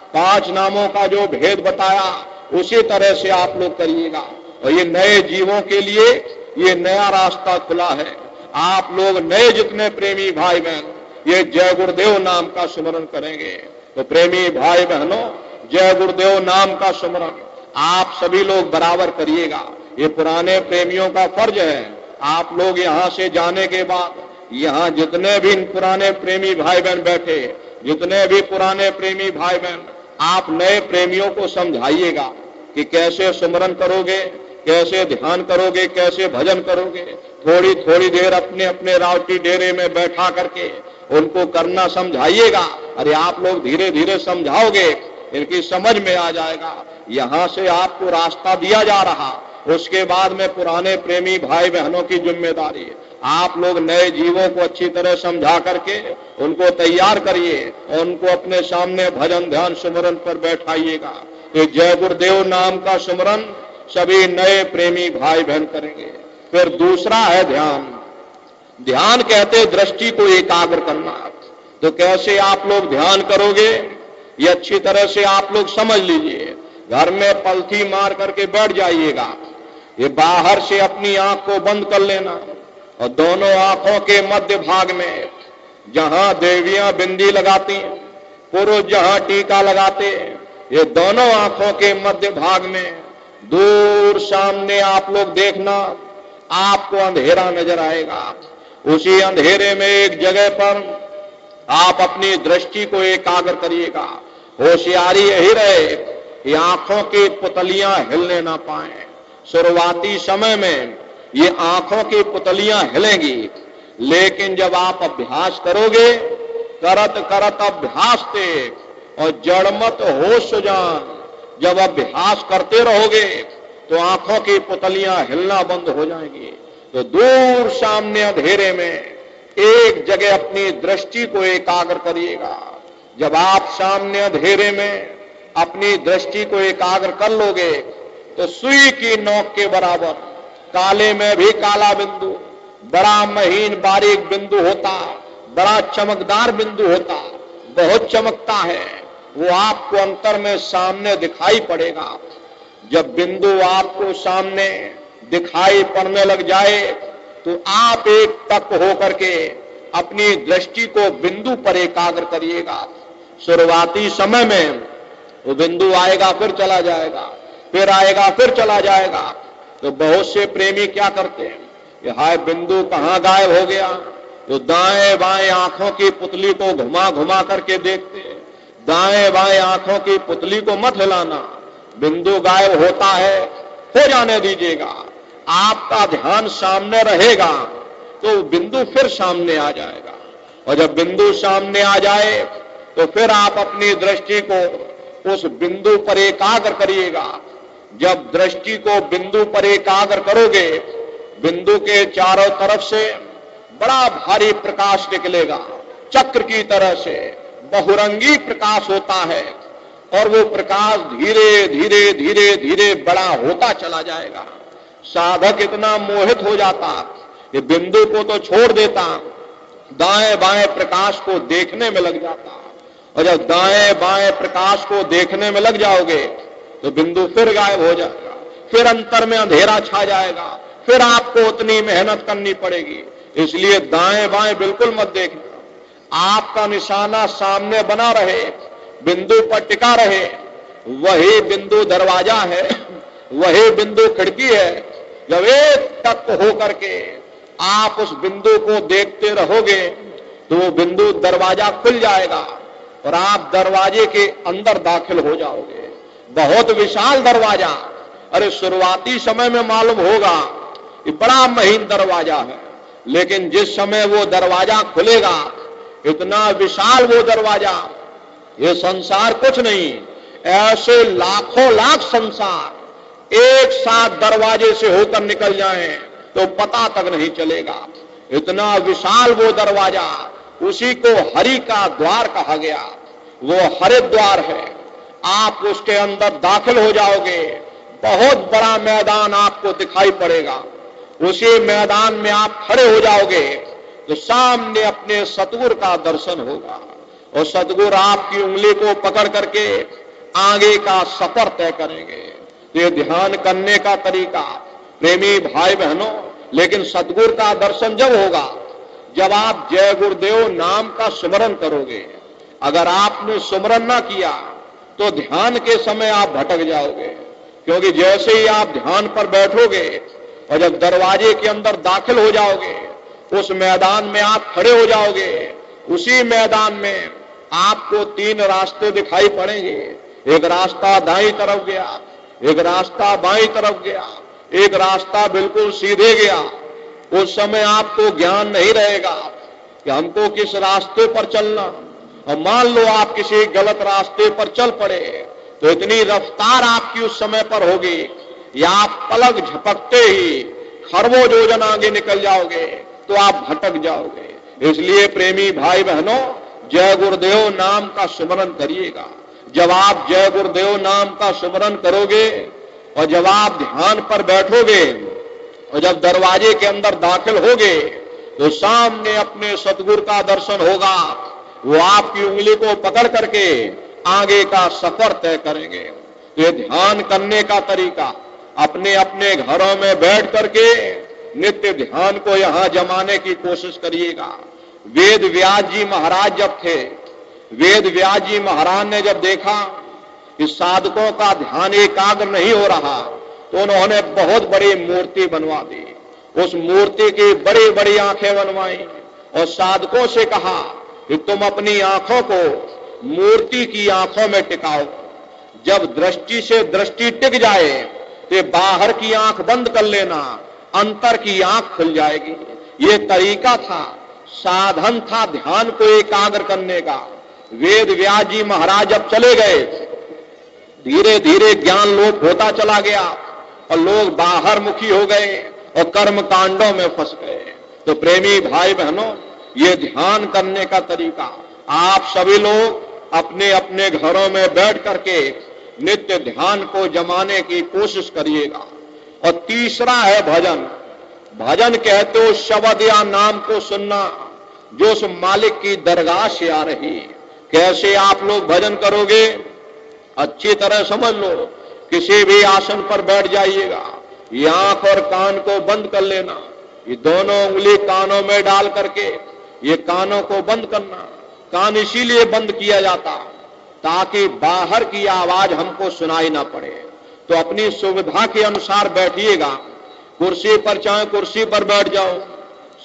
5 नामों का जो भेद बताया, उसी तरह से आप लोग करिएगा। और ये नए जीवों के लिए ये नया रास्ता खुला है। आप लोग नए जितने प्रेमी भाई बहन ये जय गुरुदेव नाम का सुमरन करेंगे। तो प्रेमी भाई बहनों, जय गुरुदेव नाम का सुमरन आप सभी लोग बराबर करिएगा। ये पुराने प्रेमियों का फर्ज है। आप लोग यहाँ से जाने के बाद यहाँ जितने भी पुराने प्रेमी भाई बहन बैठे, जितने भी पुराने प्रेमी भाई बहन, आप नए प्रेमियों को समझाइएगा कि कैसे सुमरन करोगे, कैसे ध्यान करोगे, कैसे भजन करोगे। थोड़ी थोड़ी देर अपने अपने रावटी डेरे में बैठा करके उनको करना समझाइएगा। अरे आप लोग धीरे धीरे समझाओगे, इनकी समझ में आ जाएगा। यहाँ से आपको रास्ता दिया जा रहा, उसके बाद में पुराने प्रेमी भाई बहनों की जिम्मेदारी है। आप लोग नए जीवों को अच्छी तरह समझा करके उनको तैयार करिए और उनको अपने सामने भजन ध्यान सुमरन पर बैठाइएगा। तो जय गुरुदेव नाम का सुमरन सभी नए प्रेमी भाई बहन करेंगे। फिर दूसरा है ध्यान। ध्यान कहते दृष्टि को एकाग्र करना। तो कैसे आप लोग ध्यान करोगे, ये अच्छी तरह से आप लोग समझ लीजिए। घर में पलथी मार करके बैठ जाइएगा। ये बाहर से अपनी आंख को बंद कर लेना और दोनों आंखों के मध्य भाग में जहां देवियां बिंदी लगाती हैं, पुरुष जहां टीका लगाते हैं, ये दोनों आंखों के मध्य भाग में दूर सामने आप लोग देखना, आपको अंधेरा नजर आएगा। उसी अंधेरे में एक जगह पर आप अपनी दृष्टि को एकाग्र करिएगा। होशियारी यही रहे कि आंखों की पुतलियां हिलने ना पाए। शुरुआती समय में ये आंखों की पुतलियां हिलेंगी, लेकिन जब आप अभ्यास करोगे, करत करत अभ्यास ते और जड़मत होश सुजान, जब अभ्यास करते रहोगे तो आंखों की पुतलियां हिलना बंद हो जाएंगी। तो दूर सामने अंधेरे में एक जगह अपनी दृष्टि को एकाग्र करिएगा। जब आप सामने अंधेरे में अपनी दृष्टि को एकाग्र कर लोगे तो सुई की नोक के बराबर, काले में भी काला बिंदु, बड़ा महीन बारीक बिंदु होता, बड़ा चमकदार बिंदु होता, बहुत चमकता है, वो आपको अंतर में सामने दिखाई पड़ेगा। जब बिंदु आपको सामने दिखाई पड़ने लग जाए तो आप एक टक होकर के अपनी दृष्टि को बिंदु पर एकाग्र करिएगा। शुरुआती समय में वो बिंदु आएगा फिर चला जाएगा, फिर आएगा फिर चला जाएगा। तो बहुत से प्रेमी क्या करते हैं कि हाय बिंदु कहां गायब हो गया, तो दाएं बाएं आंखों की पुतली को घुमा घुमा करके देखते, दाएं बाएं आंखों की पुतली को मत हिलाना। बिंदु गायब होता है, हो जाने दीजिएगा। आपका ध्यान सामने रहेगा तो बिंदु फिर सामने आ जाएगा, और जब बिंदु सामने आ जाए तो फिर आप अपनी दृष्टि को उस बिंदु पर एकाग्र करिएगा। जब दृष्टि को बिंदु पर एकाग्र करोगे, बिंदु के चारों तरफ से बड़ा भारी प्रकाश निकलेगा, चक्र की तरह से बहुरंगी प्रकाश होता है, और वो प्रकाश धीरे धीरे धीरे धीरे बड़ा होता चला जाएगा। साधक इतना मोहित हो जाता कि बिंदु को तो छोड़ देता, दाएं बाएं प्रकाश को देखने में लग जाता। और जब दाएं बाएं प्रकाश को देखने में लग जाओगे तो बिंदु फिर गायब हो जाएगा, फिर अंतर में अंधेरा छा जाएगा, फिर आपको उतनी मेहनत करनी पड़ेगी। इसलिए दाएं बाएं बिल्कुल मत देखना, आपका निशाना सामने बना रहे, बिंदु पर टिका रहे। वही बिंदु दरवाजा है, वही बिंदु खिड़की है। जब एक टक हो करके आप उस बिंदु को देखते रहोगे तो वो बिंदु दरवाजा खुल जाएगा और आप दरवाजे के अंदर दाखिल हो जाओगे। बहुत विशाल दरवाजा, अरे शुरुआती समय में मालूम होगा कि बड़ा महीन दरवाजा है, लेकिन जिस समय वो दरवाजा खुलेगा, इतना विशाल वो दरवाजा, ये संसार कुछ नहीं, ऐसे लाखों लाख संसार एक साथ दरवाजे से होकर निकल जाएं तो पता तक नहीं चलेगा। इतना विशाल वो दरवाजा, उसी को हरि का द्वार कहा गया, वो हरिद्वार है। आप उसके अंदर दाखिल हो जाओगे, बहुत बड़ा मैदान आपको दिखाई पड़ेगा। उसी मैदान में आप खड़े हो जाओगे तो सामने अपने सतगुरु का दर्शन होगा, और सतगुरु आपकी उंगली को पकड़ करके आगे का सफर तय करेंगे। ये ध्यान करने का तरीका प्रेमी भाई बहनों, लेकिन सतगुरु का दर्शन जब होगा जब आप जय गुरुदेव नाम का सुमरन करोगे। अगर आपने सुमरन ना किया तो ध्यान के समय आप भटक जाओगे, क्योंकि जैसे ही आप ध्यान पर बैठोगे और जब दरवाजे के अंदर दाखिल हो जाओगे, उस मैदान में आप खड़े हो जाओगे। उसी मैदान में आपको तीन रास्ते दिखाई पड़ेंगे, एक रास्ता दाईं तरफ गया, एक रास्ता बाईं तरफ गया, एक रास्ता बिल्कुल सीधे गया। उस समय आपको ज्ञान नहीं रहेगा कि हमको किस रास्ते पर चलना, और मान लो आप किसी गलत रास्ते पर चल पड़े तो इतनी रफ्तार आपकी उस समय पर होगी या आप पलक झपकते ही खरबों योजन आगे निकल जाओगे तो आप भटक जाओगे। इसलिए प्रेमी भाई बहनों, जय गुरुदेव नाम का सुमरन करिएगा। जब आप जय गुरुदेव नाम का सुमरन करोगे और जब आप ध्यान पर बैठोगे और जब दरवाजे के अंदर दाखिल होगे तो सामने अपने सतगुरु का दर्शन होगा। वो आपकी उंगली को पकड़ करके आगे का सफर तय करेंगे। तो ये ध्यान करने का तरीका, अपने अपने घरों में बैठ करके नित्य ध्यान को यहां जमाने की कोशिश करिएगा। वेद व्यास जी महाराज जब थे, वेद व्यास जी महाराज ने जब देखा कि साधकों का ध्यान एकाग्र नहीं हो रहा तो उन्होंने बहुत बड़ी मूर्ति बनवा दी। उस मूर्ति की बड़ी बड़ी आंखें बनवाई और साधकों से कहा कि तुम अपनी आंखों को मूर्ति की आंखों में टिकाओ। जब दृष्टि से दृष्टि टिक जाए तो बाहर की आंख बंद कर लेना, अंतर की आंख खुल जाएगी। ये तरीका था, साधन था ध्यान को एकाग्र करने का। वेद व्यास जी महाराज जब चले गए, धीरे धीरे ज्ञान लोप होता चला गया और लोग बाहर मुखी हो गए और कर्म कांडों में फंस गए। तो प्रेमी भाई बहनों, ये ध्यान करने का तरीका आप सभी लोग अपने अपने घरों में बैठ करके नित्य ध्यान को जमाने की कोशिश करिएगा। और तीसरा है भजन। भजन कहते हो शब्द या नाम को सुनना जो उस मालिक की दरगाह से आ रही। कैसे आप लोग भजन करोगे? अच्छी तरह समझ लो। किसी भी आसन पर बैठ जाइएगा, ये आंख और कान को बंद कर लेना, ये दोनों उंगली कानों में डाल करके ये कानों को बंद करना। कान इसीलिए बंद किया जाता ताकि बाहर की आवाज हमको सुनाई ना पड़े। तो अपनी सुविधा के अनुसार बैठिएगा। कुर्सी पर चाहे कुर्सी पर बैठ जाओ,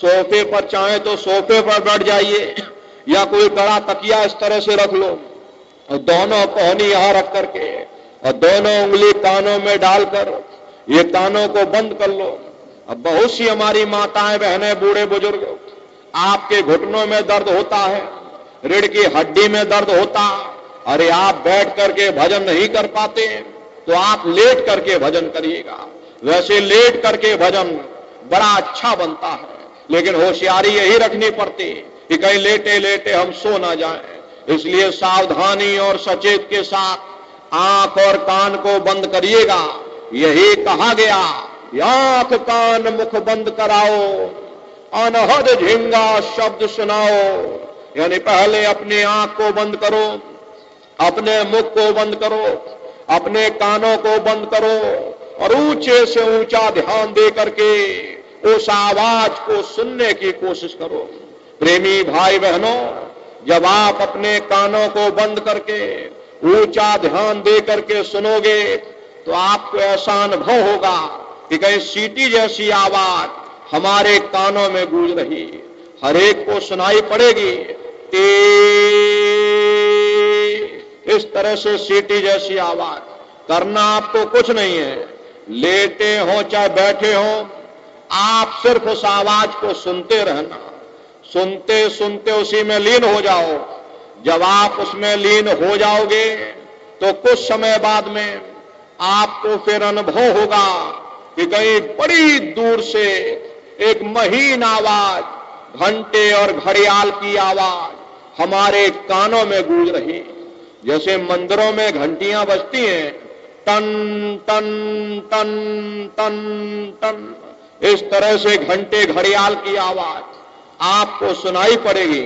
सोफे पर चाहे तो सोफे पर बैठ जाइए या कोई बड़ा तकिया इस तरह से रख लो और दोनों पहनी यहां रख करके और दोनों उंगली कानों में डालकर ये कानों को बंद कर लो। अब बहुत सी हमारी माताएं बहनें बूढ़े बुजुर्ग आपके घुटनों में दर्द होता है, रीढ़ की हड्डी में दर्द होता, अरे आप बैठ करके भजन नहीं कर पाते तो आप लेट करके भजन करिएगा। वैसे लेट करके भजन बड़ा अच्छा बनता है, लेकिन होशियारी यही रखनी पड़ती कि कहीं लेटे लेटे हम सो ना जाएं। इसलिए सावधानी और सचेत के साथ आंख और कान को बंद करिएगा। यही कहा गया, आंख कान मुख बंद कराओ, अनहद झिंगा शब्द सुनाओ। यानी पहले अपनी आंख को बंद करो, अपने मुख को बंद करो, अपने कानों को बंद करो और ऊंचे से ऊंचा ध्यान दे करके उस आवाज को सुनने की कोशिश करो। प्रेमी भाई बहनों, जब आप अपने कानों को बंद करके ऊंचा ध्यान दे करके सुनोगे तो आपको ऐसा अनुभव होगा कि कहीं सीटी जैसी आवाज हमारे कानों में गूंज रही, हर एक को सुनाई पड़ेगी। इस तरह से सीटी जैसी आवाज करना आपको कुछ नहीं है। लेटे हो चाहे बैठे हो, आप सिर्फ उस आवाज को सुनते रहना, सुनते सुनते उसी में लीन हो जाओ। जब आप उसमें लीन हो जाओगे तो कुछ समय बाद में आपको फिर अनुभव होगा कि कहीं बड़ी दूर से एक महीन आवाज, घंटे और घड़ियाल की आवाज हमारे कानों में गूंज रही। जैसे मंदिरों में घंटियां बजती हैं, टन टन टन टन टन, इस तरह से घंटे घड़ियाल की आवाज आपको सुनाई पड़ेगी।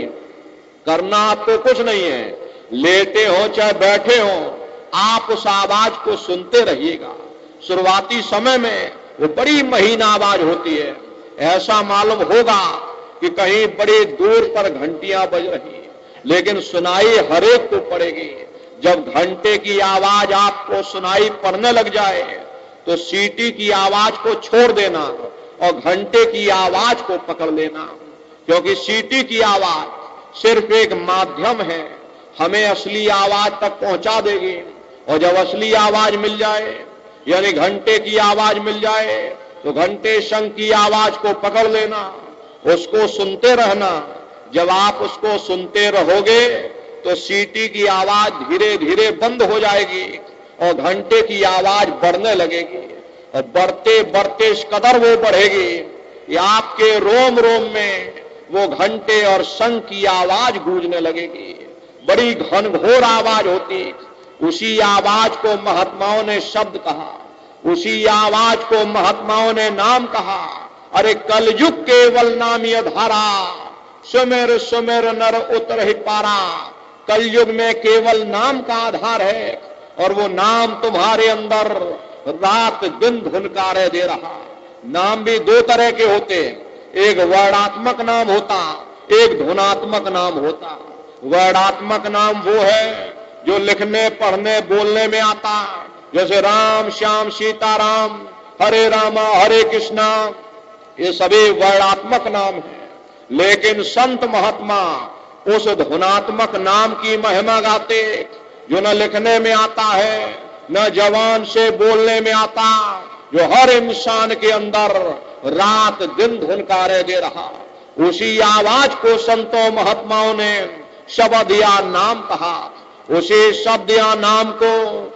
करना आपको कुछ नहीं है, लेटे हो चाहे बैठे हो, आप उस आवाज को सुनते रहिएगा। शुरुआती समय में वो बड़ी महीन आवाज होती है, ऐसा मालूम होगा कि कहीं बड़ी दूर पर घंटियां बज रही, लेकिन सुनाई हरेक को पड़ेगी। जब घंटे की आवाज आपको सुनाई पड़ने लग जाए तो सीटी की आवाज को छोड़ देना और घंटे की आवाज को पकड़ लेना, क्योंकि सीटी की आवाज सिर्फ एक माध्यम है, हमें असली आवाज तक पहुंचा देगी। और जब असली आवाज मिल जाए, यानी घंटे की आवाज मिल जाए, तो घंटे शंख की आवाज को पकड़ लेना, उसको सुनते रहना। जब आप उसको सुनते रहोगे तो सीटी की आवाज धीरे धीरे बंद हो जाएगी और घंटे की आवाज बढ़ने लगेगी, और बढ़ते बढ़ते इस कदर वो बढ़ेगी कि आपके रोम रोम में वो घंटे और शंख की आवाज गूंजने लगेगी। बड़ी घनघोर आवाज होती, उसी आवाज को महात्माओं ने शब्द कहा, उसी आवाज को महात्माओं ने नाम कहा। अरे कलयुग केवल नाम ये धारा, सुमेर सुमेर नर उतर ही पारा। कलयुग में केवल नाम का आधार है और वो नाम तुम्हारे अंदर रात दिन धुनकारे दे रहा। नाम भी दो तरह के होते, एक वर्णात्मक नाम होता, एक धुनात्मक नाम होता। वर्णात्मक नाम वो है जो लिखने पढ़ने बोलने में आता, जैसे राम श्याम सीताराम, हरे रामा हरे कृष्णा, ये सभी वर्णात्मक नाम है। लेकिन संत महात्मा उस धुनात्मक नाम की महिमा गाते, जो न लिखने में आता है, न जवान से बोलने में आता, जो हर इंसान के अंदर रात दिन धुनकारे दे रहा। उसी आवाज को संतों महात्माओं ने शब्द या नाम कहा। उसी शब्द या नाम को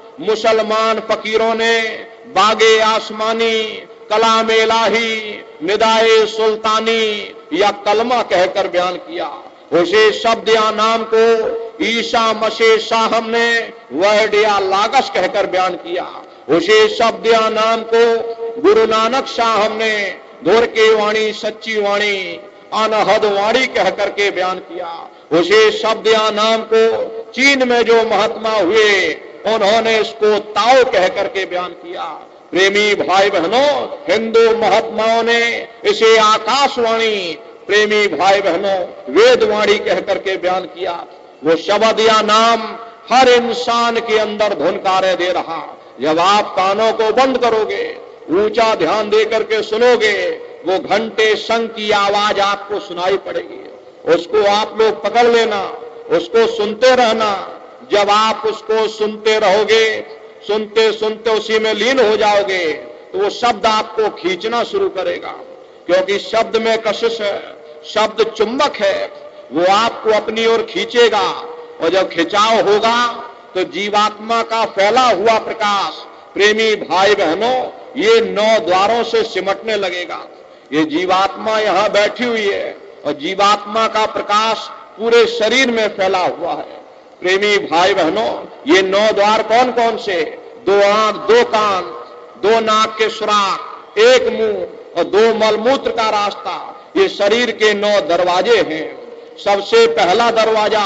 मुसलमान फकीरों ने बागे आसमानी, कलाम इलाही, निदाए सुल्तानी या कलमा कहकर बयान किया। उसी शब्द या नाम को ईसा मसीह साहब ने वर्ड या लागस कहकर बयान किया। उसी शब्द या नाम को गुरु नानक साहब ने धुर की वाणी सच्ची वाणी अनहद वाणी कहकर के बयान किया। उसी शब्द या नाम को चीन में जो महात्मा हुए उन्होंने इसको ताओ कहकर के बयान किया। प्रेमी भाई बहनों, हिंदू महात्माओं ने इसे आकाशवाणी, प्रेमी भाई बहनों, वेदवाणी कहकर के बयान किया। वो शब्द या नाम हर इंसान के अंदर धुनकारे दे रहा। जब आप कानों को बंद करोगे, ऊंचा ध्यान दे करके सुनोगे वो घंटे शंख की आवाज आपको सुनाई पड़ेगी। उसको आप लोग पकड़ लेना, उसको सुनते रहना। जब आप उसको सुनते रहोगे, सुनते सुनते उसी में लीन हो जाओगे, तो वो शब्द आपको खींचना शुरू करेगा, क्योंकि शब्द में कशिश है, शब्द चुंबक है। वो आपको अपनी ओर खींचेगा, और जब खिंचाव होगा तो जीवात्मा का फैला हुआ प्रकाश, प्रेमी भाई बहनों, ये 9 द्वारों से सिमटने लगेगा। ये जीवात्मा यहां बैठी हुई है, और जीवात्मा का प्रकाश पूरे शरीर में फैला हुआ है। प्रेमी भाई बहनों, ये 9 द्वार कौन कौन से? 2 आंख, 2 कान, 2 नाक के सुराख, 1 मुंह और 2 मलमूत्र का रास्ता, ये शरीर के 9 दरवाजे हैं। सबसे पहला दरवाजा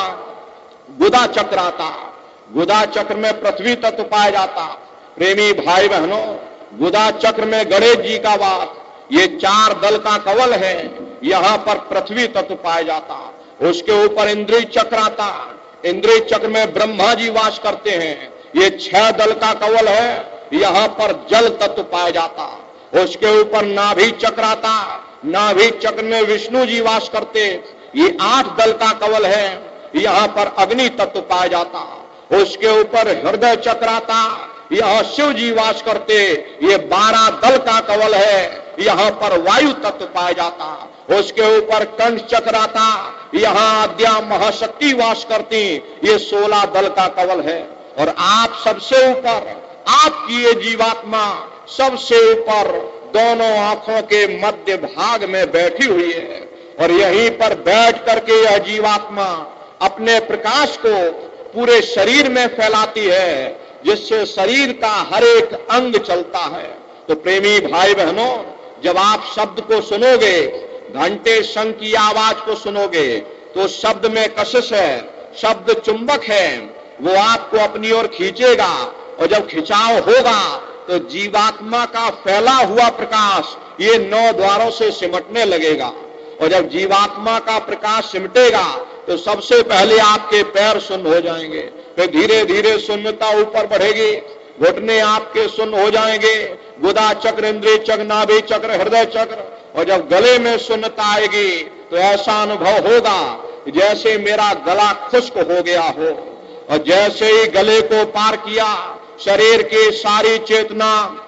गुदा चक्र आता। गुदा चक्र में पृथ्वी तत्व पाया जाता। प्रेमी भाई बहनों, गुदा चक्र में गणेश जी का वास, ये 4 दल का कवल है, यहां पर पृथ्वी तत्व पाया जाता। उसके ऊपर इंद्रिय चक्र आता। इंद्रिय चक्र में ब्रह्मा जी वास करते हैं, ये 6 दल का कवल है, यहां पर जल तत्व पाया जाता। उसके ऊपर नाभि चक्र आता। नाभि चक्र में विष्णु जी वास करते, ये 8 दल का कवल है, यहां पर अग्नि तत्व पाया जाता। उसके ऊपर हृदय चक्र आता, यहां शिव जी वास करते, ये 12 दल का कवल है, यहां पर वायु तत्व पाया जाता। उसके ऊपर कंठ चक्र आता, यहां आद्या महाशक्ति वास करती, ये 16 दल का कवल है। और आप सबसे ऊपर, आपकी ये जीवात्मा सबसे ऊपर दोनों आंखों के मध्य भाग में बैठी हुई है, और यहीं पर बैठ करके यह जीवात्मा अपने प्रकाश को पूरे शरीर में फैलाती है, जिससे शरीर का हर एक अंग चलता है। तो प्रेमी भाई बहनों, जब आप शब्द को सुनोगे, घंटे शंख की आवाज को सुनोगे, तो शब्द में कशिश है, शब्द चुंबक है, वो आपको अपनी ओर खींचेगा। और जब खिंचाव होगा तो जीवात्मा का फैला हुआ प्रकाश ये 9 द्वारों से सिमटने लगेगा। और जब जीवात्मा का प्रकाश सिमटेगा तो सबसे पहले आपके पैर सुन्न हो जाएंगे, फिर धीरे धीरे शून्यता ऊपर बढ़ेगी, घुटने आपके सुन्न हो जाएंगे, गुदा चक्र, इंद्रिय चक्र, नाभि चक्र, हृदय चक्र। और जब गले में शून्यता आएगी तो ऐसा अनुभव होगा जैसे मेरा गला खुश्क हो गया हो। और जैसे ही गले को पार किया, शरीर की सारी चेतना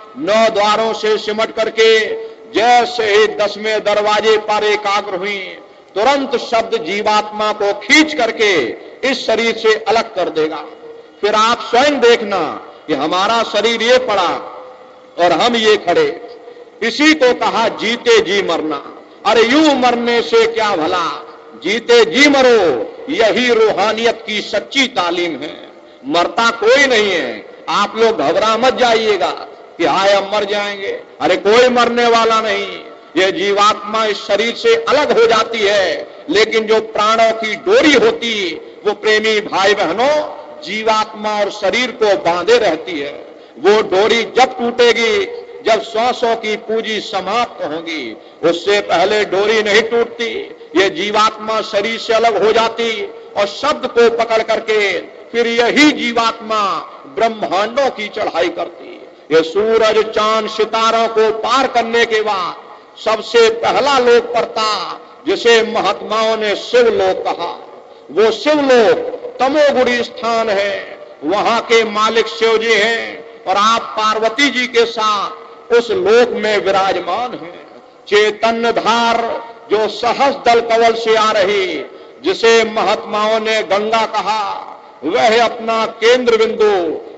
9 द्वारों से सिमट करके जैसे ही 10वें दरवाजे पर एकाग्र हुई, तुरंत शब्द जीवात्मा को खींच करके इस शरीर से अलग कर देगा। फिर आप स्वयं देखना कि हमारा शरीर ये पड़ा और हम ये खड़े। इसी को कहा जीते जी मरना। अरे यूं मरने से क्या भला, जीते जी मरो, यही रूहानियत की सच्ची तालीम है। मरता कोई नहीं है। आप लोग घबरा मत जाइएगा कि हाय हम मर जाएंगे। अरे कोई मरने वाला नहीं। ये जीवात्मा इस शरीर से अलग हो जाती है, लेकिन जो प्राणों की डोरी होती, वो प्रेमी भाई बहनों जीवात्मा और शरीर को बांधे रहती है। वो डोरी जब टूटेगी, जब श्वासों की पूंजी समाप्त होगी, उससे पहले डोरी नहीं टूटती। ये जीवात्मा शरीर से अलग हो जाती और शब्द को पकड़ करके फिर यही जीवात्मा ब्रह्मांडों की चढ़ाई करती। ये सूरज चांद सितारों को पार करने के बाद सबसे पहला लोक पड़ता, जिसे महात्माओं ने शिवलोक कहा। वो शिवलोक तमोगुणी स्थान है, वहां के मालिक शिव जी हैं और आप पार्वती जी के साथ उस लोक में विराजमान हैं। चैतन्य धार जो सहस्र दल कवल से आ रही, जिसे महात्माओं ने गंगा कहा, वह अपना केंद्र बिंदु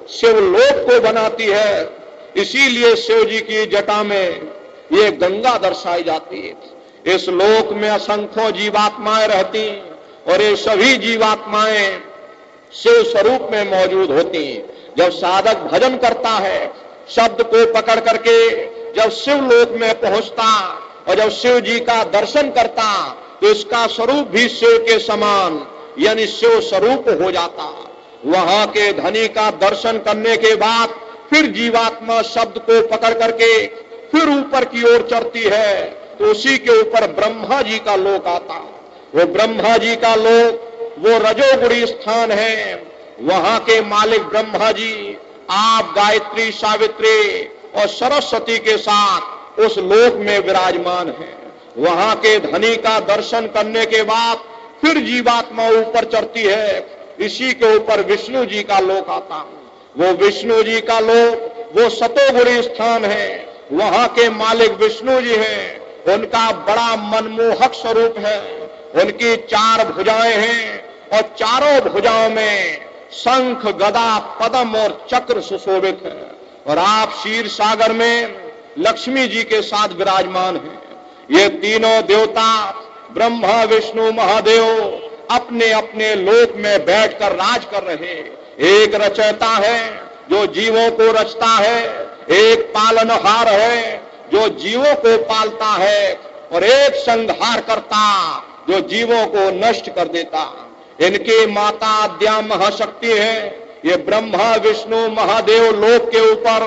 शिवलोक को बनाती है। इसीलिए शिव जी की जटा में ये गंगा दर्शाई जाती है। इस लोक में असंख्यों जीवात्माएं रहती और ये सभी जीवात्माएं शिव स्वरूप में मौजूद होती। जब साधक भजन करता है, शब्द को पकड़ करके जब शिव लोक में पहुंचता और जब शिव जी का दर्शन करता, तो इसका स्वरूप भी शिव के समान यानी शिव स्वरूप हो जाता। वहां के धनी का दर्शन करने के बाद फिर जीवात्मा शब्द को पकड़ करके फिर ऊपर की ओर चढ़ती है, तो उसी के ऊपर ब्रह्मा जी का लोक आता। वो ब्रह्मा जी का लोक वो रजोगुणी स्थान है। वहां के मालिक ब्रह्मा जी आप गायत्री, सावित्री और सरस्वती के साथ उस लोक में विराजमान है। वहां के धनी का दर्शन करने के बाद फिर जीवात्मा ऊपर चढ़ती है। इसी के ऊपर विष्णु जी का लोक आता। वो विष्णु जी का लोक वो सतोगुणी स्थान है। वहां के मालिक विष्णु जी हैं। उनका बड़ा मनमोहक स्वरूप है। उनकी 4 भुजाएं हैं और चारों भुजाओं में शंख, गदा, पद्म और चक्र सुशोभित है। और आप क्षीर सागर में लक्ष्मी जी के साथ विराजमान हैं। ये तीनों देवता ब्रह्मा, विष्णु, महादेव अपने अपने लोक में बैठकर राज कर रहे। एक रचयिता है जो जीवों को रचता है, एक पालनहार है जो जीवों को पालता है, और एक संहार करता जो जीवों को नष्ट कर देता। इनकी माता आद्या महाशक्ति है। ये ब्रह्मा, विष्णु, महादेव लोक के ऊपर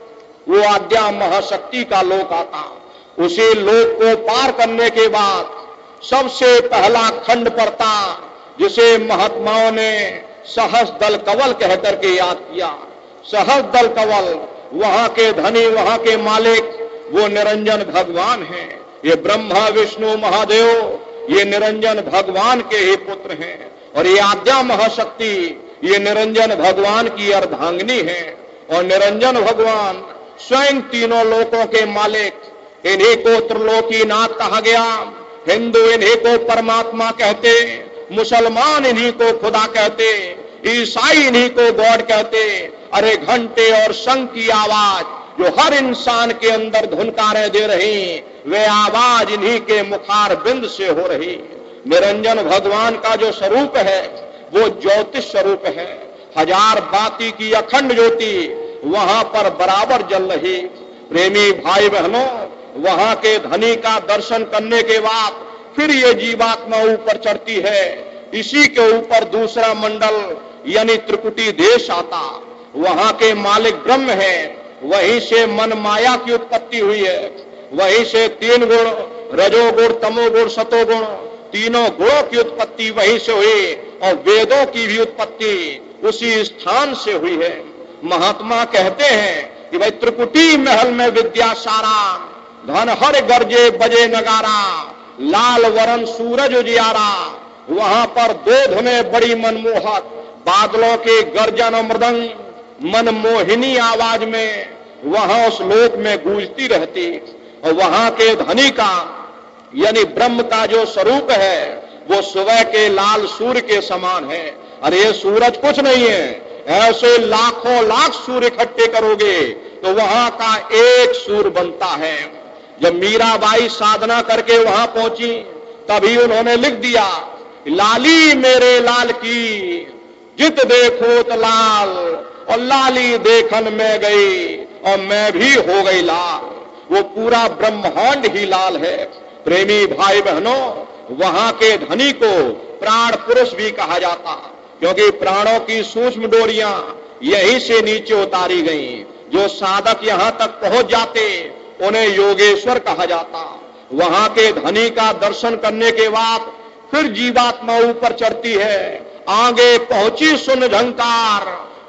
वो आद्या महाशक्ति का लोक आता। उसी लोक को पार करने के बाद सबसे पहला खंड पड़ता, जिसे महात्माओं ने सहस्रदल कवल कहकर के याद किया। सहस्रदल कवल, वहां के धनी, वहां के मालिक वो निरंजन भगवान हैं। ये ब्रह्मा, विष्णु, महादेव ये निरंजन भगवान के ही पुत्र हैं। और ये आद्या महाशक्ति ये निरंजन भगवान की अर्धांगिनी है। और निरंजन भगवान स्वयं तीनों लोकों के मालिक। इन्हीं को त्रिलोकीनाथ कहा गया। हिंदू इन्हीं को परमात्मा कहते, मुसलमान इन्हीं को खुदा कहते, ईसाई इन्हीं को गॉड कहते। अरे घंटे और शंख की आवाज जो हर इंसान के अंदर धुनकारें दे रही, वे आवाज इन्हीं के मुखार बिंद से हो रही। निरंजन भगवान का जो स्वरूप है वो ज्योतिष स्वरूप है। 1000 बाती की अखंड ज्योति वहां पर बराबर जल रही। प्रेमी भाई बहनों, वहां के धनी का दर्शन करने के बाद फिर ये जीवात्मा ऊपर चढ़ती है। इसी के ऊपर दूसरा मंडल यानी त्रिकुटी देश आता। वहां के मालिक ब्रह्म है। वहीं से मन माया की उत्पत्ति हुई है। वहीं से 3 गुण, रजोगुण, तमोगुण, सतोगुण, तीनों गुणों की उत्पत्ति वहीं से हुई। और वेदों की भी उत्पत्ति उसी स्थान से हुई है। महात्मा कहते हैं कि भाई त्रिकुटी महल में विद्या सारा, धन हर गरजे बजे नगारा, लाल वरण सूरज उजियारा। वहां पर 2 धुनें बड़ी मनमोहक, बादलों के गर्जन और मृदंग मनमोहिनी आवाज में वहां उस लोक में गूंजती रहती। और वहां के धनी का यानी ब्रह्म का जो स्वरूप है वो सुबह के लाल सूर्य के समान है। अरे ये सूरज कुछ नहीं है। ऐसे लाखों लाख सूर्य इकट्ठे करोगे तो वहां का एक सूर्य बनता है। जब मीराबाई साधना करके वहां पहुंची तभी उन्होंने लिख दिया, लाली मेरे लाल की जित देखो तो लाल, और लाली देखन में गई और मैं भी हो गई लाल। वो पूरा ब्रह्मांड ही लाल है। प्रेमी भाई बहनों, वहां के धनी को प्राण पुरुष भी कहा जाता, क्योंकि प्राणों की सूक्ष्म डोरियां यहीं से नीचे उतारी गई। जो साधक यहां तक पहुंच जाते उन्हें योगेश्वर कहा जाता। वहां के धनी का दर्शन करने के बाद फिर जीवात्मा ऊपर चढ़ती है। आगे पहुंची सुन झंकार,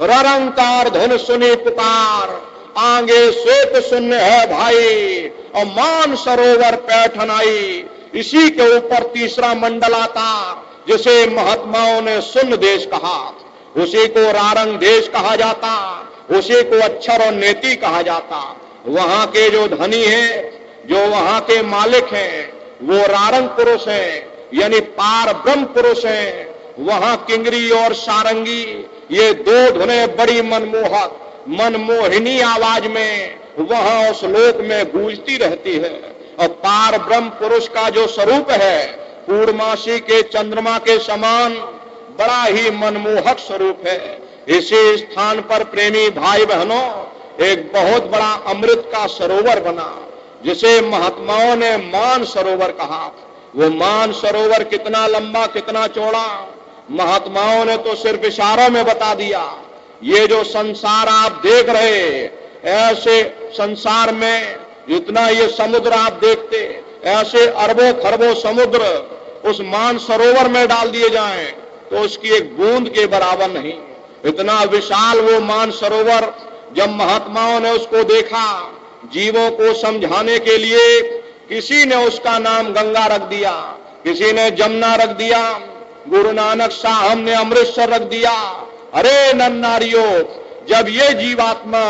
ररंकार धुन सुनी पुकार, आगे श्वेत शून्य है भाई और मान सरोवर पैठन आई। इसी के ऊपर तीसरा मंडल आता, जिसे महात्माओं ने शून्य देश कहा। उसी को रारंग देश कहा जाता, उसी को अक्षर और नेति कहा जाता। वहां के जो धनी हैं, जो वहां के मालिक हैं, वो रारंग पुरुष हैं, यानी पार ब्रह्म पुरुष हैं। वहां किंगरी और सारंगी ये 2 धुनें बड़ी मनमोहक मनमोहिनी आवाज में वहां उस लोक में गूंजती रहती है। और पार ब्रह्म पुरुष का जो स्वरूप है पूर्णमासी के चंद्रमा के समान बड़ा ही मनमोहक स्वरूप है। इसी स्थान पर प्रेमी भाई बहनों एक बहुत बड़ा अमृत का सरोवर बना, जिसे महात्माओं ने मान सरोवर कहा। वो मान सरोवर कितना लंबा कितना चौड़ा महात्माओं ने तो सिर्फ इशारों में बता दिया। ये जो संसार आप देख रहे, ऐसे संसार में जितना ये समुद्र आप देखते, ऐसे अरबों खरबों समुद्र उस मान सरोवर में डाल दिए जाएं तो उसकी एक बूंद के बराबर नहीं। इतना विशाल वो मान सरोवर। जब महात्माओं ने उसको देखा जीवों को समझाने के लिए किसी ने उसका नाम गंगा रख दिया, किसी ने जमुना रख दिया, गुरु नानक साहब ने अमृतसर रख दिया। अरे नन्नारियों, जब ये जीवात्मा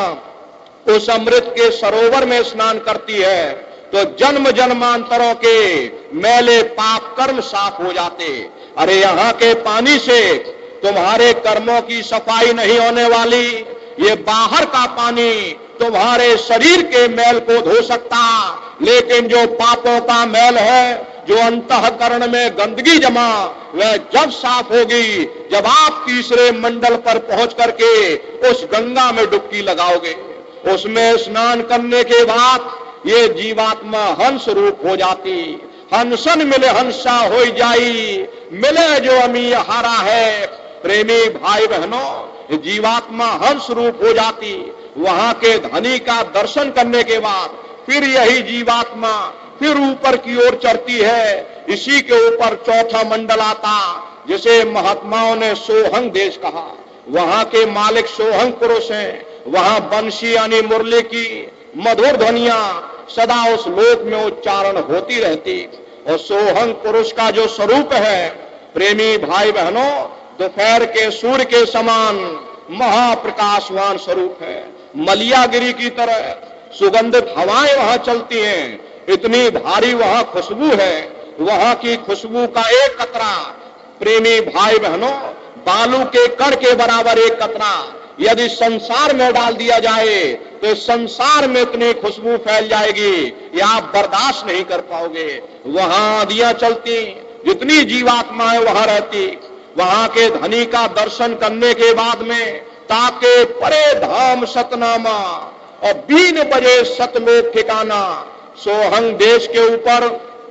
उस अमृत के सरोवर में स्नान करती है तो जन्म जन्मांतरों के मैले पाप कर्म साफ हो जाते। अरे यहाँ के पानी से तुम्हारे कर्मों की सफाई नहीं होने वाली, ये बाहर का पानी तुम्हारे शरीर के मैल को धो सकता, लेकिन जो पापों का मैल है, जो अंतःकरण में गंदगी जमा, वह जब साफ होगी जब आप तीसरे मंडल पर पहुंच करके उस गंगा में डुबकी लगाओगे। उसमें स्नान करने के बाद ये जीवात्मा हंस रूप हो जाती। हंसन मिले हंसा हो जाई, मिले जो अमी हारा है। प्रेमी भाई बहनों, जीवात्मा हंस रूप हो जाती। वहां के धनी का दर्शन करने के बाद फिर यही जीवात्मा फिर ऊपर की ओर चढ़ती है। इसी के ऊपर चौथा मंडल आता, जिसे महात्माओं ने सोहंग देश कहा। वहां के मालिक सोहंग पुरुष हैं। वहां बंशी यानी मुरली की मधुर ध्वनियां सदा उस लोक में उच्चारण होती रहती। और सोहंग पुरुष का जो स्वरूप है, प्रेमी भाई बहनों, दोपहर के सूर्य के समान महाप्रकाशवान स्वरूप है। मलियागिरी की तरह सुगंधित हवाएं वहां चलती हैं। इतनी भारी वहां खुशबू है। वहां की खुशबू का एक कतरा, प्रेमी भाई बहनों, बालू के कण के बराबर एक कतरा यदि संसार में डाल दिया जाए तो संसार में इतनी खुशबू फैल जाएगी कि आप बर्दाश्त नहीं कर पाओगे। वहां आंधियां चलती, जितनी जीवात्माएं वहां रहती। वहां के धनी का दर्शन करने के बाद में ताके परे धाम सतनामा और 3 बजे सतलोक ठिकाना। सोहंग देश के ऊपर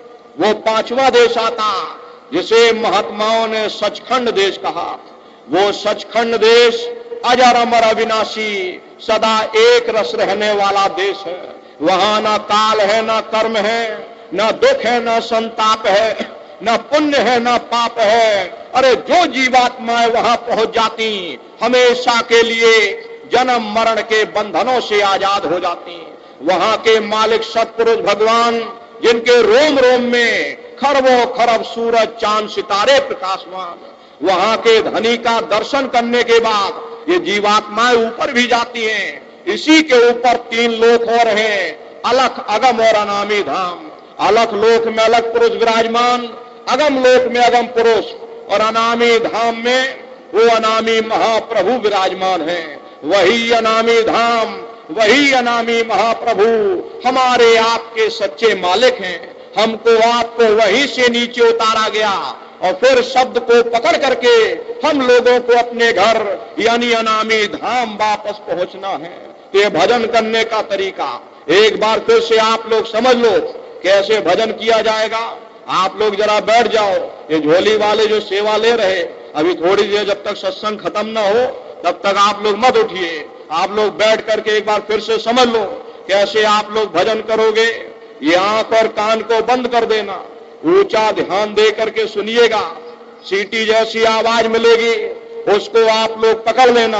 वो 5वां देश आता, जिसे महात्माओं ने सचखंड देश कहा। वो सचखंड देश अजर अमर अविनाशी सदा एक रस रहने वाला देश है। वहां ना काल है, ना कर्म है, ना दुख है, ना संताप है, ना पुण्य है, ना पाप है। अरे जो जीवात्माएं वहां पहुंच जाती, हमेशा के लिए जन्म मरण के बंधनों से आजाद हो जाती। वहां के मालिक सतपुरुष भगवान, जिनके रोम रोम में खरबों खरब सूरज चांद सितारे प्रकाशमान। वहां के धनी का दर्शन करने के बाद ये जीवात्माएं ऊपर भी जाती हैं। इसी के ऊपर 3 लोक और हैं, अलख, अगम और अनामी धाम। अलख लोक में अलख पुरुष विराजमान, अगम लोक में अगम पुरुष, और अनामी धाम में वो अनामी महाप्रभु विराजमान हैं। वही अनामी धाम, वही अनामी महाप्रभु हमारे आपके सच्चे मालिक हैं। हमको आपको वहीं से नीचे उतारा गया और फिर शब्द को पकड़ करके हम लोगों को अपने घर यानी अनामी धाम वापस पहुंचना है। तो ये भजन करने का तरीका एक बार फिर से आप लोग समझ लो कैसे भजन किया जाएगा। आप लोग जरा बैठ जाओ। ये झोली वाले जो सेवा ले रहे, अभी थोड़ी देर जब तक सत्संग खत्म ना हो तब तक आप लोग मत उठिए। आप लोग बैठ करके एक बार फिर से समझ लो कैसे आप लोग भजन करोगे। ये आंख और कान को बंद कर देना, ऊंचा ध्यान दे करके सुनिएगा। सीटी जैसी आवाज मिलेगी, उसको आप लोग पकड़ लेना,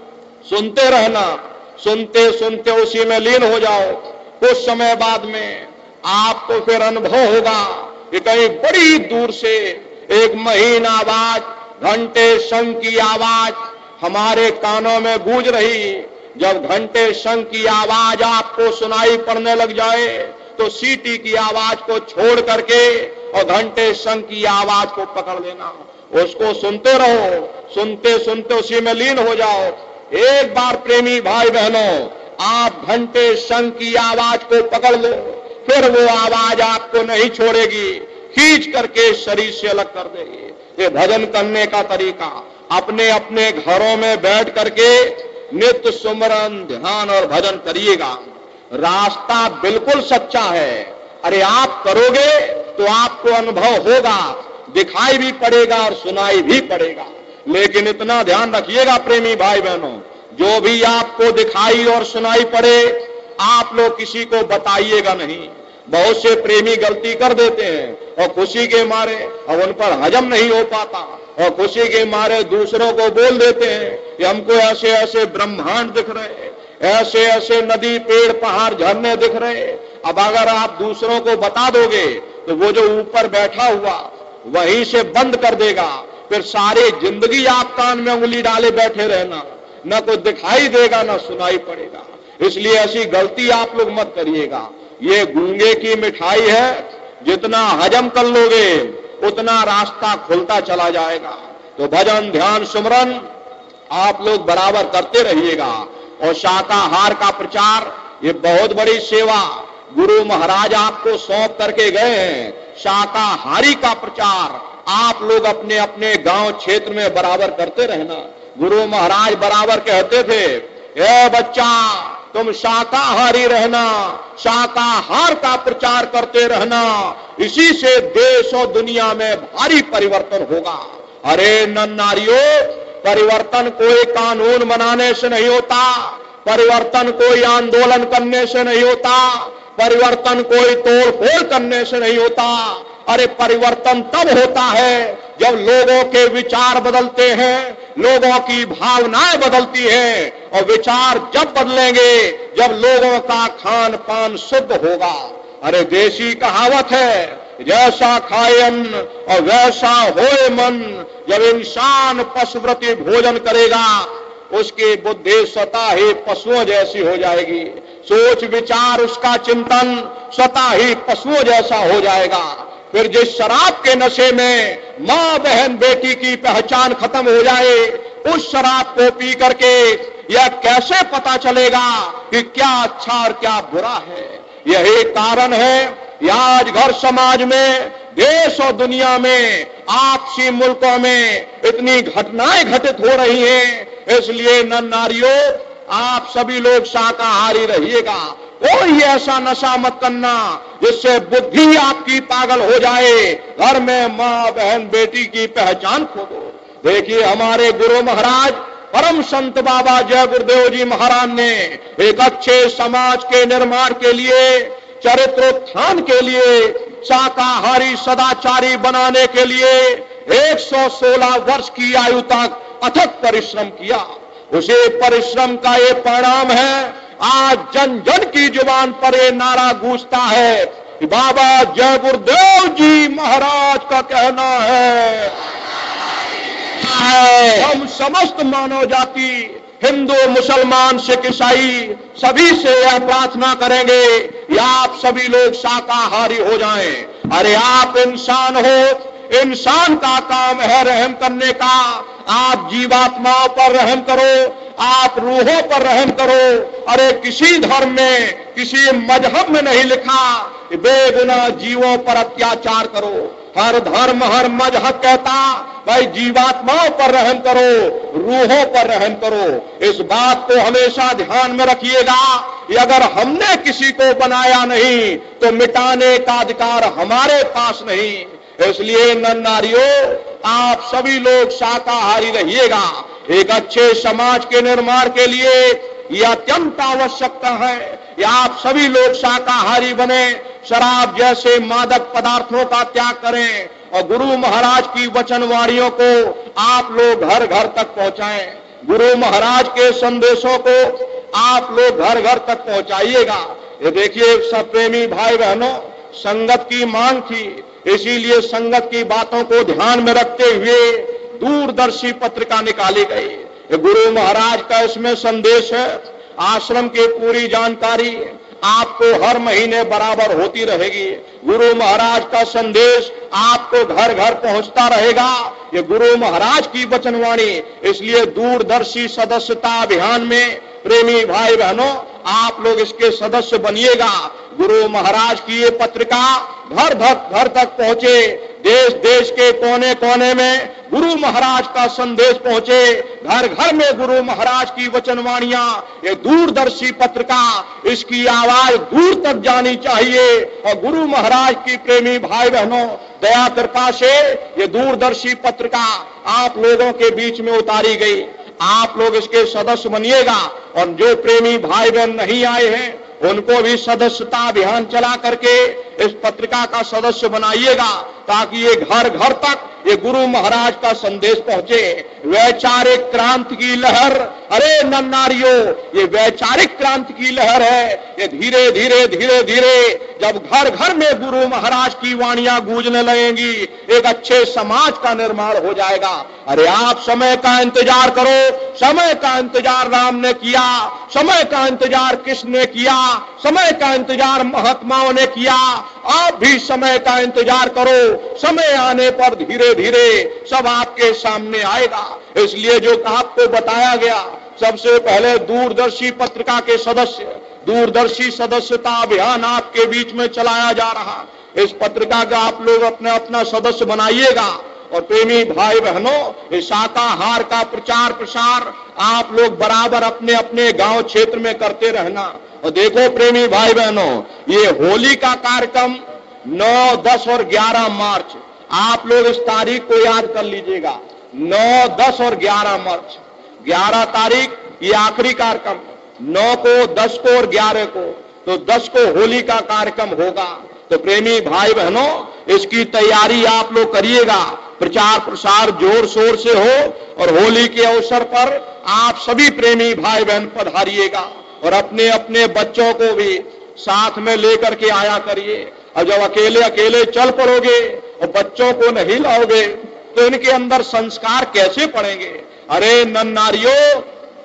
सुनते रहना। सुनते सुनते उसी में लीन हो जाओ। कुछ समय बाद में आपको फिर अनुभव होगा कि कहीं बड़ी दूर से एक महीन आवाज, घंटे शंख की आवाज हमारे कानों में गूंज रही। जब घंटे शंख की आवाज आपको सुनाई पड़ने लग जाए तो सीटी की आवाज को छोड़ करके और घंटे शंख की आवाज को पकड़ लेना। उसको सुनते रहो, सुनते सुनते उसी में लीन हो जाओ। एक बार प्रेमी भाई बहनों, आप घंटे शंख की आवाज को पकड़ लो, फिर वो आवाज आपको नहीं छोड़ेगी, खींच करके शरीर से अलग कर देगी। ये भजन करने का तरीका अपने अपने घरों में बैठ करके नित्य सुमरन, ध्यान और भजन करिएगा। रास्ता बिल्कुल सच्चा है। अरे आप करोगे तो आपको अनुभव होगा, दिखाई भी पड़ेगा और सुनाई भी पड़ेगा। लेकिन इतना ध्यान रखिएगा प्रेमी भाई बहनों, जो भी आपको दिखाई और सुनाई पड़े आप लोग किसी को बताइएगा नहीं। बहुत से प्रेमी गलती कर देते हैं और खुशी के मारे, अब उन पर हजम नहीं हो पाता और खुशी के मारे दूसरों को बोल देते हैं कि हमको ऐसे ऐसे ब्रह्मांड दिख रहे, ऐसे ऐसे नदी, पेड़, पहाड़, झरने दिख रहे। अब अगर आप दूसरों को बता दोगे तो वो जो ऊपर बैठा हुआ वहीं से बंद कर देगा, फिर सारी जिंदगी आप कान में उंगली डाले बैठे रहना, न कोई दिखाई देगा न सुनाई पड़ेगा। इसलिए ऐसी गलती आप लोग मत करिएगा। ये गूंगे की मिठाई है, जितना हजम कर लोगे उतना रास्ता खुलता चला जाएगा। तो भजन, ध्यान, सुमरन आप लोग बराबर करते रहिएगा। और शाकाहार का प्रचार, ये बहुत बड़ी सेवा गुरु महाराज आपको सौंप करके गए हैं। शाकाहारी का प्रचार आप लोग अपने अपने गांव क्षेत्र में बराबर करते रहना। गुरु महाराज बराबर कहते थे, ए बच्चा तुम शाकाहारी रहना, शाकाहार का प्रचार करते रहना, इसी से देश और दुनिया में भारी परिवर्तन होगा। अरे नन्नारियों, परिवर्तन कोई कानून बनाने से नहीं होता, परिवर्तन कोई आंदोलन करने से नहीं होता, परिवर्तन कोई तोड़ फोड़ करने से नहीं होता। अरे परिवर्तन तब होता है जब लोगों के विचार बदलते हैं, लोगों की भावनाएं बदलती हैं। और विचार जब बदलेंगे जब लोगों का खान पान शुद्ध होगा। अरे देसी कहावत है, जैसा खाए अन्न और वैसा होए मन। जब इंसान पशुव्रती भोजन करेगा उसकी बुद्धि स्वतः ही पशुओं जैसी हो जाएगी, सोच विचार उसका चिंतन स्वतः ही पशुओं जैसा हो जाएगा। फिर जिस शराब के नशे में माँ बहन बेटी की पहचान खत्म हो जाए, उस शराब को पी करके यह कैसे पता चलेगा कि क्या अच्छा और क्या बुरा है। यही कारण है आज घर समाज में, देश और दुनिया में, आपसी मुल्कों में इतनी घटनाएं घटित हो रही हैं। इसलिए नन्नारियों, आप सभी लोग शाकाहारी रहिएगा। कोई ऐसा नशा मत करना जिससे बुद्धि आपकी पागल हो जाए, घर में माँ बहन बेटी की पहचान खो दो। देखिए हमारे गुरु महाराज परम संत बाबा जय गुरुदेव जी महाराज ने एक अच्छे समाज के निर्माण के लिए, चरित्रोत्थान के लिए, शाकाहारी सदाचारी बनाने के लिए 116 वर्ष की आयु तक अथक परिश्रम किया। उसी परिश्रम का ये परिणाम है आज जन जन की जुबान पर ये नारा गूंजता है कि बाबा जय गुरुदेव जी महाराज का कहना है हम समस्त मानव जाति, हिंदू, मुसलमान, सिख, ईसाई सभी से यह प्रार्थना करेंगे कि आप सभी लोग शाकाहारी हो जाएं। अरे आप इंसान हो, इंसान का काम है रहम करने का। आप जीवात्माओं पर रहम करो, आप रूहों पर रहम करो। अरे किसी धर्म में, किसी मजहब में नहीं लिखा कि बेगुनाह जीवों पर अत्याचार करो। हर धर्म, हर मजहब कहता भाई जीवात्माओं पर रहम करो, रूहों पर रहम करो। इस बात को हमेशा ध्यान में रखिएगा कि अगर हमने किसी को बनाया नहीं तो मिटाने का अधिकार हमारे पास नहीं। इसलिए नन्नारियों, आप सभी लोग शाकाहारी रहिएगा। एक अच्छे समाज के निर्माण के लिए यह अत्यंत आवश्यकता है कि आप सभी लोग शाकाहारी बने, शराब जैसे मादक पदार्थों का त्याग करें और गुरु महाराज की वचनवाणियों को आप लोग घर घर तक पहुंचाएं। गुरु महाराज के संदेशों को आप लोग घर घर तक पहुंचाइएगा। ये देखिए सब प्रेमी भाई बहनों, संगत की मांग थी, इसीलिए संगत की बातों को ध्यान में रखते हुए दूरदर्शी पत्रिका निकाली गई। ये गुरु महाराज का इसमें संदेश है। आश्रम की पूरी जानकारी आपको हर महीने बराबर होती रहेगी। गुरु महाराज का संदेश आपको घर घर पहुंचता रहेगा। ये गुरु महाराज की वचनवाणी, इसलिए दूरदर्शी सदस्यता अभियान में प्रेमी भाई बहनों आप लोग इसके सदस्य बनिएगा। गुरु महाराज की ये पत्रिका घर तक पहुंचे, देश देश के कोने कोने में गुरु महाराज का संदेश पहुंचे, घर घर में गुरु महाराज की वचनवाणियां, ये दूरदर्शी पत्रिका, इसकी आवाज दूर तक जानी चाहिए। और गुरु महाराज की प्रेमी भाई बहनों दया कृपा से ये दूरदर्शी पत्रिका आप लोगों के बीच में उतारी गई। आप लोग इसके सदस्य बनिएगा और जो प्रेमी भाई बहन नहीं आए हैं उनको भी सदस्यता अभियान चला करके इस पत्रिका का सदस्य बनाइएगा, ताकि ये घर घर तक ये गुरु महाराज का संदेश पहुंचे। वैचारिक क्रांति की लहर, अरे नन्नारियों, ये वैचारिक क्रांति की लहर है। ये धीरे धीरे धीरे धीरे जब घर घर में गुरु महाराज की वाणियां गूंजने लगेंगी, एक अच्छे समाज का निर्माण हो जाएगा। अरे आप समय का इंतजार करो, समय का इंतजार राम ने किया, समय का इंतजार कृष्ण ने किया, समय का इंतजार महात्माओं ने किया। आप भी समय का इंतजार करो, समय आने पर धीरे धीरे सब आपके सामने आएगा। इसलिए जो आपको बताया गया, सबसे पहले दूरदर्शी पत्रिका के सदस्य, दूरदर्शी सदस्यता अभियान आपके बीच में चलाया जा रहा। इस पत्रिका का आप लोग अपना अपना सदस्य बनाइएगा। और प्रेमी भाई बहनों, इस शाकाहार का प्रचार प्रसार आप लोग बराबर अपने अपने गांव क्षेत्र में करते रहना। और देखो प्रेमी भाई बहनों, ये होली का कार्यक्रम 9, 10 और 11 मार्च, आप लोग इस तारीख को याद कर लीजिएगा। 9, 10 और 11 मार्च। 11 तारीख ये आखिरी कार्यक्रम, 9 को, 10 को और 11 को, तो 10 को होली का कार्यक्रम होगा। तो प्रेमी भाई बहनों, इसकी तैयारी आप लोग करिएगा, प्रचार प्रसार जोर शोर से हो। और होली के अवसर पर आप सभी प्रेमी भाई बहन पधारिएगा और अपने अपने बच्चों को भी साथ में लेकर के आया करिए। और जब अकेले अकेले चल पड़ोगे और बच्चों को नहीं लाओगे, तो इनके अंदर संस्कार कैसे पड़ेंगे? अरे नन्नारियों,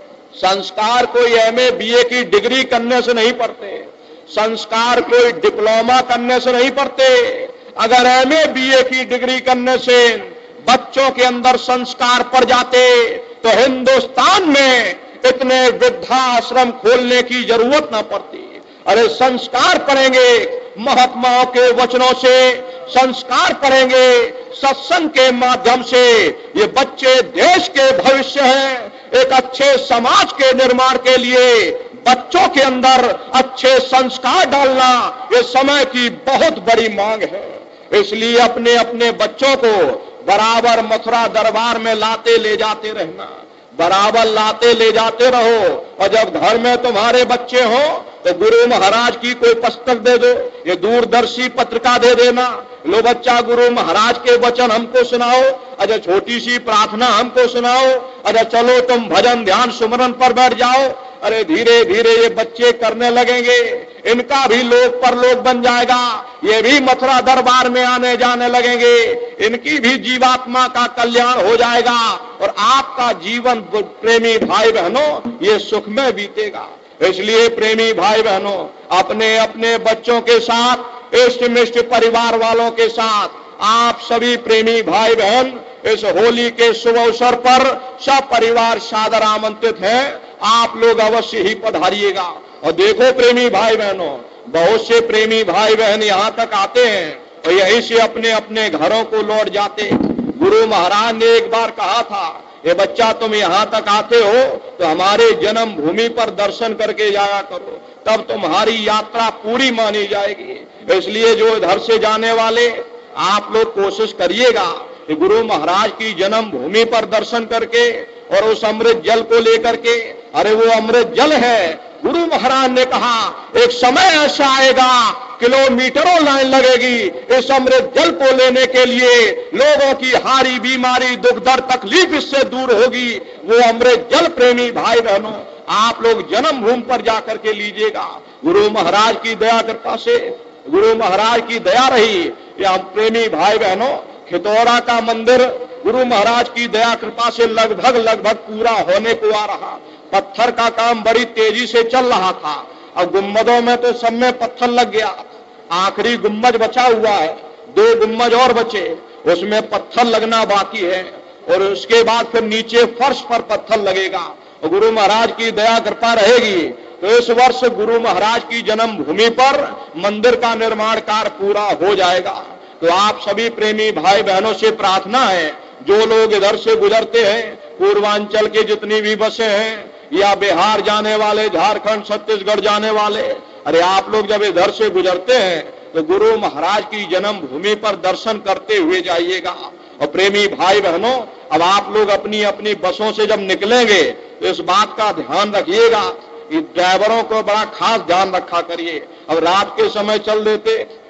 संस्कार कोई MA BA की डिग्री करने से नहीं पड़ते, संस्कार कोई डिप्लोमा करने से नहीं पड़ते। अगर MA BA की डिग्री करने से बच्चों के अंदर संस्कार पड़ जाते, तो हिंदुस्तान में इतने वृद्धाश्रम खोलने की जरूरत ना पड़ती। अरे संस्कार पढ़ेंगे महात्माओं के वचनों से, संस्कार पढ़ेंगे सत्संग के माध्यम से। ये बच्चे देश के भविष्य हैं। एक अच्छे समाज के निर्माण के लिए बच्चों के अंदर अच्छे संस्कार डालना ये समय की बहुत बड़ी मांग है। इसलिए अपने अपने बच्चों को बराबर मथुरा दरबार में लाते ले जाते रहना, बराबर लाते ले जाते रहो। और जब घर में तुम्हारे बच्चे हो तो गुरु महाराज की कोई पुस्तक दे दो, ये दूरदर्शी पत्रिका दे देना। लो बच्चा, गुरु महाराज के वचन हमको सुनाओ, अच्छा छोटी सी प्रार्थना हमको सुनाओ, अच्छा चलो तुम भजन ध्यान सुमरन पर बैठ जाओ। अरे धीरे धीरे ये बच्चे करने लगेंगे, इनका भी लोक परलोक बन जाएगा, ये भी मथुरा दरबार में आने जाने लगेंगे, इनकी भी जीवात्मा का कल्याण हो जाएगा और आपका जीवन प्रेमी भाई बहनों ये सुख में बीतेगा। इसलिए प्रेमी भाई बहनों, अपने अपने बच्चों के साथ, इष्ट मिष्ट परिवार वालों के साथ आप सभी प्रेमी भाई बहन इस होली के शुभ अवसर पर सब परिवार सादर आमंत्रित हैं। आप लोग अवश्य ही पधारिएगा। और देखो प्रेमी भाई बहनों, बहुत से प्रेमी भाई बहन यहाँ तक आते हैं और यहीं से अपने अपने घरों को लौट जाते। गुरु महाराज ने एक बार कहा था, ये बच्चा तुम यहाँ तक आते हो तो हमारे जन्म भूमि पर दर्शन करके जाया करो, तब तुम्हारी यात्रा पूरी मानी जाएगी। इसलिए जो इधर से जाने वाले आप लोग कोशिश करिएगा कि गुरु महाराज की जन्म भूमि पर दर्शन करके और उस अमृत जल को लेकर के, अरे वो अमृत जल है। गुरु महाराज ने कहा एक समय ऐसा आएगा, किलोमीटरों लाइन लगेगी इस अमृत जल को लेने के लिए, लोगों की हारी बीमारी दुख दर्द तकलीफ इससे दूर होगी। वो अमृत जल प्रेमी भाई बहनों आप लोग जन्म भूमि पर जाकर के लीजिएगा। गुरु महाराज की दया कृपा से, गुरु महाराज की दया रही या प्रेमी भाई बहनों, खितौरा का मंदिर गुरु महाराज की दया कृपा से लगभग पूरा होने को आ रहा। पत्थर का काम बड़ी तेजी से चल रहा था। अब गुम्बदों में तो सब में पत्थर लग गया, आखिरी गुम्बज बचा हुआ है, 2 गुम्बज और बचे, उसमें पत्थर लगना बाकी है। और उसके बाद फिर नीचे फर्श पर पत्थर लगेगा और गुरु महाराज की दया कृपा रहेगी तो इस वर्ष गुरु महाराज की जन्म भूमि पर मंदिर का निर्माण कार्य पूरा हो जाएगा। तो आप सभी प्रेमी भाई बहनों से प्रार्थना है, जो लोग इधर से गुजरते हैं, पूर्वांचल के जितनी भी बसें हैं या बिहार जाने वाले, झारखंड छत्तीसगढ़ जाने वाले, अरे आप लोग जब इधर से गुजरते हैं तो गुरु महाराज की जन्म भूमि पर दर्शन करते हुए जाइएगा। और प्रेमी भाई बहनों, अब आप लोग अपनी अपनी बसों से जब निकलेंगे तो इस बात का ध्यान रखिएगा कि ड्राइवरों को बड़ा खास ध्यान रखा करिए। अब रात के समय चल देते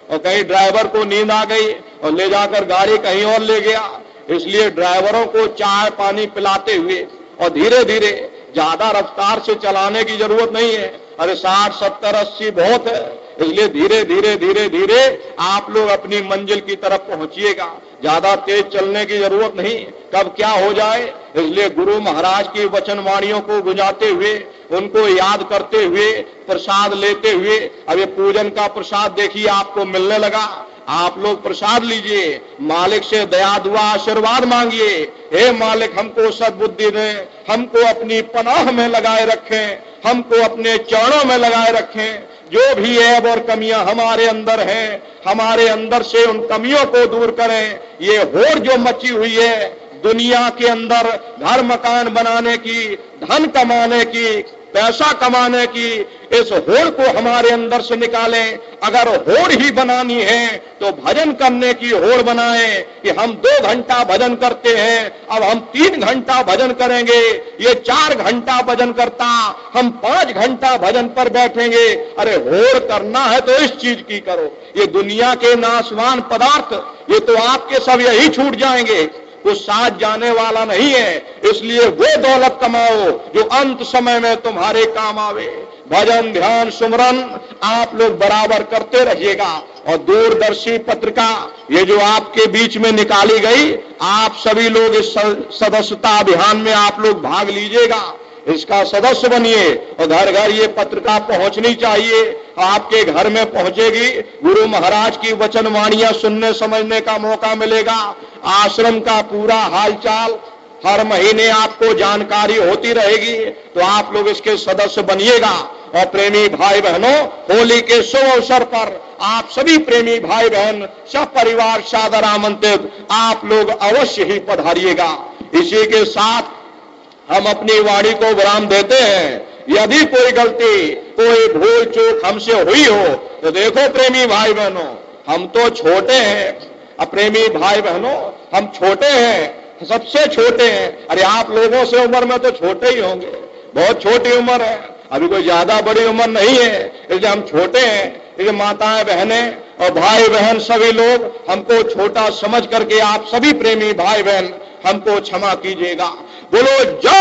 और कहीं ड्राइवर को नींद आ गई और ले जाकर गाड़ी कहीं और ले गया। इसलिए ड्राइवरों को चाय पानी पिलाते हुए और धीरे धीरे, ज्यादा रफ्तार से चलाने की जरूरत नहीं है। अरे 60, 70, 80 बहुत है। इसलिए धीरे धीरे धीरे धीरे आप लोग अपनी मंजिल की तरफ पहुंचिएगा। ज्यादा तेज चलने की जरूरत नहीं, कब क्या हो जाए। इसलिए गुरु महाराज की वचनवाणियों को गुंजाते हुए, उनको याद करते हुए, प्रसाद लेते हुए, अब ये पूजन का प्रसाद देखिए आपको मिलने लगा। आप लोग प्रसाद लीजिए, मालिक से दया दुआ आशीर्वाद मांगिए। हे मालिक, हमको सद्बुद्धि दे, हमको अपनी पनाह में लगाए रखें, हमको अपने चरणों में लगाए रखें। जो भी ऐब और कमियां हमारे अंदर हैं, हमारे अंदर से उन कमियों को दूर करें। ये होड़ जो मची हुई है दुनिया के अंदर, घर मकान बनाने की, धन कमाने की, पैसा कमाने की, इस होड़ को हमारे अंदर से निकालें। अगर होड़ ही बनानी है तो भजन करने की होड़ बनाएं कि हम 2 घंटा भजन करते हैं, अब हम 3 घंटा भजन करेंगे। ये 4 घंटा भजन करता, हम 5 घंटा भजन पर बैठेंगे। अरे होड़ करना है तो इस चीज की करो। ये दुनिया के नाशवान पदार्थ, ये तो आपके सब यही छूट जाएंगे, कुछ साथ जाने वाला नहीं है। इसलिए वो दौलत कमाओ जो अंत समय में तुम्हारे काम आवे। भजन ध्यान सुमरन आप लोग बराबर करते रहिएगा। और दूरदर्शी पत्रिका ये जो आपके बीच में निकाली गई, आप सभी लोग इस सदस्यता अभियान में आप लोग भाग लीजिएगा, इसका सदस्य बनिए। और घर घर ये पत्रिका पहुंचनी चाहिए, आपके घर में पहुंचेगी। गुरु महाराज की वचनवाणियां सुनने समझने का मौका मिलेगा। आश्रम का पूरा हालचाल हर महीने आपको जानकारी होती रहेगी। तो आप लोग इसके सदस्य बनिएगा। और प्रेमी भाई बहनों, होली के शुभ अवसर पर आप सभी प्रेमी भाई बहन सब परिवार सादर आमंत्रित, आप लोग अवश्य ही पधारिएगा। इसी के साथ हम अपनी वाणी को विराम देते हैं। यदि कोई गलती, कोई भूल चूक हमसे हुई हो तो देखो प्रेमी भाई बहनों, हम तो छोटे हैं। अब प्रेमी भाई बहनों, हम छोटे हैं, सबसे छोटे हैं। अरे आप लोगों से उम्र में तो छोटे ही होंगे, बहुत छोटी उम्र है, अभी कोई ज्यादा बड़ी उम्र नहीं है। इसलिए हम छोटे हैं। इसलिए माताएं बहनें और भाई बहन सभी लोग हमको छोटा समझ करके आप सभी प्रेमी भाई बहन हमको क्षमा कीजिएगा। बोलो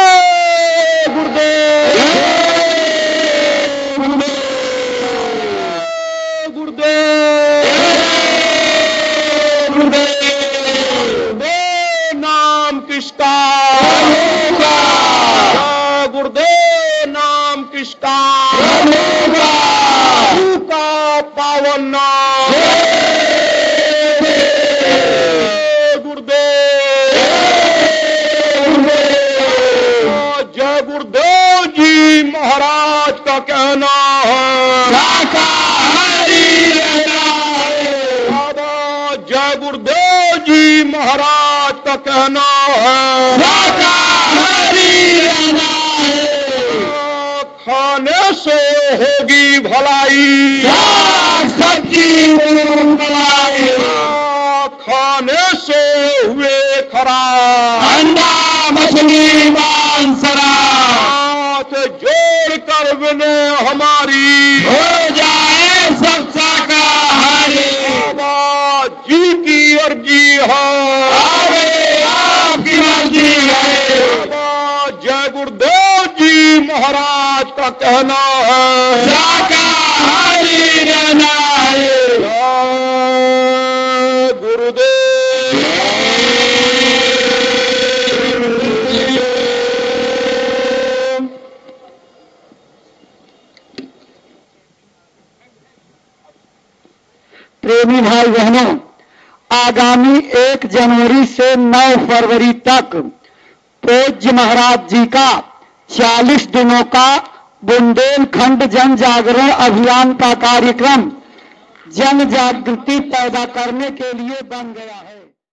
जय गुरुदेव, गुरुदेव, गुरुदेव। नाम किसका, गुरुदेव नाम किसका, का पावन नाम गुरुदेव। जय गुरुदेव जी महाराज का कहना है, बाबा जय गुरुदेव जी महाराज का कहना है, खाने से होगी भलाई, सच्ची भलाई, खाने से हुए खराब, अंडा मछली मांस हाथ जोड़ कर बिने हमारी हो जाए सब शाकाहारी। बाबा जी की अर्जी है, आपकी मर्जी है। बाबा जय गुरुदेव जी महाराज का कहना है, शाकाहारी रहना है। गुरुदेव। प्रेमी भाई बहनों, आगामी 1 जनवरी से 9 फरवरी तक पूज्य महाराज जी का 40 दिनों का बुंदेलखंड जन जागरण अभियान का कार्यक्रम जन जागृति पैदा करने के लिए बन गया है।